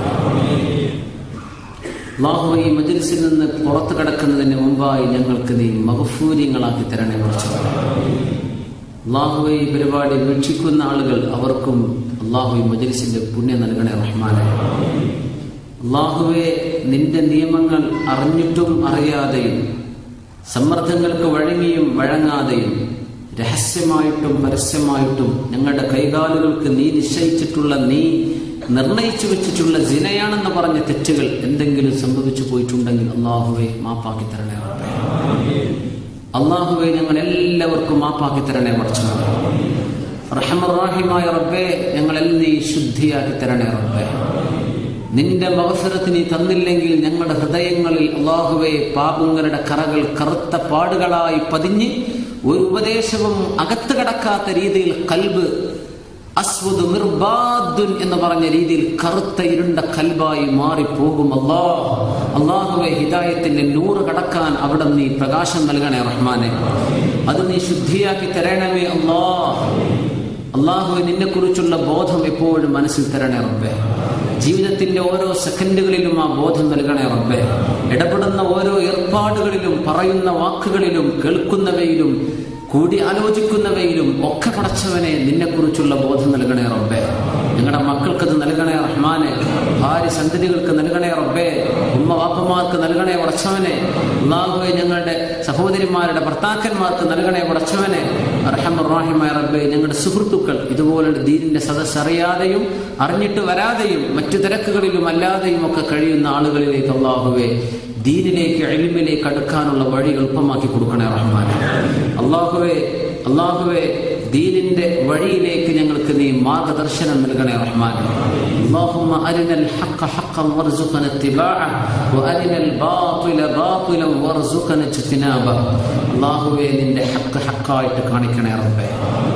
അല്ലാഹു ഈ മജ്‌ലിസിൽ നിന്ന് പുറത്തു കടക്കുന്നതിന് മുമ്പായി ഞങ്ങൾക്ക് നീ മഗ്ഫൂരിങ്ങളാക്കി തരണേ പടച്ചവനെ. അല്ലാഹുവേ, ഈ പരിപാടി വീക്ഷിക്കുന്ന ആളുകൾ അവർക്കും അല്ലാഹു ഈ മജ്‌ലിസിന്റെ പുണ്യം നൽകണേ റഹ്മാനെ. അല്ലാഹുവേ, നിന്റെ നിയമങ്ങൾ അറിഞ്ഞിട്ടും അറിയാതെയും, സമ്മർദ്ദങ്ങൾക്ക് വഴങ്ങിയും വഴങ്ങാതെയും, രഹസ്യമായിട്ടും പരസ്യമായിട്ടും ഞങ്ങളുടെ കൈകാലുകൾക്ക് നീ നിശ്ചയിച്ചിട്ടുള്ള, നീ നിർണയിച്ചു വെച്ചിട്ടുള്ള സിനയാണെന്ന് പറഞ്ഞ തെറ്റുകൾ എന്തെങ്കിലും സംഭവിച്ചു പോയിട്ടുണ്ടെങ്കിൽ അല്ലാഹുവേ മാപ്പാക്കി തരണേ റബ്ബേ. അല്ലാഹുവേ, ഞങ്ങൾ എല്ലാവർക്കും മാപ്പാക്കി തരണേ പടച്ചവനേ. റഹ്മർ റഹീമായ റബ്ബേ, ഞങ്ങളെല്ലാം നീ ശുദ്ധിയാക്കി തരണേ റബ്ബേ. നിന്റെ മഗ്ഫിറത്ത് നീ തന്നില്ലെങ്കിൽ ഞങ്ങളുടെ ഹൃദയങ്ങളിൽ അല്ലാഹുവേ പാപങ്ങളുടെ കറകൾ കറുത്ത പാടുകളായി പതിഞ്ഞ് ഒരു ഉപദേശവും അകത്ത് കടക്കാത്ത രീതിയിൽ കൽബ് അസ്വദ് മിർബാദുൻ എന്ന് പറഞ്ഞ രീതിയിൽ കറുത്ത ഇരുണ്ട കൽബായി മാറിപ്പോകും. അല്ലാഹുവേ, ഹിദായത്തിന്റെ നൂറ് കടക്കാൻ അവിടെ നീ പ്രകാശം നൽകണേ റഹ്മാനെ. അത് നീ ശുദ്ധിയാക്കി തരണമേ അല്ലാഹുവേ. നിന്നെ കുറിച്ചുള്ള ബോധം എപ്പോഴും മനസ്സിൽ തരണേ റബ്ബേ. ജീവിതത്തിന്റെ ഓരോ സെക്കൻഡുകളിലും ആ ബോധം നൽകണേ റബ്ബേ. ഇടപെടുന്ന ഓരോ ഏർപ്പാടുകളിലും, പറയുന്ന വാക്കുകളിലും, കേൾക്കുന്നവയിലും, കൂടി ആലോചിക്കുന്നവയിലും ഒക്കെ പടച്ചവനെ നിന്നെക്കുറിച്ചുള്ള ബോധം നൽകണേ റബ്ബേ. ഞങ്ങളുടെ മക്കൾക്കത് നൽകണേ റഹ്മാനെ. ഭാര്യ സന്തതികൾക്ക് നൽകണേ റബ്ബേ. ഉമ്മ വാപ്പമാർക്ക് നൽകണേ പടച്ചവനെ. അല്ലാഹുവേ, ഞങ്ങളുടെ സഹോദരിമാരുടെ ഭർത്താക്കന്മാർക്ക് നൽകണേ പടച്ചവനെ. അർഹമർ റഹീമായ റബ്ബേ, ഞങ്ങളുടെ സുഹൃത്തുക്കൾ ഇതുപോലുള്ള ദീനിന്റെ സദസ്സ് അറിയാതെയും അറിഞ്ഞിട്ട് വരാതെയും മറ്റു തിരക്കുകളിലും അല്ലാതെയും ഒക്കെ കഴിയുന്ന ആളുകളിലേക്ക് അല്ലാഹുവേ ദീനിലേക്ക്, ഇൽമിലേക്ക് അടുക്കാനുള്ള വഴി എളുപ്പമാക്കി കൊടുക്കണേ റഹ്മാനെ. അല്ലാഹുവേ, ദീനിന്റെ വഴിയിലേക്ക് ഞങ്ങൾക്ക് നീ മാർഗദർശനം നൽകണേ റഹ്മാൻ. اللهم أرنا الحق حقا وارزقنا اتباعه وأرنا الباطل باطلا وارزقنا اجتنابه. അല്ലാഹുവേ നിന്റെ ഹഖ് ഹഖായിട്ട് കാണിക്കണേ റബ്ബേ.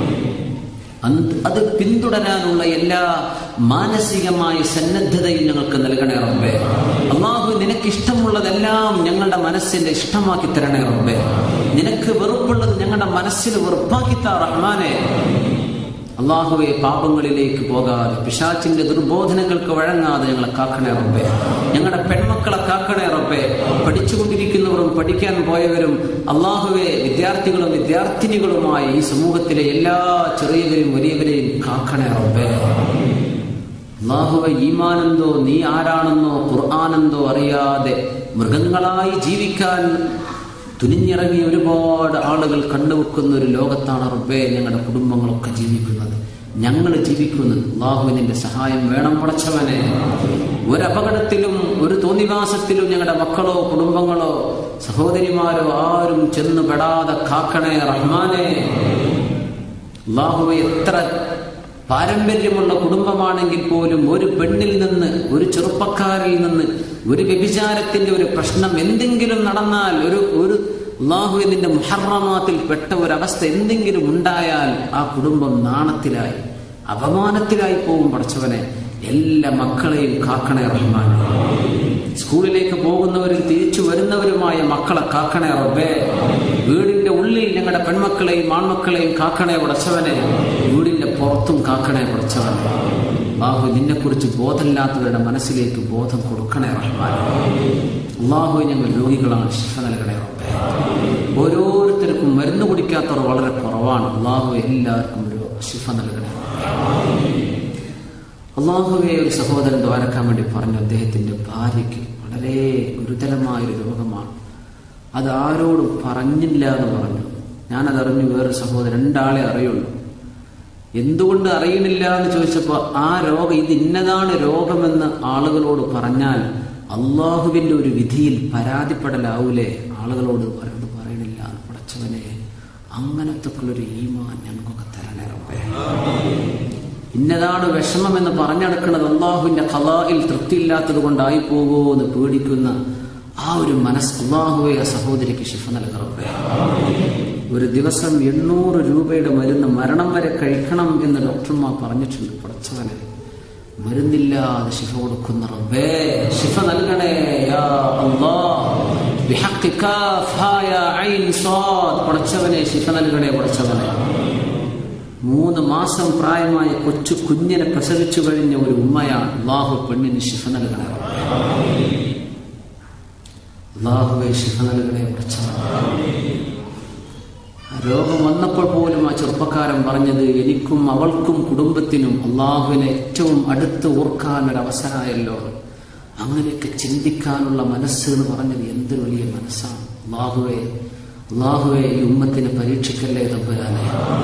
അത് പിന്തുടരാനുള്ള എല്ലാ മാനസികമായ സന്നദ്ധതയും ഞങ്ങൾക്ക് നൽകണേ റബ്ബേ. അല്ലാഹു നിനക്ക് ഇഷ്ടമുള്ളതെല്ലാം ഞങ്ങളുടെ മനസ്സിന്റെ ഇഷ്ടമാക്കി തരണേ റബ്ബേ. നിനക്ക് വെറുപ്പുള്ളത് ഞങ്ങളുടെ മനസ്സിൽ വെറുപ്പാക്കി താ റഹ്മാനെ. അല്ലാഹുവേ പാപങ്ങളിലേക്ക് പോകാതെ പിശാചിന്റെ ദുർബോധനങ്ങൾക്ക് വഴങ്ങാതെ ഞങ്ങളെ കാക്കണേ റബ്ബേ. ഞങ്ങളുടെ പെൺമക്കളെ കാക്കണേ റബ്ബേ. പഠിച്ചുകൊണ്ടിരിക്കുന്നവരും പഠിക്കാൻ പോയവരും അല്ലാഹുവേ വിദ്യാർത്ഥികളും വിദ്യാർത്ഥിനികളുമായി ഈ സമൂഹത്തിലെ എല്ലാ ചെറിയവരെയും വലിയവരെയും കാക്കണേ റബ്ബേ. അല്ലാഹുവേ ഈമാനെന്തോ നീ ആരാണെന്നോ ഖുർആനെന്തോ അറിയാതെ മൃഗങ്ങളായി ജീവിക്കാൻ തുനിഞ്ഞിറങ്ങി ഒരുപാട് ആളുകൾ കണ്ടുവെക്കുന്ന ഒരു ലോകത്താണ് റബ്ബേ ഞങ്ങളുടെ കുടുംബങ്ങളൊക്കെ ജീവിക്കുന്നത്, ഞങ്ങൾ ജീവിക്കുന്നത്. അല്ലാഹുവിന്റെ സഹായം വേണം പടച്ചവനെ. ഒരപകടത്തിലും ഒരു തോന്നിവാസത്തിലും ഞങ്ങളുടെ മക്കളോ കുടുംബങ്ങളോ സഹോദരിമാരോ ആരും ചെന്ന് പെടാതെ കാക്കണേ റഹ്മാനെ. അല്ലാഹുവേ എത്ര പാരമ്പര്യമുള്ള കുടുംബമാണെങ്കിൽ പോലും ഒരു പെണ്ണിൽ നിന്ന്, ഒരു ചെറുപ്പക്കാരിൽ നിന്ന് ഒരു വ്യഭിചാരത്തിന്റെ ഒരു പ്രശ്നം എന്തെങ്കിലും നടന്നാൽ, ഒരു അല്ലാഹുവിന്റെ മുഹറമാത്തിൽ പെട്ട ഒരവസ്ഥ എന്തെങ്കിലും ഉണ്ടായാൽ ആ കുടുംബം നാണത്തിലായി അപമാനത്തിലായി പോകും പടച്ചവനെ. എല്ലാ മക്കളെയും കാക്കണേ റഹ്മാനെ. സ്കൂളിലേക്ക് പോകുന്നവരും തിരിച്ചു വരുന്നവരുമായ മക്കളെ കാക്കണേ റബ്ബേ. വീടിന്റെ ഉള്ളിൽ ഞങ്ങളുടെ പെൺമക്കളെയും ആൺമക്കളെയും കാക്കണേ പടച്ചവനെ. വീടിന്റെ പുറത്തും കാക്കണേ പടച്ചവനെ. അല്ലാഹു നിന്നെ കുറിച്ച് ബോധമില്ലാത്തവരുടെ മനസ്സിലേക്ക് ബോധം കൊടുക്കണേ റഹ്മാനെ. അല്ലാഹു ഞങ്ങൾ രോഗികളാണ്, ശിഫ നൽകണേ റബ്ബേ. ഓരോരുത്തർക്കും മരുന്ന് കുടിക്കാത്തവർ വളരെ കുറവാണ്. അല്ലാഹു എല്ലാവർക്കും ഒരു ശിഫ നൽകണേ റബ്ബേ. അല്ലാഹുവേ ഒരു സഹോദരൻ ദ്വാരക്കാൻ വേണ്ടി പറഞ്ഞു, അദ്ദേഹത്തിന്റെ ഭാര്യയ്ക്ക് വളരെ ഗുരുതരമായൊരു രോഗമാണ്, അത് ആരോടും പറഞ്ഞില്ല എന്ന് പറഞ്ഞു. ഞാനതറിഞ്ഞു. വേറൊരു സഹോദരൻ, രണ്ടാളെ അറിയുള്ളൂ. എന്തുകൊണ്ട് അറിയണില്ല എന്ന് ചോദിച്ചപ്പോ ആ രോഗം ഇത് ഇന്നതാണ് രോഗമെന്ന് ആളുകളോട് പറഞ്ഞാൽ അള്ളാഹുവിന്റെ ഒരു വിധിയിൽ പരാതിപ്പെടലാവൂലേ? ആളുകളോട് പറയണില്ല. പടച്ചവനെ അങ്ങനത്തെ ഉള്ളൊരു ഈമാൻ ഞങ്ങൾക്കൊക്കെ തരണേ റബ്ബേ. ഇന്നതാണ് വിഷമം എന്ന് പറഞ്ഞെടുക്കുന്നത് അള്ളാഹുവിന്റെ ഖളായിൽ തൃപ്തിയില്ലാത്തത് കൊണ്ടായി പോകുമോ എന്ന് പേടിക്കുന്ന ആ ഒരു മനസ്സ് അള്ളാഹുവേ ആ സഹോദരിക്ക് ശിഫ നൽകറബ്ബേ. ഒരു ദിവസം 800 രൂപയുടെ മരുന്ന് മരണം വരെ കഴിക്കണം എന്ന് ഡോക്ടർമാർ പറഞ്ഞിട്ടുണ്ട്. പടച്ചവനെ മരുന്നില്ലാതെ ശിഫ കൊടുക്കുന്ന റബ്ബേ, ശിഫ നൽകണേ യാ അല്ലാഹ്. ബിഹഖി കാഫ് ഹാ യാ ഐൻ സാദ്. പടച്ചവനെ ശിഫ നൽകണേ പടച്ചവനെ. 3 മാസം പ്രായമായ കൊച്ചു കുഞ്ഞിനെ പ്രസവിച്ചു കഴിഞ്ഞ ഒരു ഉമ്മയാണ്. അല്ലാഹു പെണ്ണിന് ശിഫ നൽകണേ റബ്ബേ. അല്ലാഹുവേ ശിഫ നൽകണേ പടച്ചവനെ. രോഗം വന്നപ്പോൾ പോലും ആ ചെറുപ്പക്കാരൻ പറഞ്ഞത്, എനിക്കും അവൾക്കും കുടുംബത്തിനും അള്ളാഹുവിനെ ഏറ്റവും അടുത്ത് ഓർക്കാൻ ഒരവസരമായല്ലോ. അങ്ങനെയൊക്കെ ചിന്തിക്കാനുള്ള മനസ്സ് എന്ന് പറഞ്ഞത് എന്തൊരു വലിയ മനസ്സാണ്. അള്ളാഹുവേ ഈ ഉമ്മത്തിനെ പരീക്ഷിക്കല്ലേ തമ്പുരാനെ.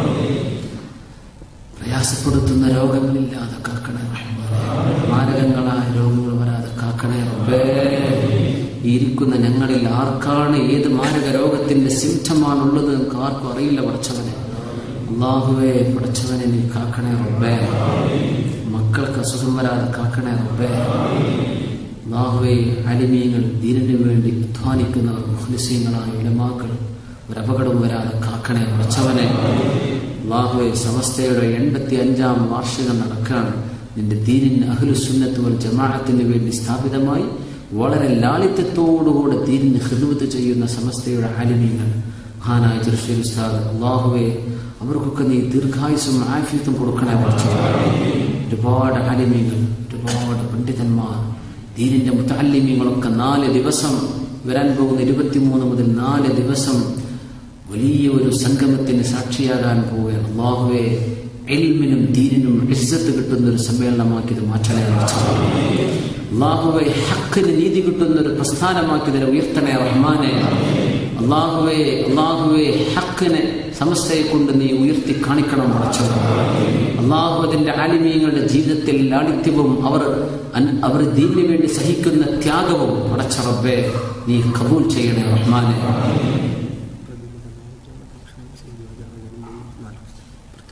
പ്രയാസപ്പെടുത്തുന്ന രോഗങ്ങളില്ലാതെ കാക്കണേ റഹ്മാനേ. മാരകങ്ങളായ രോഗങ്ങൾ വരാതെ കാക്കണേ റബ്ബേ. ഇരിക്കുന്ന ഞങ്ങളിൽ ആർക്കാണ് ഏത് മാരക രോഗത്തിന്റെ സിംറ്റമാണുള്ളത് നമുക്ക് ആർക്കും അറിയില്ല പടച്ചവനെ. അല്ലാഹുവേ പടച്ചവനെ നീ കാക്കണേ റബ്ബേ. മക്കൾക്ക് അസുഖം വരാതെ കാക്കണേ റബ്ബേ. അല്ലാഹുവേ അലിമീങ്ങൾ ദീനിനു വേണ്ടി അധ്വാനിക്കുന്നവർ മുഖ്ലിസീങ്ങളായ ഉലമാക്കൾ ഒരപകടം വരാതെ കാക്കണേ പടച്ചവനെ. അല്ലാഹുവേ സമസ്തയുടെ 85ാം വാർഷികം നടക്കുകയാണ്. നിന്റെ ദീനിന് അഹ്ലുസുന്നത്ത് വൽ ജമാഅത്തിന് വേണ്ടി സ്ഥാപിതമായി വളരെ ലാളിത്യത്തോടുകൂടെ ദീനിന് ഖിദ്മത്ത് ചെയ്യുന്ന സമസ്തയുടെ ആലിമീങ്ങൾ, മഹാനായ ജർഷീൽ ഉസ്താദ്, അല്ലാഹുവേ അവർക്കൊക്കെ നീ ദീർഘായുസ്സും ആഫിയത്തും കൊടുക്കണേ പടച്ചവനെ. ഒരുപാട് ആലിമീങ്ങൾ, ഒരുപാട് പണ്ഡിതന്മാർ, ദീനിന്റെ മുതഅല്ലിമീങ്ങളൊക്കെ 4 ദിവസം വരാൻ പോകുന്ന 23 മുതൽ 4 ദിവസം വലിയ ഒരു സംഗമത്തിന് സാക്ഷിയാകാൻ പോവുകയാണ്. അല്ലാഹുവേ ഇൽമിനും ദീനിനും ഇസ്സത്ത് കിട്ടുന്ന ഒരു സമ്മേളനമാക്കിയത് മാറ്റണേ പടച്ചവനെ. അല്ലാഹുവേ ഹഖിന് നീതി കിട്ടുന്ന ഒരു പ്രസ്ഥാനമാക്കിയതിനെ ഉയർത്തണേ റഹ്മാനെ. അല്ലാഹുവേ ഹഖിനെ സമസ്തയെ കൊണ്ട് നീ ഉയർത്തി കാണിക്കണം പടച്ചവനെ. അല്ലാഹു അതിന്റെ ആലിമീങ്ങളുടെ ജീവിതത്തിൽ ലാളിത്യവും അവർ ദീനിനു വേണ്ടി സഹിക്കുന്ന ത്യാഗവും പടച്ച റബ്ബേ നീ ഖബൂൽ ചെയ്യണേ റഹ്മാനെ.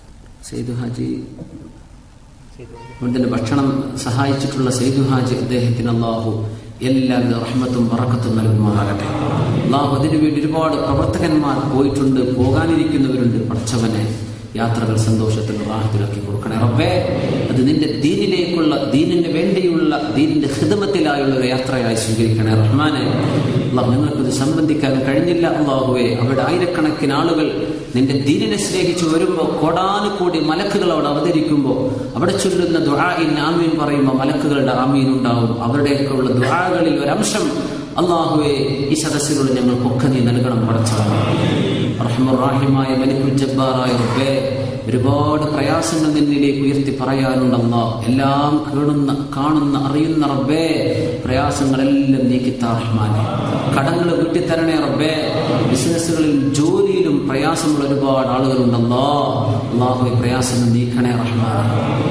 സെയ്ദു ഹാജി ഇതിന്റെ ഭക്ഷണം സഹായിച്ചിട്ടുള്ള സെയ്ദു ഹാജി, അദ്ദേഹത്തിന് അള്ളാഹു എല്ലാവിധ റഹ്മത്തും ബറക്കത്തും നൽകുമാറാകട്ടെ. അള്ളാഹു അതിനുവേണ്ടി ഒരുപാട് പ്രവർത്തകന്മാർ പോയിട്ടുണ്ട്, പോകാനിരിക്കുന്നവരുണ്ട്. പടച്ചവനെ യാത്രകൾ സന്തോഷത്തിൽ റാഹത്തിലാക്കി കൊടുക്കണേ റബ്ബേ. അത് നിന്റെ ദീനിലേക്കുള്ള, ദീനിന് വേണ്ടിയുള്ള, ദീനിന്റെ ഖിദ്മത്തിലായുള്ള ഒരു യാത്രയായി സ്വീകരിക്കണേ റഹ്മാനെ. അള്ളാഹു ഞങ്ങൾക്കത് സംബന്ധിക്കാൻ കഴിഞ്ഞില്ല അള്ളാഹുവേ. അവിടെ ആയിരക്കണക്കിന് ആളുകൾ നിന്റെ ദീനിനെ സ്നേഹിച്ചു വരുമ്പോൾ, കോടാനുകൂടി മലക്കുകൾ അവിടെ അവതരിക്കുമ്പോൾ, അവിടെ ചൊല്ലുന്ന ദുആഇന് ആമീൻ പറയുമ്പോൾ മലക്കുകളുടെ ആമീൻ ഉണ്ടാവും. അവരുടെയൊക്കെയുള്ള ദുആകളിൽ ഒരംശം അള്ളാഹുവേ ഈ സദസ്സിലൂടെ ഞങ്ങൾക്കൊക്കെ നീ നൽകണം പടച്ചവനെ. റഹ്മാൻ റഹീമായ മലിക്കുൽ ജബ്ബാറായ റബ്ബേ, ഒരുപാട് പ്രയാസങ്ങൾ നിന്നിലേക്ക് ഉയർത്തി പറയാനുണ്ടല്ലോ. എല്ലാം കാണുന്ന അറിയുന്ന റബ്ബേ, പ്രയാസങ്ങളെല്ലാം നീക്കിത്താ റഹ്മാനെ. കടങ്ങൾ വീട്ടിത്തരണേ റബ്ബേ. ബിസിനസ്സുകളിലും ജോലിയിലും പ്രയാസമുള്ള ഒരുപാട് ആളുകളുണ്ടല്ലോ. അല്ലാഹുവേ, പ്രയാസങ്ങൾ നീക്കണേ റഹ്മാനെ.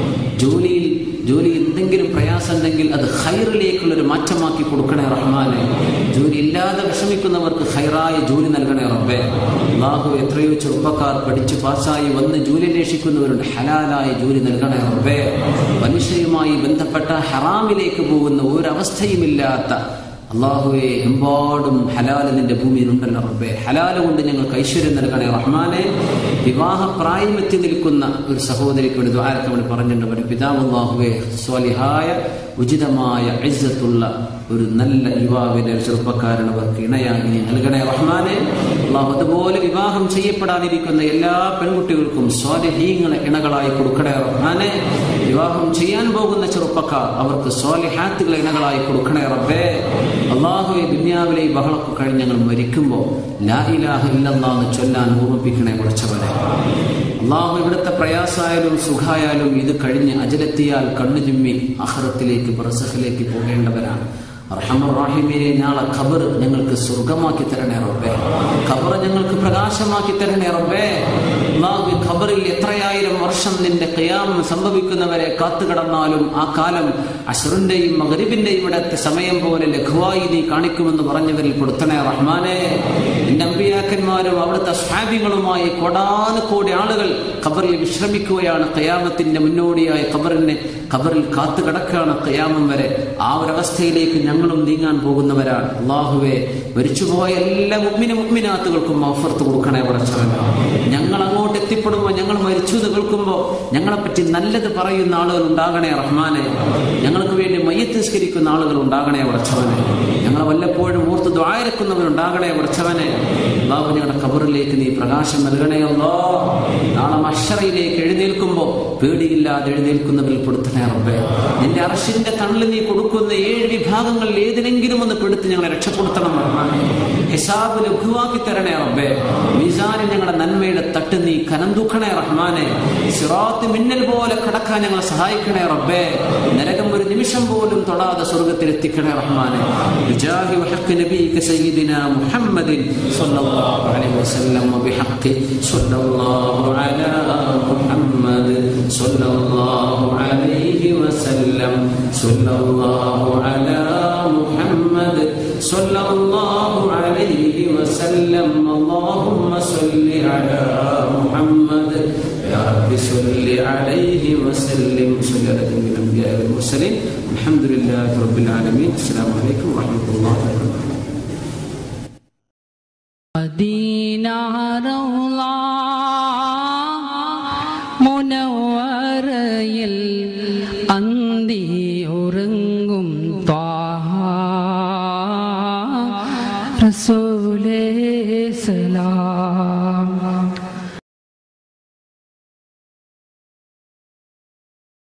ജോലി എന്തെങ്കിലും പ്രയാസം ഉണ്ടെങ്കിൽ അത് ഖൈറിലേക്കുള്ളൊരു മാറ്റമാക്കി കൊടുക്കണേ റഹ്മാനെ. ജോലി ഇല്ലാതെ വിഷമിക്കുന്നവർക്ക് ഖൈറായ ജോലി നൽകണേ റബ്ബേ. അല്ലാഹു, എത്രയോ ചെറുപ്പക്കാർ പഠിച്ച് പാസ്സായി വന്ന് ജോലി അന്വേഷിക്കുന്നവരുണ്ട്. ഹലാലായ ജോലി നൽകണേ റബ്ബേ. മനുഷ്യരുമായി ബന്ധപ്പെട്ട ഹറാമിലേക്ക് പോകുന്ന ഒരവസ്ഥയുമില്ലാത്ത അല്ലാഹുവേ, എമ്പാടും ഹലാല് നിന്റെ ഭൂമിയിലുണ്ടല്ലോ റബ്ബേ. ഹലാല് കൊണ്ട് ഞങ്ങൾക്ക് ഐശ്വര്യം നൽകണേ റഹ്മാനെ. വിവാഹ പ്രായമെത്തി നിൽക്കുന്ന ഒരു സഹോദരിക്ക് വേണ്ടി ദുആക്ക് വേണ്ടി പറഞ്ഞിട്ടുണ്ട്. ഒരു പിതാവ് അല്ലാഹുവേ, സ്വാലിഹായ ഉചിതമായ ഇസ്സത്തുള്ള ഒരു നല്ല യുവാവിനെ, ഒരു ചെറുപ്പക്കാരൻ അവർക്ക് ഇണയായി നീ നൽകണേ റഹ്മാനെ. അല്ലാഹു, അതുപോലെ വിവാഹം ചെയ്യപ്പെടാനിരിക്കുന്ന എല്ലാ പെൺകുട്ടികൾക്കും സ്വാലിഹീങ്ങളെ ഇണകളായി കൊടുക്കണേ റഹ്മാനെ. വിവാഹം ചെയ്യാൻ പോകുന്ന ചെറുപ്പക്കാർ അവർക്ക് സ്വാലിഹാത്തുകളെ ഇണകളായി കൊടുക്കണേ റബ്ബേ. അല്ലാഹുവേ, ദുനിയാവിലെ ഈ ബഹളമൊക്കെ കഴിഞ്ഞ് ഞങ്ങൾ മരിക്കുമ്പോൾ ലാ ഇലാഹ ഇല്ലല്ലാഹ് എന്ന് ചൊല്ലാൻ ഓർമ്മിപ്പിക്കണേ പടച്ചവനെ. അല്ലാഹു, ഇവിടുത്തെ പ്രയാസായാലും സുഖായാലും ഇത് കഴിഞ്ഞ് അജലെത്തിയാൽ കണ്ണു ചിമ്മി ആഖിറത്തിലേക്ക് ബർസഖിലേക്ക് പോകേണ്ടവരാണ്. അർഹമർ റഹീമീനെ, നാളെ ഖബർ ഞങ്ങൾക്ക് സ്വർഗമാക്കി തരണേ റബ്ബേ. ഖബർ ഞങ്ങൾക്ക് പ്രകാശമാക്കി തരണേ റബ്ബേ. അല്ലാഹു, ഖബറിൽ എത്രയായിരം വർഷം നിന്റെ ഖിയാം സംഭവിക്കുന്നവരെ കാത്തുകിടന്നാലും ആ കാലം അശ്റിന്റെയും മഗ്രിബിന്റെയും ഇടത്തെ സമയം പോലെ ലഘുവായി നീ കാണിക്കുമെന്ന് പറഞ്ഞവരിൽ പെടുത്തണേ റഹ്മാനെ. നിന്റെ അമ്പിയാക്കന്മാരും അവിടുത്തെ സ്വഹാബികളുമായി കോടാനുകോടി ആളുകൾ ഖബറിൽ വിശ്രമിക്കുകയാണ്. ഖിയാമത്തിന്റെ മുന്നോടിയായി ഖബറിൽ കാത്തുകിടക്കുകയാണ് ഖിയാമം വരെ. ആ ഒരവസ്ഥയിലേക്ക് ഞങ്ങളും നീങ്ങാൻ പോകുന്നവരാണ്. അല്ലാഹുവേ, മരിച്ചുപോയ എല്ലാ മുഅ്മിനാത്തുകൾക്കും മഗ്ഫിറത്ത് കൊടുക്കണേ പടച്ചവനെ. ഞങ്ങൾ അങ്ങോട്ട് എത്തിപ്പെടുമ്പോൾ, ഞങ്ങൾ മരിച്ചു എന്ന് കേൾക്കുമ്പോൾ ഞങ്ങളെപ്പറ്റി നല്ലത് പറയുന്ന ആളുകൾ ഉണ്ടാകണേ റഹ്മാനെ. ഞങ്ങൾക്ക് വേണ്ടി മയ്യത്ത് നിസ്കരിക്കുന്ന ആളുകൾ ഉണ്ടാകണേ പടച്ചവനെ. ഞങ്ങളെ വല്ലപ്പോഴും ഓർത്ത് ദുആ ഇറക്കുന്നവരുണ്ടാകണേ പടച്ചവനെ. അല്ലാഹു, ഞങ്ങളുടെ ഖബറിലേക്ക് നീ പ്രകാശം നൽകണേ അല്ലാഹ്. നാളെ മഹ്ശറയിലേക്ക് എഴുന്നേൽക്കുമ്പോൾ പേടിയില്ലാതെ എഴുന്നേൽക്കുന്നവരിൽ പെടുത്തണേ റബ്ബേ. നിന്റെ അർശിന്റെ തണല് നീ കൊടുക്കുന്ന 7 വിഭാഗങ്ങളിൽ ഏതിനെങ്കിലും ഒന്ന് പെടുത്തി ഞങ്ങളെ രക്ഷപ്പെടുത്തണം റഹ്മാനെ. ഹിസാബ് ലഘുവാക്കി തരണേ റബ്ബേ. മീസാനിൽ ഞങ്ങളുടെ നന്മയുടെ തട്ട് നീ കനം തൂക്കണേ റഹ്മാനെ. സിറാത്ത് മിന്നൽ പോലെ കടക്കാൻ ഞങ്ങളെ സഹായിക്കണേ റബ്ബേ. നരകം ഒരു നിമിഷം പോലും തൊടാതെ സ്വർഗ്ഗത്തിൽ എത്തിക്കണേ റഹ്മാനെ. ബിജാഹി വഹഖ് നബിക സയ്യിദിനാ മുഹമ്മദിൻ സ്വല്ലല്ലാഹു അലൈഹി വസല്ലം വബിഹഖ് സ്വല്ലല്ലാഹു അലാ മുഹമ്മദ് സ്വല്ലല്ലാഹു അലൈഹി വസല്ലം സ്വല്ലല്ലാഹു അലാ മുഹമ്മദ് സ്വല്ലല്ലാഹു അലൈഹി വസല്ലം. അല്ലാഹുമ്മ സ്വല്ലി അലാ മുഹമ്മദ് യാ റബ്ബി സ്വല്ലി അലൈഹി വസല്ലം. സ്വല്ലി അലാ ജമീഇൽ അംബിയാ വൽ മുർസലീൻ. അൽഹംദുലില്ലാഹി റബ്ബിൽ ആലമീൻ. അസ്സലാമു അലൈക്കും വറഹ്മത്തുള്ളാഹി വബറകാതുഹു. മദീന റൗള മുനവ്വറയിൽ അന്തിയുറങ്ങും ത്വാഹ റസൂലേ സലാം.